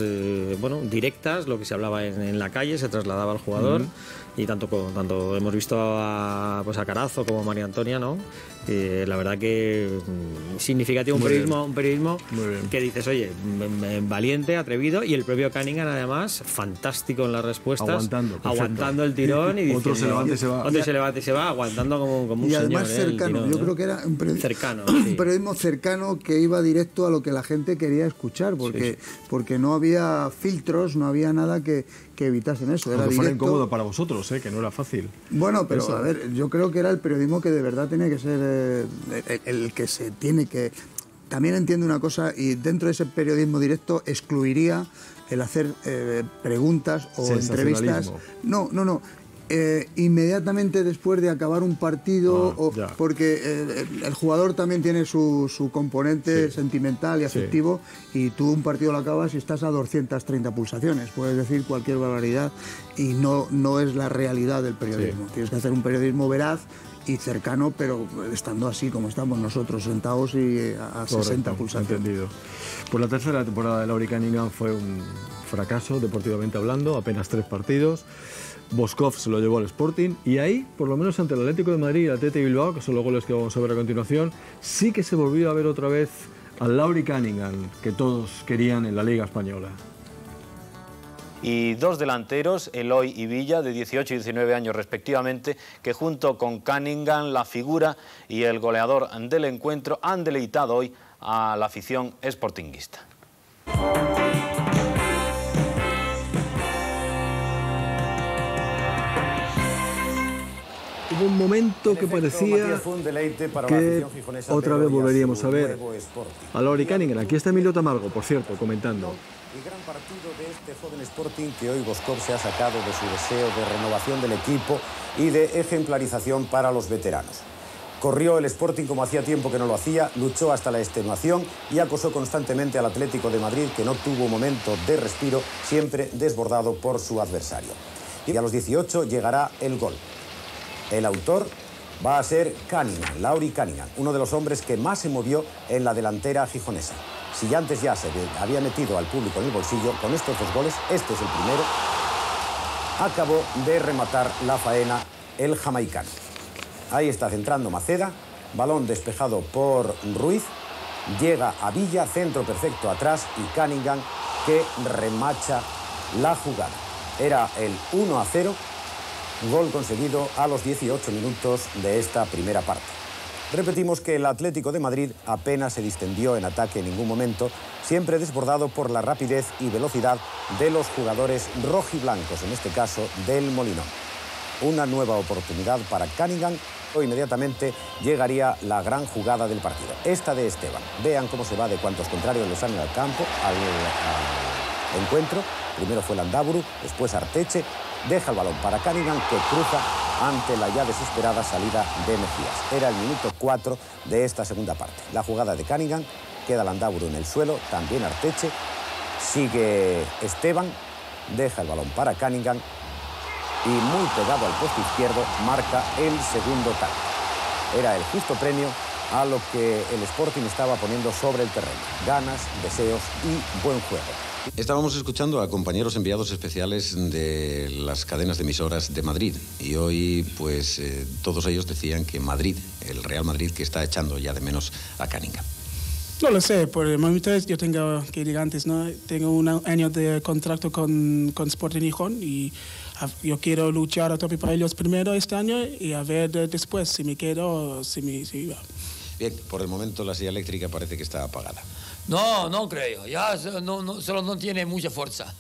eh, bueno, directas, lo que se hablaba en, en la calle se trasladaba al jugador. Uh-huh. Y tanto, tanto hemos visto a, pues a Carazo como a María Antonia, ¿no? Y la verdad que significativo, un muy periodismo, bien. un periodismo que dices, oye, valiente, atrevido, y el propio Cunningham además, fantástico en las respuestas, aguantando, aguantando el tirón y otro se levanta y se va, otro se levanta y se va, aguantando como, como un y además señor, cercano, eh, tirón, yo ¿eh? creo que era un, period... cercano, un sí. periodismo cercano que iba directo a lo que la gente quería escuchar, porque, sí, sí. porque no había filtros, no había nada que, que evitasen eso. Era Aunque fuera directo. incómodo para vosotros, ¿eh? Que no era fácil. Bueno, pero eso. a ver, yo creo que era el periodismo que de verdad tenía que ser eh, el, el que se tiene que... También entiendo una cosa, y dentro de ese periodismo directo excluiría el hacer eh, preguntas o entrevistas. No, no, no. Eh, inmediatamente después de acabar un partido, ah, o, porque eh, el jugador también tiene su, su componente sí. sentimental y afectivo, sí. y tú un partido lo acabas y estás a doscientas treinta pulsaciones, puedes decir cualquier barbaridad y no, no es la realidad del periodismo. Sí. Tienes que hacer un periodismo veraz y cercano, pero estando así como estamos nosotros, sentados y a, a sesenta pulsaciones. Entendido. Pues la tercera temporada de Lauri Cunningham fue un fracaso, deportivamente hablando, apenas tres partidos. Boskov se lo llevó al Sporting y ahí, por lo menos ante el Atlético de Madrid y el Athletic Bilbao, que son los goles que vamos a ver a continuación, sí que se volvió a ver otra vez al Lauri Cunningham que todos querían en la Liga Española. Y dos delanteros, Eloy y Villa, de dieciocho y diecinueve años respectivamente, que junto con Cunningham, la figura y el goleador del encuentro, han deleitado hoy a la afición sportinguista. Hubo un momento que parecía que otra vez volveríamos a ver a Lauri Cunningham. Aquí está Emilio Tamargo, por cierto, comentando. Y gran partido de este joven Sporting que hoy Boskov se ha sacado de su deseo de renovación del equipo y de ejemplarización para los veteranos. Corrió el Sporting como hacía tiempo que no lo hacía, luchó hasta la extenuación y acosó constantemente al Atlético de Madrid, que no tuvo momento de respiro, siempre desbordado por su adversario. Y a los dieciocho llegará el gol. El autor va a ser Cunningham, Lauri Cunningham, uno de los hombres que más se movió en la delantera gijonesa. Si ya antes ya se había metido al público en el bolsillo, con estos dos goles, este es el primero, acabó de rematar la faena el jamaicano. Ahí está centrando Maceda, balón despejado por Ruiz, llega a Villa, centro perfecto atrás y Cunningham que remacha la jugada. Era el uno a cero, gol conseguido a los dieciocho minutos de esta primera parte. Repetimos que el Atlético de Madrid apenas se distendió en ataque en ningún momento, siempre desbordado por la rapidez y velocidad de los jugadores rojiblancos, en este caso del Molinón. Una nueva oportunidad para Cunningham, o inmediatamente llegaría la gran jugada del partido, esta de Esteban. Vean cómo se va de cuantos contrarios le salen al campo, al, al encuentro. Primero fue Landaburu, después Arteche, deja el balón para Cunningham, que cruza ante la ya desesperada salida de Mejías. Era el minuto cuatro de esta segunda parte. La jugada de Cunningham, queda Landaburu en el suelo, también Arteche, sigue Esteban, deja el balón para Cunningham y muy pegado al poste izquierdo marca el segundo tanto. Era el justo premio a lo que el Sporting estaba poniendo sobre el terreno. Ganas, deseos y buen juego. Estábamos escuchando a compañeros enviados especiales de las cadenas de emisoras de Madrid y hoy pues eh, todos ellos decían que Madrid, el Real Madrid, que está echando ya de menos a Cunningham. No lo sé, por el momento yo tengo, que diga antes, ¿no? Tengo un año de contrato con, con Sporting Gijón y yo quiero luchar a tope para ellos primero este año y a ver después si me quedo o si me si va. Bien, por el momento la silla eléctrica parece que está apagada. No, no creo, ya no, no, solo no tiene mucha fuerza.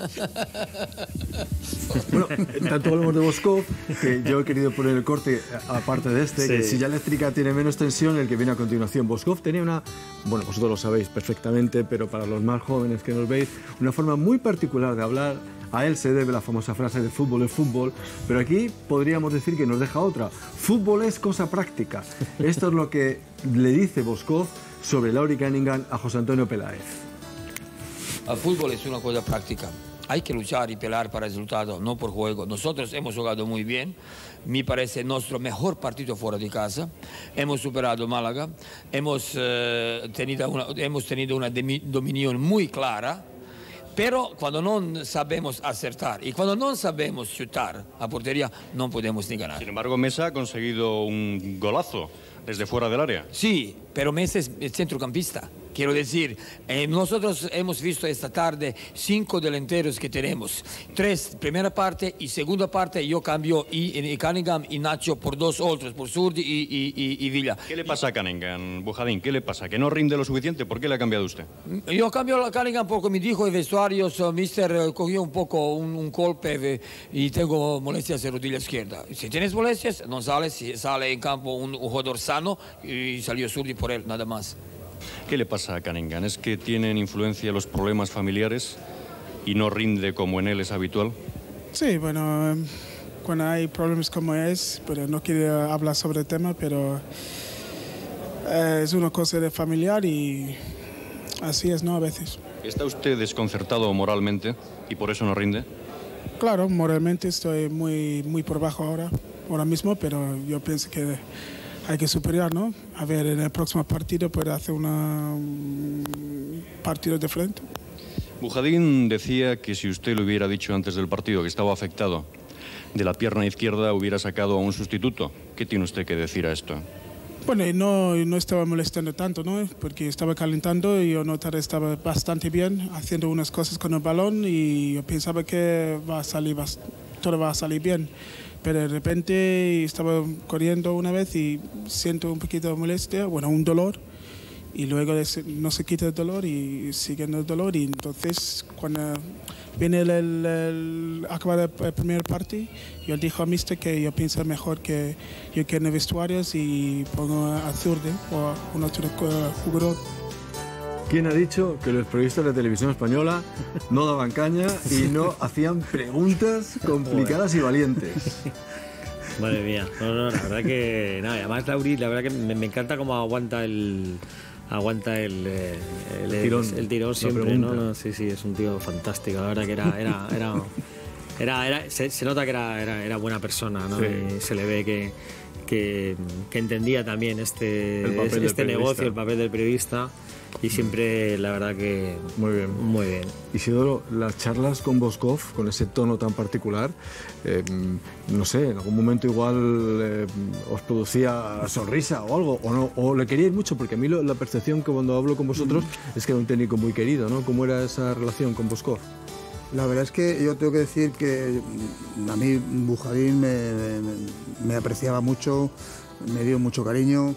Bueno, tanto hablamos de Boskov, que yo he querido poner el corte aparte de este, sí. Que silla eléctrica tiene menos tensión, el que viene a continuación. Boskov tenía una, bueno, vosotros lo sabéis perfectamente, pero para los más jóvenes que nos veis, una forma muy particular de hablar. A él se debe la famosa frase de fútbol es fútbol, pero aquí podríamos decir que nos deja otra. Fútbol es cosa práctica. Esto es lo que le dice Boskov sobre Lauri Cunningham a José Antonio Peláez. El fútbol es una cosa práctica. Hay que luchar y pelear para el resultado, no por juego. Nosotros hemos jugado muy bien. Me parece nuestro mejor partido fuera de casa. Hemos superado Málaga. Hemos, eh, tenido una, hemos tenido una dominión muy clara. Pero cuando no sabemos acertar y cuando no sabemos chutar a portería, no podemos ni ganar. Sin embargo, Mesa ha conseguido un golazo desde fuera del área. Sí, pero Mesa es centrocampista. Quiero decir, eh, nosotros hemos visto esta tarde cinco delanteros que tenemos. Tres, primera parte, y segunda parte yo cambio y, y Cunningham y Nacho por dos otros, por Zurdi y, y, y, y Villa. ¿Qué le pasa a Cunningham, Bujadín? ¿Qué le pasa? ¿Que no rinde lo suficiente? ¿Por qué le ha cambiado usted? Yo cambio a Cunningham porque me dijo el vestuario, so, mister cogió un poco un, un golpe y tengo molestias de rodilla izquierda. Si tienes molestias, no sales, si sale en campo un, un jugador sano y salió Zurdi por él, nada más. ¿Qué le pasa a Cunningham? ¿Es que tienen influencia los problemas familiares y no rinde como en él es habitual? Sí, bueno, cuando hay problemas como es, pero no quiero hablar sobre el tema, pero eh, es una cosa de familiar y así es, ¿no? A veces. ¿Está usted desconcertado moralmente y por eso no rinde? Claro, moralmente estoy muy, muy por bajo ahora, ahora mismo, pero yo pienso que hay que superar, ¿no? A ver, en el próximo partido puede hacer una, un partido diferente. Bujadín decía que si usted le hubiera dicho antes del partido que estaba afectado de la pierna izquierda, hubiera sacado a un sustituto. ¿Qué tiene usted que decir a esto? Bueno, no, no estaba molestando tanto, ¿no? Porque estaba calentando y yo noté que estaba bastante bien, haciendo unas cosas con el balón y yo pensaba que va a salir, todo va a salir bien. Pero de repente estaba corriendo una vez y siento un poquito de molestia, bueno, un dolor, y luego no se quita el dolor y sigue el dolor. Y entonces, cuando viene el, el, el acabar el, el primer partido, yo dije a mister que yo pienso mejor que yo quede en el vestuario y pongo a Zurdi o a un otro jugador. ¿Quién ha dicho que los periodistas de televisión española no daban caña y no hacían preguntas complicadas y valientes? Madre mía, no, no, la verdad que nada, además Lauri, la verdad que me, me encanta cómo aguanta el aguanta el, el, el, el tirón, el tirón siempre, ¿no? ¿no? Sí, sí, es un tío fantástico, la verdad que era era era, era, era se, se nota que era, era, era buena persona, ¿no? Sí. Y se le ve que, que, que entendía también este, este negocio, el papel del periodista. Y siempre, la verdad que... Muy bien. Muy bien. Isidoro, las charlas con Voskov, con ese tono tan particular, eh, no sé, en algún momento igual eh, os producía sonrisa o algo, o, no, o le queríais mucho, porque a mí lo, la percepción que cuando hablo con vosotros es que era un técnico muy querido, ¿no? ¿Cómo era esa relación con Voskov? La verdad es que yo tengo que decir que a mí Bujadín me, me, me apreciaba mucho, me dio mucho cariño.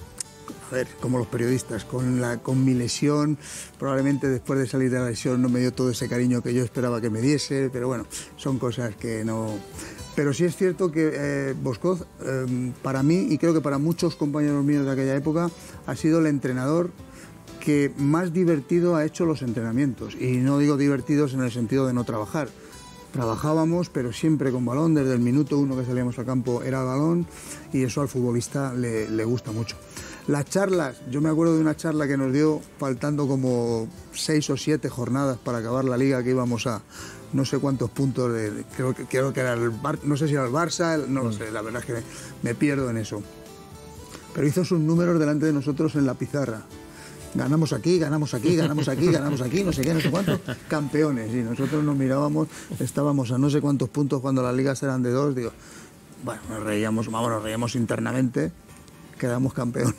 A ver, como los periodistas, con, la, con mi lesión, probablemente después de salir de la lesión no me dio todo ese cariño que yo esperaba que me diese, pero bueno, son cosas que no... Pero sí es cierto que eh, Voskov, eh, para mí, y creo que para muchos compañeros míos de aquella época, ha sido el entrenador que más divertido ha hecho los entrenamientos. Y no digo divertidos en el sentido de no trabajar. Trabajábamos, pero siempre con balón, desde el minuto uno que salíamos al campo era balón, y eso al futbolista le, le gusta mucho. Las charlas, yo me acuerdo de una charla que nos dio faltando como seis o siete jornadas para acabar la liga, que íbamos a no sé cuántos puntos, de, creo, que, creo que era el Bar, no sé si era el Barça, el, no lo sé, la verdad es que me, me pierdo en eso. Pero hizo sus números delante de nosotros en la pizarra. Ganamos aquí, ganamos aquí, ganamos aquí, ganamos aquí, no sé qué, no sé cuántos, campeones. Y nosotros nos mirábamos, estábamos a no sé cuántos puntos cuando las ligas eran de dos, digo, bueno, nos reíamos, vamos, nos reíamos internamente. Quedamos campeones.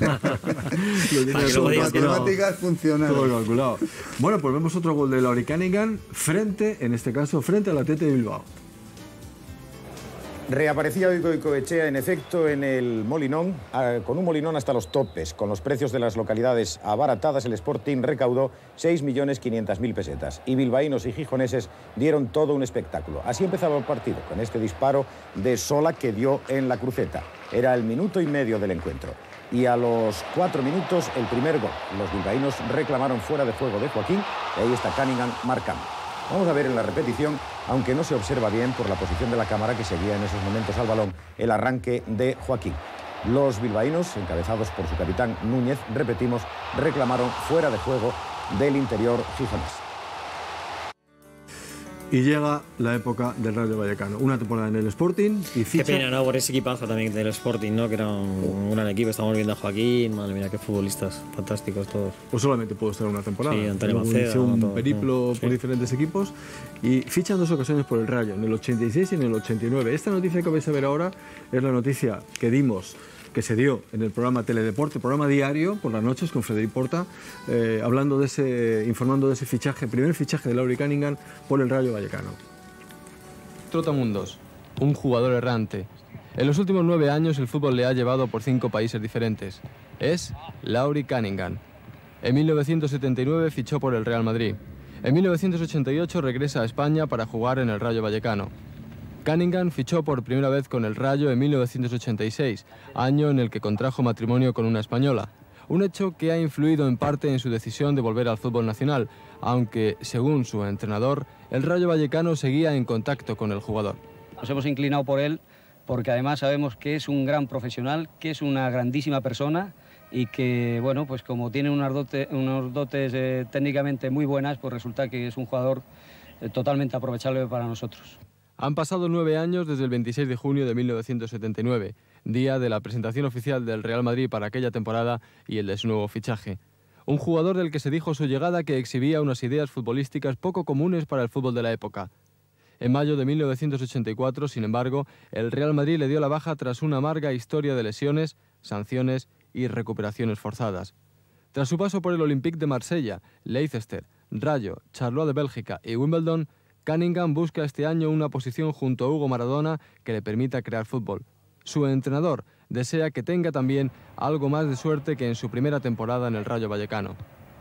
Las matemáticas funcionaron. Todo calculado. Bueno, pues vemos otro gol de Lauri Cunningham frente, en este caso, frente al Athletic de Bilbao. Reaparecía Oiko Goicoechea, en efecto, en el Molinón, con un Molinón hasta los topes. Con los precios de las localidades abaratadas, el Sporting recaudó seis millones quinientas mil pesetas. Y bilbaínos y gijoneses dieron todo un espectáculo. Así empezaba el partido, con este disparo de Sola que dio en la cruceta. Era el minuto y medio del encuentro. Y a los cuatro minutos, el primer gol. Los bilbaínos reclamaron fuera de juego de Joaquín, y ahí está Cunningham marcando. Vamos a ver en la repetición, aunque no se observa bien por la posición de la cámara que seguía en esos momentos al balón, el arranque de Joaquín. Los bilbaínos, encabezados por su capitán Núñez, repetimos, reclamaron fuera de juego del interior gijonés. Y llega la época del Rayo Vallecano. Una temporada en el Sporting y ficha... Qué pena, ¿no? Por ese equipazo también del Sporting, ¿no? Que era un, un gran equipo. Estamos viendo a Joaquín, madre mía, qué futbolistas fantásticos todos. Pues solamente pudo estar una temporada. Sí, Antonio Luego Maceda, inició un todo, periplo sí. por diferentes equipos y ficha en dos ocasiones por el Rayo, en el ochenta y seis y en el ochenta y nueve. Esta noticia que vais a ver ahora es la noticia que dimos, que se dio en el programa Teledeporte, programa diario por las noches con Frederic Porta, eh, hablando de ese, informando de ese fichaje, primer fichaje de Lauri Cunningham por el Rayo Vallecano. Trotamundos, un jugador errante. En los últimos nueve años el fútbol le ha llevado por cinco países diferentes. Es Lauri Cunningham. En mil novecientos setenta y nueve fichó por el Real Madrid. En mil novecientos ochenta y ocho regresa a España para jugar en el Rayo Vallecano. Cunningham fichó por primera vez con el Rayo en mil novecientos ochenta y seis, año en el que contrajo matrimonio con una española. Un hecho que ha influido en parte en su decisión de volver al fútbol nacional, aunque, según su entrenador, el Rayo Vallecano seguía en contacto con el jugador. Nos hemos inclinado por él porque además sabemos que es un gran profesional, que es una grandísima persona y que, bueno, pues como tiene unas dotes, unos dotes eh, técnicamente muy buenas, pues resulta que es un jugador eh, totalmente aprovechable para nosotros. Han pasado nueve años desde el veintiséis de junio de mil novecientos setenta y nueve, día de la presentación oficial del Real Madrid para aquella temporada y el de su nuevo fichaje. Un jugador del que se dijo su llegada que exhibía unas ideas futbolísticas poco comunes para el fútbol de la época. En mayo de mil novecientos ochenta y cuatro, sin embargo, el Real Madrid le dio la baja tras una amarga historia de lesiones, sanciones y recuperaciones forzadas. Tras su paso por el Olympique de Marsella, Leicester, Rayo, Charleroi de Bélgica y Wimbledon, Cunningham busca este año una posición junto a Hugo Maradona que le permita crear fútbol. Su entrenador desea que tenga también algo más de suerte que en su primera temporada en el Rayo Vallecano.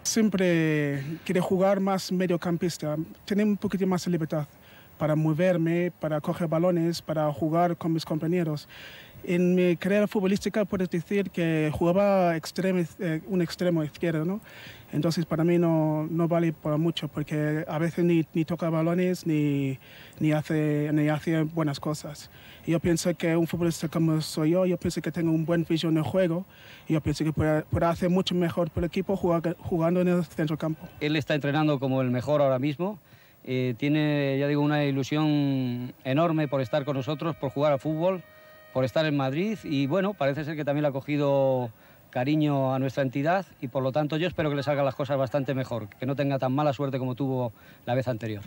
Siempre quiero jugar más mediocampista, tener un poquito más de libertad para moverme, para coger balones, para jugar con mis compañeros. En mi carrera futbolística puedes decir que jugaba extremo, eh, un extremo izquierdo, ¿no? Entonces para mí no, no vale para mucho porque a veces ni, ni toca balones ni, ni, hace, ni hace buenas cosas. Y yo pienso que un futbolista como soy yo, yo pienso que tengo un buen visión de juego y yo pienso que puede, puede hacer mucho mejor por el equipo jugar, jugando en el centrocampo. Él está entrenando como el mejor ahora mismo. Eh, tiene, ya digo, una ilusión enorme por estar con nosotros, por jugar al fútbol, por estar en Madrid y bueno, parece ser que también le ha cogido cariño a nuestra entidad y por lo tanto yo espero que le salgan las cosas bastante mejor, que no tenga tan mala suerte como tuvo la vez anterior.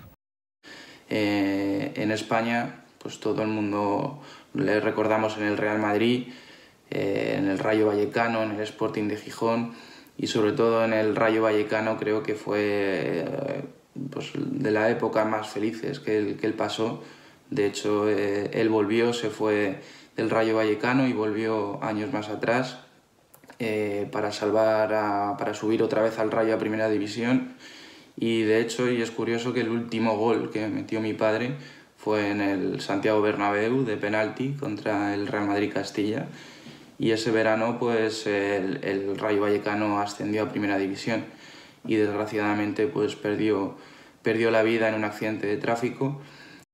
Eh, en España, pues todo el mundo le recordamos en el Real Madrid, eh, en el Rayo Vallecano, en el Sporting de Gijón y sobre todo en el Rayo Vallecano creo que fue eh, pues, de la época más felices que él, que él pasó. De hecho, eh, él volvió, se fue del Rayo Vallecano y volvió años más atrás eh, para salvar, a, para subir otra vez al Rayo a Primera División. Y de hecho, y es curioso que el último gol que metió mi padre fue en el Santiago Bernabéu de penalti contra el Real Madrid Castilla. Y ese verano, pues el, el Rayo Vallecano ascendió a Primera División y desgraciadamente, pues perdió, perdió la vida en un accidente de tráfico.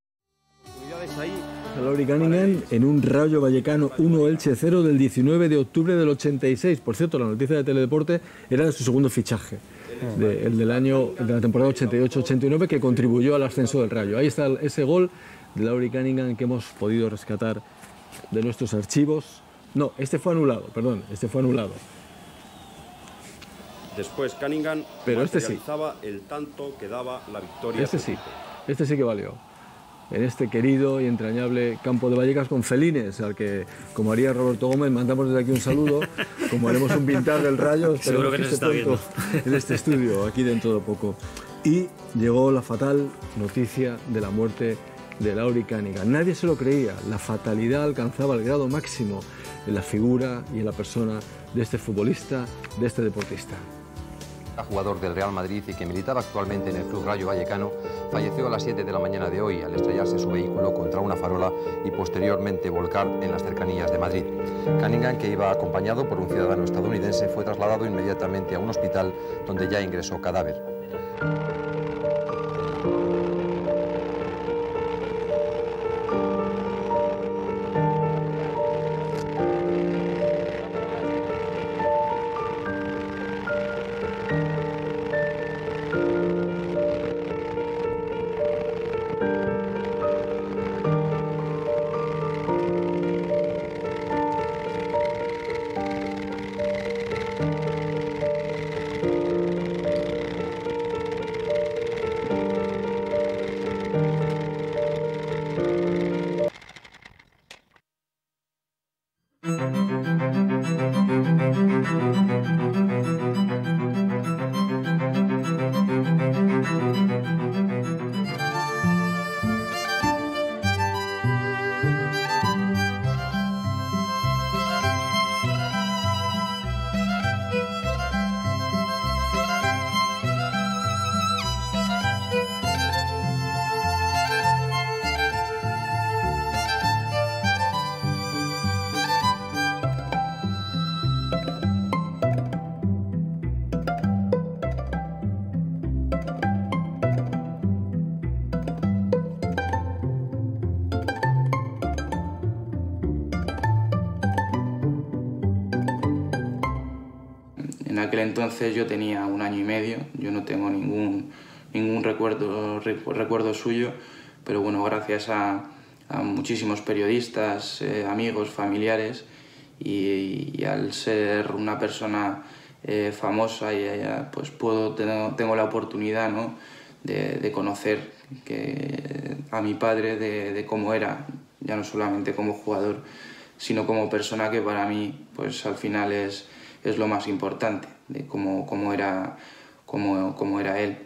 Lauri Cunningham en un Rayo Vallecano uno Elche cero del diecinueve de octubre del ochenta y seis. Por cierto, la noticia de Teledeporte era de su segundo fichaje, de, el del año de la temporada ochenta y ocho ochenta y nueve, que contribuyó al ascenso del Rayo. Ahí está ese gol de Lauri Cunningham que hemos podido rescatar de nuestros archivos. No, este fue anulado, perdón, este fue anulado. Después Cunningham Pero este sí. materializaba el tanto que daba la victoria. Este sí, este sí que valió. En este querido y entrañable campo de Vallecas con Felines, al que, como haría Roberto Gómez, mandamos desde aquí un saludo, como haremos un vintage del Rayo, seguro que nos está viendo en este estudio, aquí dentro de poco. Y llegó la fatal noticia de la muerte de Lauri Cunningham. Nadie se lo creía, la fatalidad alcanzaba el grado máximo en la figura y en la persona de este futbolista, de este deportista. Jugador del Real Madrid y que militaba actualmente en el Club Rayo Vallecano, falleció a las siete de la mañana de hoy al estrellarse su vehículo contra una farola y posteriormente volcar en las cercanías de Madrid. Cunningham, que iba acompañado por un ciudadano estadounidense, fue trasladado inmediatamente a un hospital donde ya ingresó cadáver. En aquel entonces yo tenía un año y medio, yo no tengo ningún, ningún recuerdo, recuerdo suyo, pero bueno, gracias a, a muchísimos periodistas, eh, amigos, familiares, y, y al ser una persona eh, famosa, y, pues puedo, tengo, tengo la oportunidad, ¿no?, de, de conocer que, a mi padre, de, de cómo era, ya no solamente como jugador, sino como persona, que para mí pues al final es, es lo más importante, de cómo, cómo, era, cómo, cómo era él.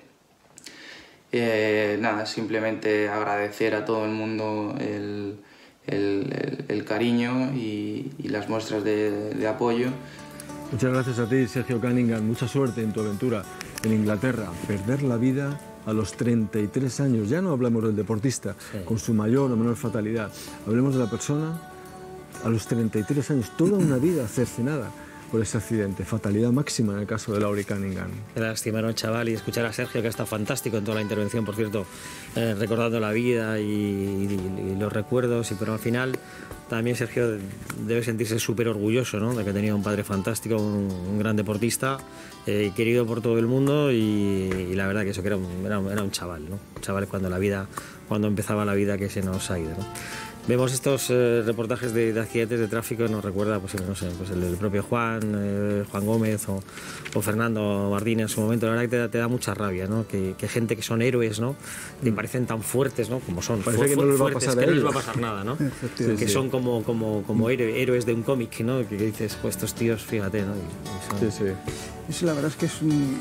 Eh, nada, simplemente agradecer a todo el mundo el, el, el, el cariño y, y las muestras de, de apoyo. Muchas gracias a ti, Sergio Cunningham. Mucha suerte en tu aventura en Inglaterra. Perder la vida a los treinta y tres años. Ya no hablamos del deportista, sí, con su mayor o menor fatalidad. Hablemos de la persona a los treinta y tres años, toda una vida cercenada por ese accidente. Fatalidad máxima en el caso de Laurie Cunningham. Qué lástima, ¿no, chaval? Y escuchar a Sergio, que está fantástico en toda la intervención, por cierto, eh, recordando la vida y, y, y los recuerdos, y, pero al final también Sergio debe sentirse súper orgulloso, ¿no?, de que tenía un padre fantástico, un, un gran deportista, eh, querido por todo el mundo, y, y la verdad que eso que era un, era un, era un chaval, ¿no? Un chaval cuando la vida, cuando empezaba la vida que se nos ha ido, ¿no? Vemos estos eh, reportajes de, de accidentes de tráfico, nos recuerda pues, no sé, pues el, el propio Juan, eh, Juan Gómez o, o Fernando Martín en su momento. La verdad que te da, te da mucha rabia, ¿no? Que, que gente que son héroes, ¿no?, que parecen tan fuertes, ¿no?, como son. Parece que no les va a pasar a ellos. Que no les va a pasar nada, ¿no? Sí, que sí. son como, como, como héroe, héroes de un cómic, ¿no? Que, que dices, pues estos tíos, fíjate, ¿no? Y, y son... Sí, sí. Es, la verdad es que es un...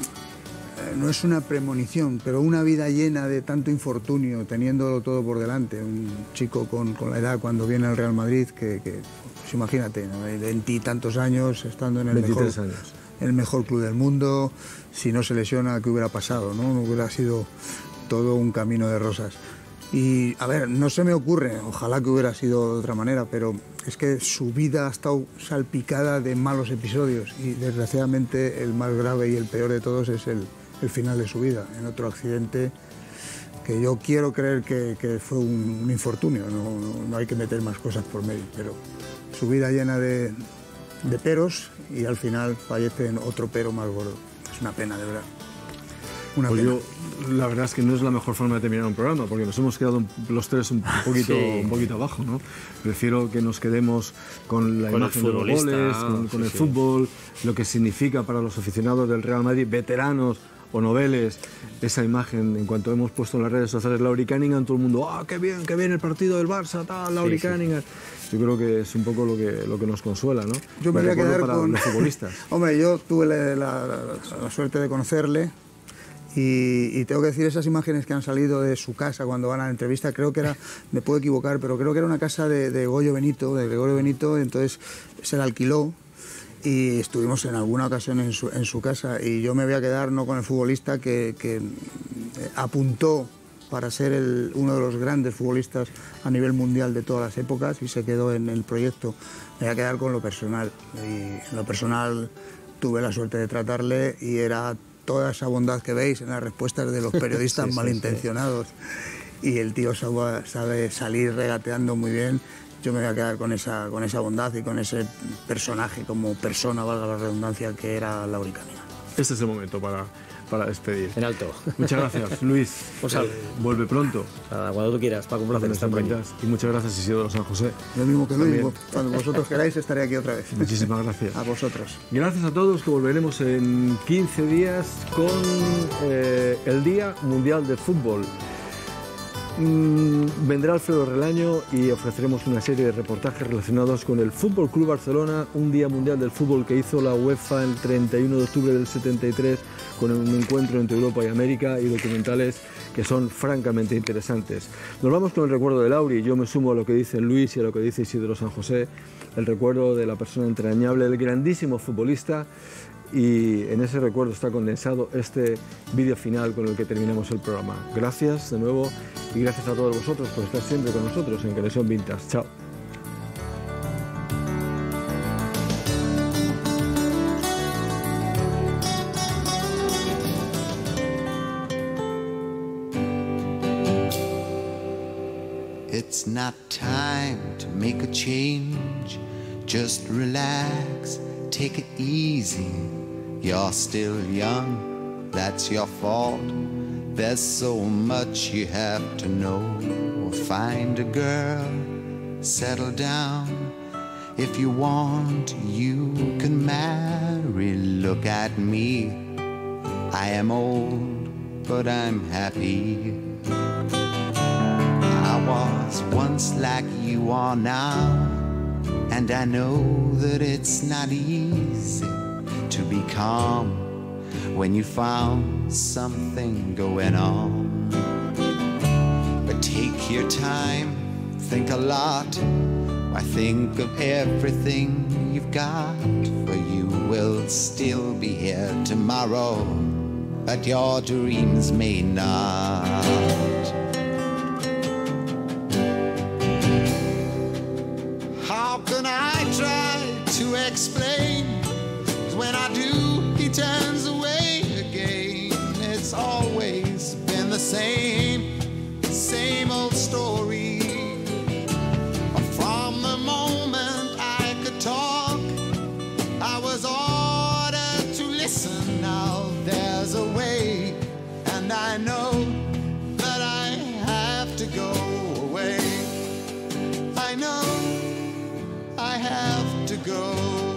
no es una premonición, pero una vida llena de tanto infortunio, teniéndolo todo por delante. Un chico con, con la edad cuando viene al Real Madrid, que, que pues imagínate, ¿no?, veintitantos años, estando en el mejor, años. el mejor club del mundo, si no se lesiona, ¿qué hubiera pasado? ¿No? No hubiera sido todo un camino de rosas. Y, a ver, no se me ocurre, ojalá que hubiera sido de otra manera, pero es que su vida ha estado salpicada de malos episodios, y desgraciadamente el más grave y el peor de todos es el el final de su vida, en otro accidente que yo quiero creer que, que fue un, un infortunio, no, no, no hay que meter más cosas por medio, pero su vida llena de, de peros, y al final fallece en otro pero más gordo. Es una pena, de verdad. Una pues pena. Yo, la verdad es que no es la mejor forma de terminar un programa, porque nos hemos quedado los tres un poquito, sí. un poquito abajo, ¿no? Prefiero que nos quedemos con la con imagen de los goles, con, con sí, el sí. fútbol, lo que significa para los aficionados del Real Madrid, veteranos o noveles, esa imagen. En cuanto hemos puesto en las redes sociales Laurie Cunningham, todo el mundo, ¡ah, qué bien, qué bien el partido del Barça, tal, Laurie sí, Cunningham! Sí. Yo creo que es un poco lo que, lo que nos consuela, ¿no? Yo me voy a quedar para con los futbolistas. Hombre, yo tuve la, la, la, la suerte de conocerle, y, y tengo que decir, esas imágenes que han salido de su casa cuando van a la entrevista, creo que era, me puedo equivocar, pero creo que era una casa de, de Goyo Benito, de Gregorio Benito, entonces se la alquiló, y estuvimos en alguna ocasión en su, en su casa, y yo me voy a quedar no con el futbolista que, que apuntó para ser el, uno de los grandes futbolistas a nivel mundial de todas las épocas, y se quedó en el proyecto. Me voy a quedar con lo personal, y en lo personal tuve la suerte de tratarle, y era toda esa bondad que veis en las respuestas de los periodistas sí, malintencionados, sí, sí. Y el tío sabe, sabe salir regateando muy bien. Yo me voy a quedar con esa, con esa bondad y con ese personaje como persona, valga la redundancia, que era Laurie Cunningham. Este es el momento para, para despedir. En alto. Muchas gracias, Luis. Pues eh, vuelve pronto. Nada, cuando tú quieras, Paco, un placer estar por aquí. Y muchas gracias, Isidoro San José. Lo mismo que Luis, cuando vosotros queráis estaré aquí otra vez. Muchísimas gracias. A vosotros. Gracias a todos, que volveremos en quince días con eh, el Día Mundial de Fútbol. Mm, vendrá Alfredo Relaño y ofreceremos una serie de reportajes relacionados con el Fútbol Club Barcelona, un Día Mundial del Fútbol que hizo la UEFA el treinta y uno de octubre del setenta y tres, con un encuentro entre Europa y América, y documentales que son francamente interesantes. Nos vamos con el recuerdo de Laurie. Yo me sumo a lo que dice Luis y a lo que dice Isidoro San José, el recuerdo de la persona entrañable, el grandísimo futbolista. Y en ese recuerdo está condensado este vídeo final con el que terminamos el programa. Gracias de nuevo, y gracias a todos vosotros por estar siempre con nosotros en Conexión Vintage. Chao. It's not time to make a change. Just relax, take it easy. You're still young, that's your fault. There's so much you have to know. Find a girl, settle down. If you want, you can marry. Look at me, I am old, but I'm happy. I was once like you are now, and I know that it's not easy to be calm when you found something going on. But take your time, think a lot. Why, think of everything you've got, for you will still be here tomorrow, but your dreams may not. How can I try to explain? 'Cause when I do, he turns away again. It's always been the same, same old story. From the moment I could talk, I was ordered to listen. Now there's a way, and I know that I have to go away. I know I have to go.